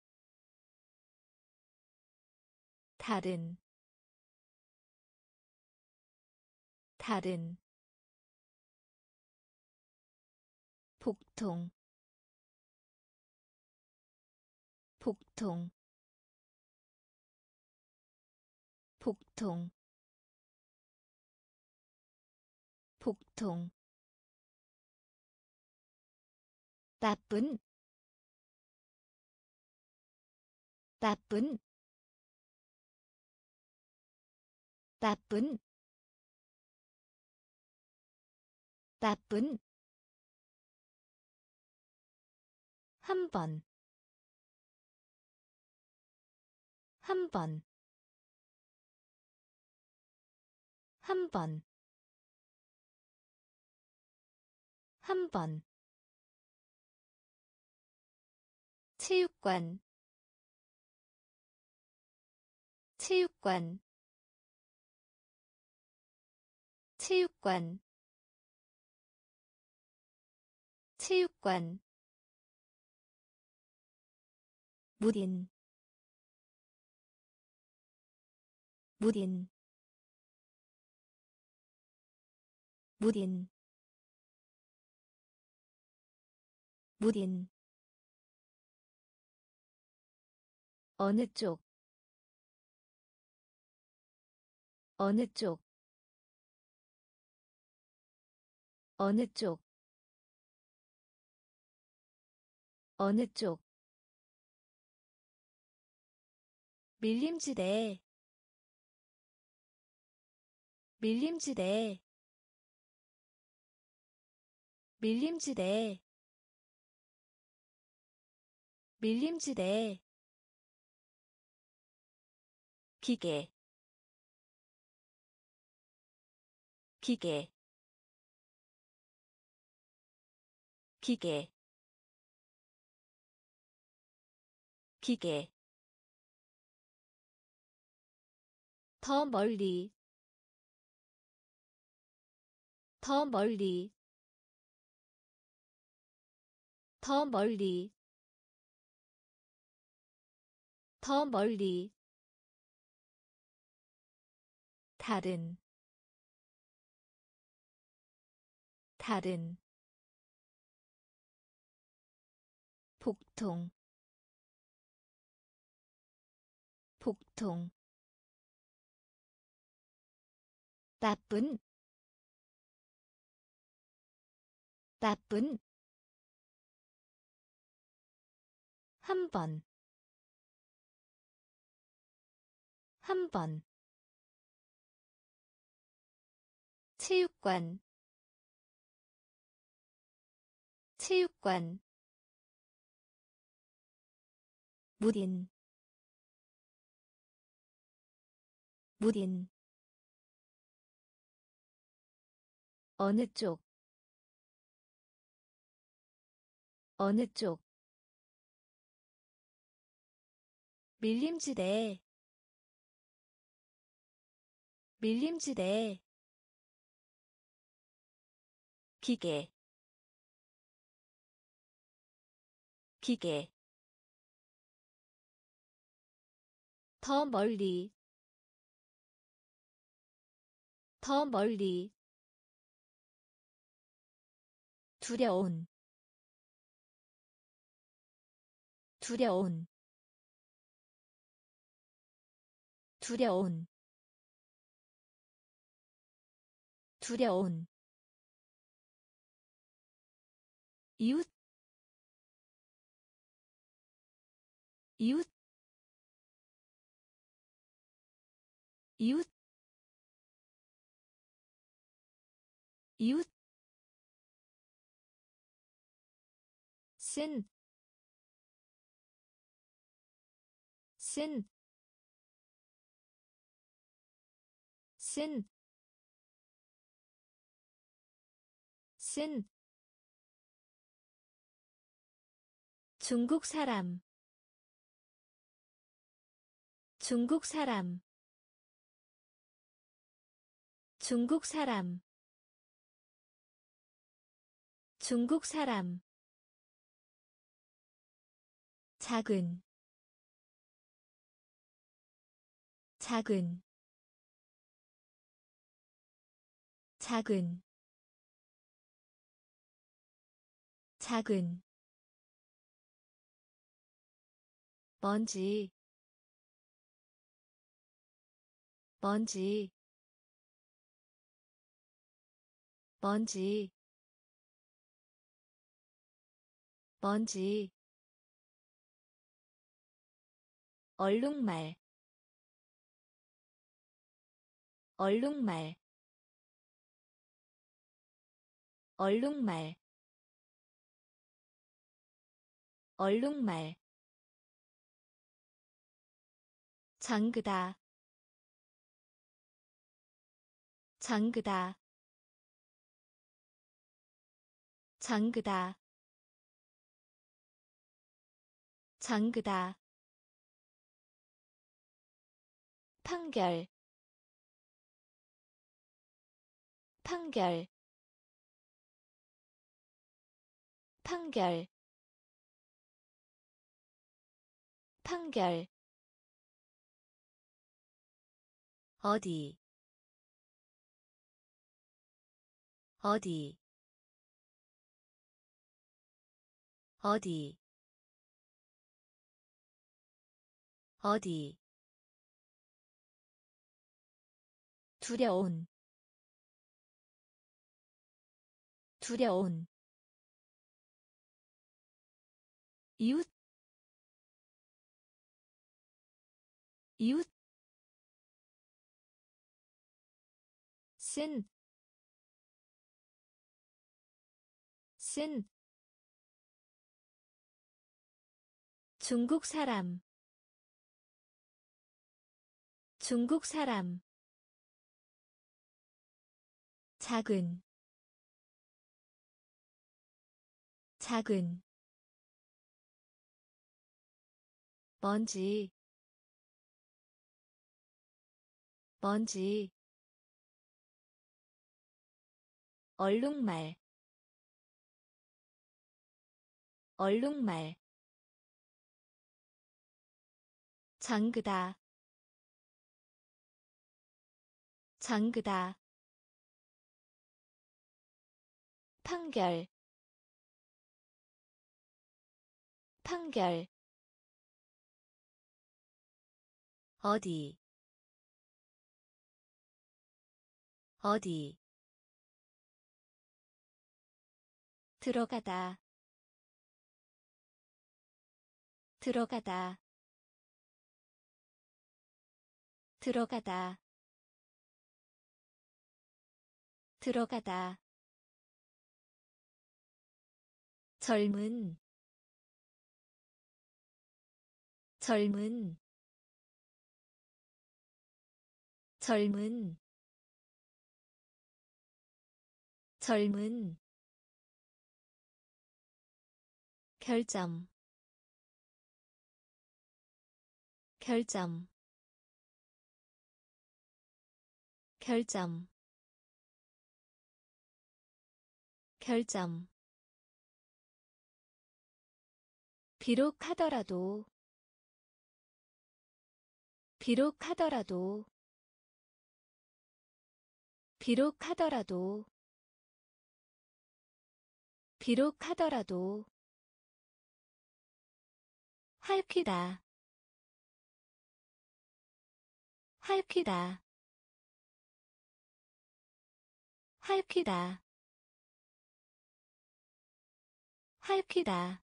Speaker 1: 다른, 다른, 복통, 복통, 복통, 복통, 나쁜, 나쁜, 나쁜, 나쁜, 한 번, 한 번, 한 번, 한 번, 체육관, 체육관, 체육관, 체육관, 무딘, 무딘, 무딘, 무딘, 어느 쪽, 어느 쪽, 어느 쪽, 어느 쪽, 밀림지대, 밀림지대, 밀림지대, 밀림지대, 기계, 기계, 기계, 기계, 더 멀리, 더 멀리, 더 멀리, 더 멀리, 다른, 다른, 복통, 복통, 나쁜, 나쁜, 한 번, 한 번, 체육관, 체육관, 무딘, 무딘, 어느 쪽, 어느 쪽, 밀림지대, 밀림지대, 기계, 기계, 더 멀리, 더 멀리, 두려운 두려운 두려운 두려운 이웃 이웃 이웃 이웃 쓴, 쓴, 쓴, 쓴 중국 사람 중국 사람 중국 사람 중국 사람 작은 작은 작은 작은 먼지 먼지 먼지 먼지 얼룩말 얼룩말 얼룩말 얼룩말 잠그다 잠그다 잠그다 잠그다 판결 판결 판결 판결 어디 어디 어디 어디 두려운 두려운 이웃 이웃 쓴, 쓴 중국 사람 중국 사람 작은 작은 먼지 먼지 얼룩말 얼룩말 잠그다 잠그다 판결 판결 어디 어디 들어가다 들어가다 들어가다 들어가다 젊은 젊은 젊은 젊은 결점 결점 결점 결점 비록 하더라도 비록 하더라도 비록 하더라도 비록 하더라도 할퀴다 할퀴다 할퀴다 할퀴다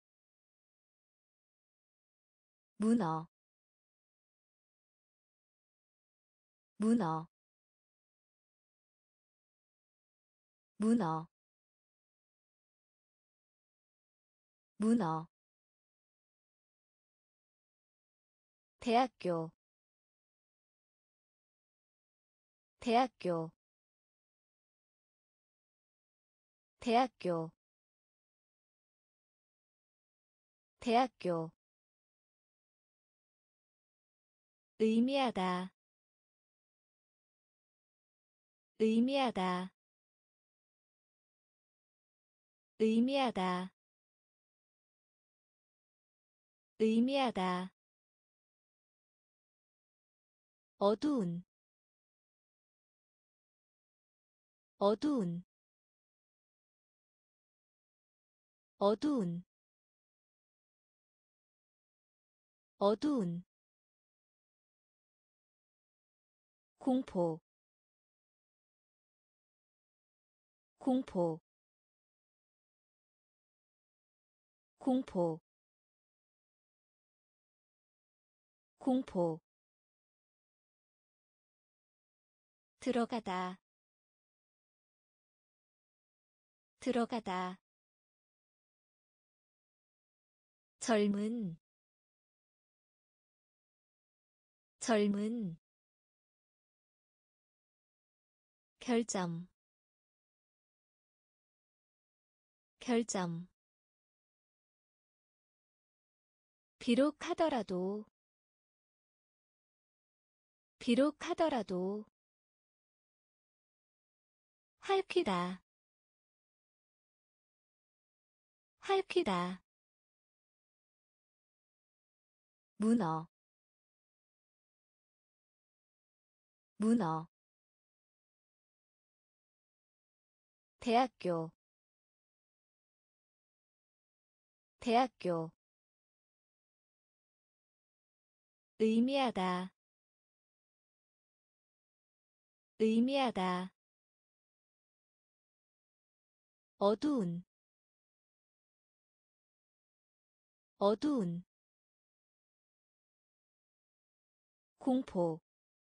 Speaker 1: 문어 문어 문어 문어 대학교 대학교 대학교 대학교 의미하다 의미하다 의미하다 의미하다 어두운 어두운 어두운 어두운 공포 공포 공포 공포 들어가다 들어가다 젊은 젊은 결점 결점 비록 하더라도 비록 하더라도 할퀴다 할퀴다 문어 문어 대학교 대학교 의미하다 의미하다 어두운 어두운 공포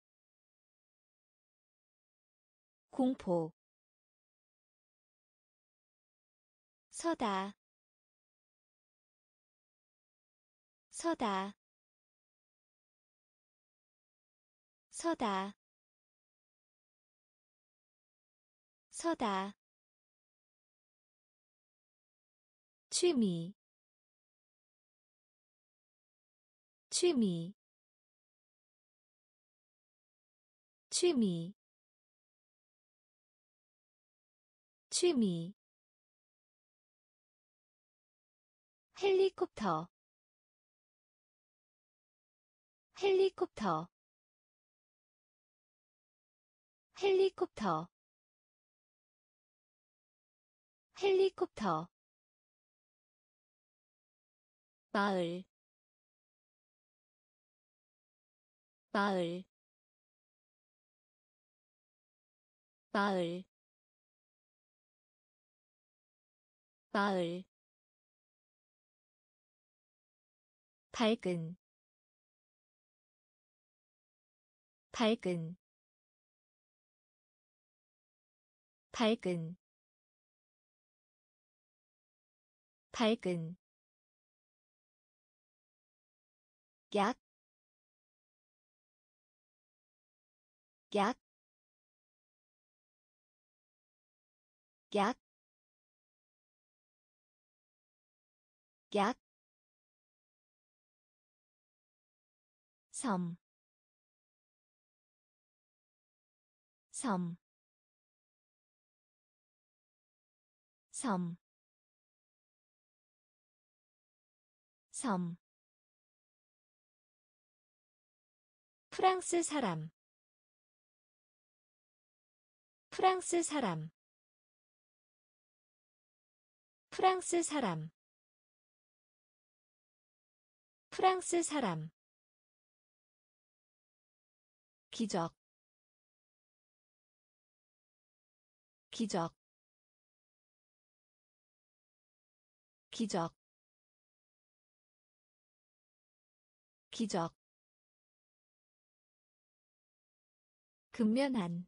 Speaker 1: 공포 서다 서다 서다 서다 취미 취미 취미 취미 헬리콥터 헬리콥터 헬리콥터 헬리콥터 마을 마을 마을 마을 밝은 밝은 밝은 밝은 약, 약, 약, 약, 섬, 섬, 섬, 섬, 프랑스 사람, 프랑스 사람, 프랑스 사람 프랑스 사람 기적 기적 기적 기적 근면한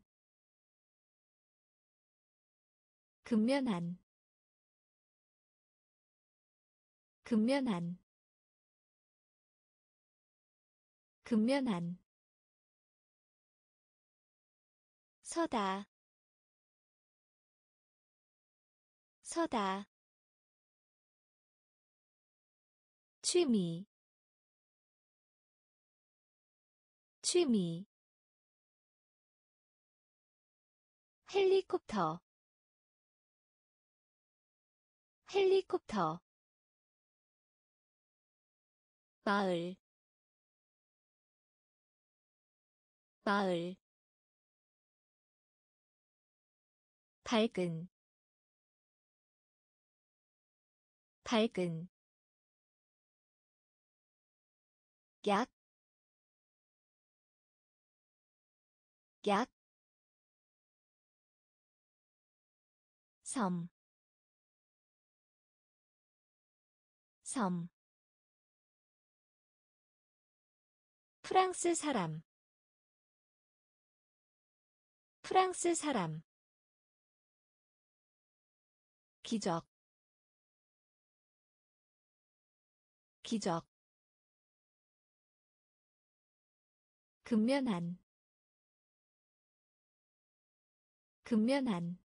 Speaker 1: 근면한 근면한 근면한 서다 서다 취미 취미 헬리콥터 헬리콥터 마을 마을 밝은 밝은 약, 약, 섬, 섬, 프랑스 사람, 프랑스 사람, 기적, 기적, 근면한, 근면한,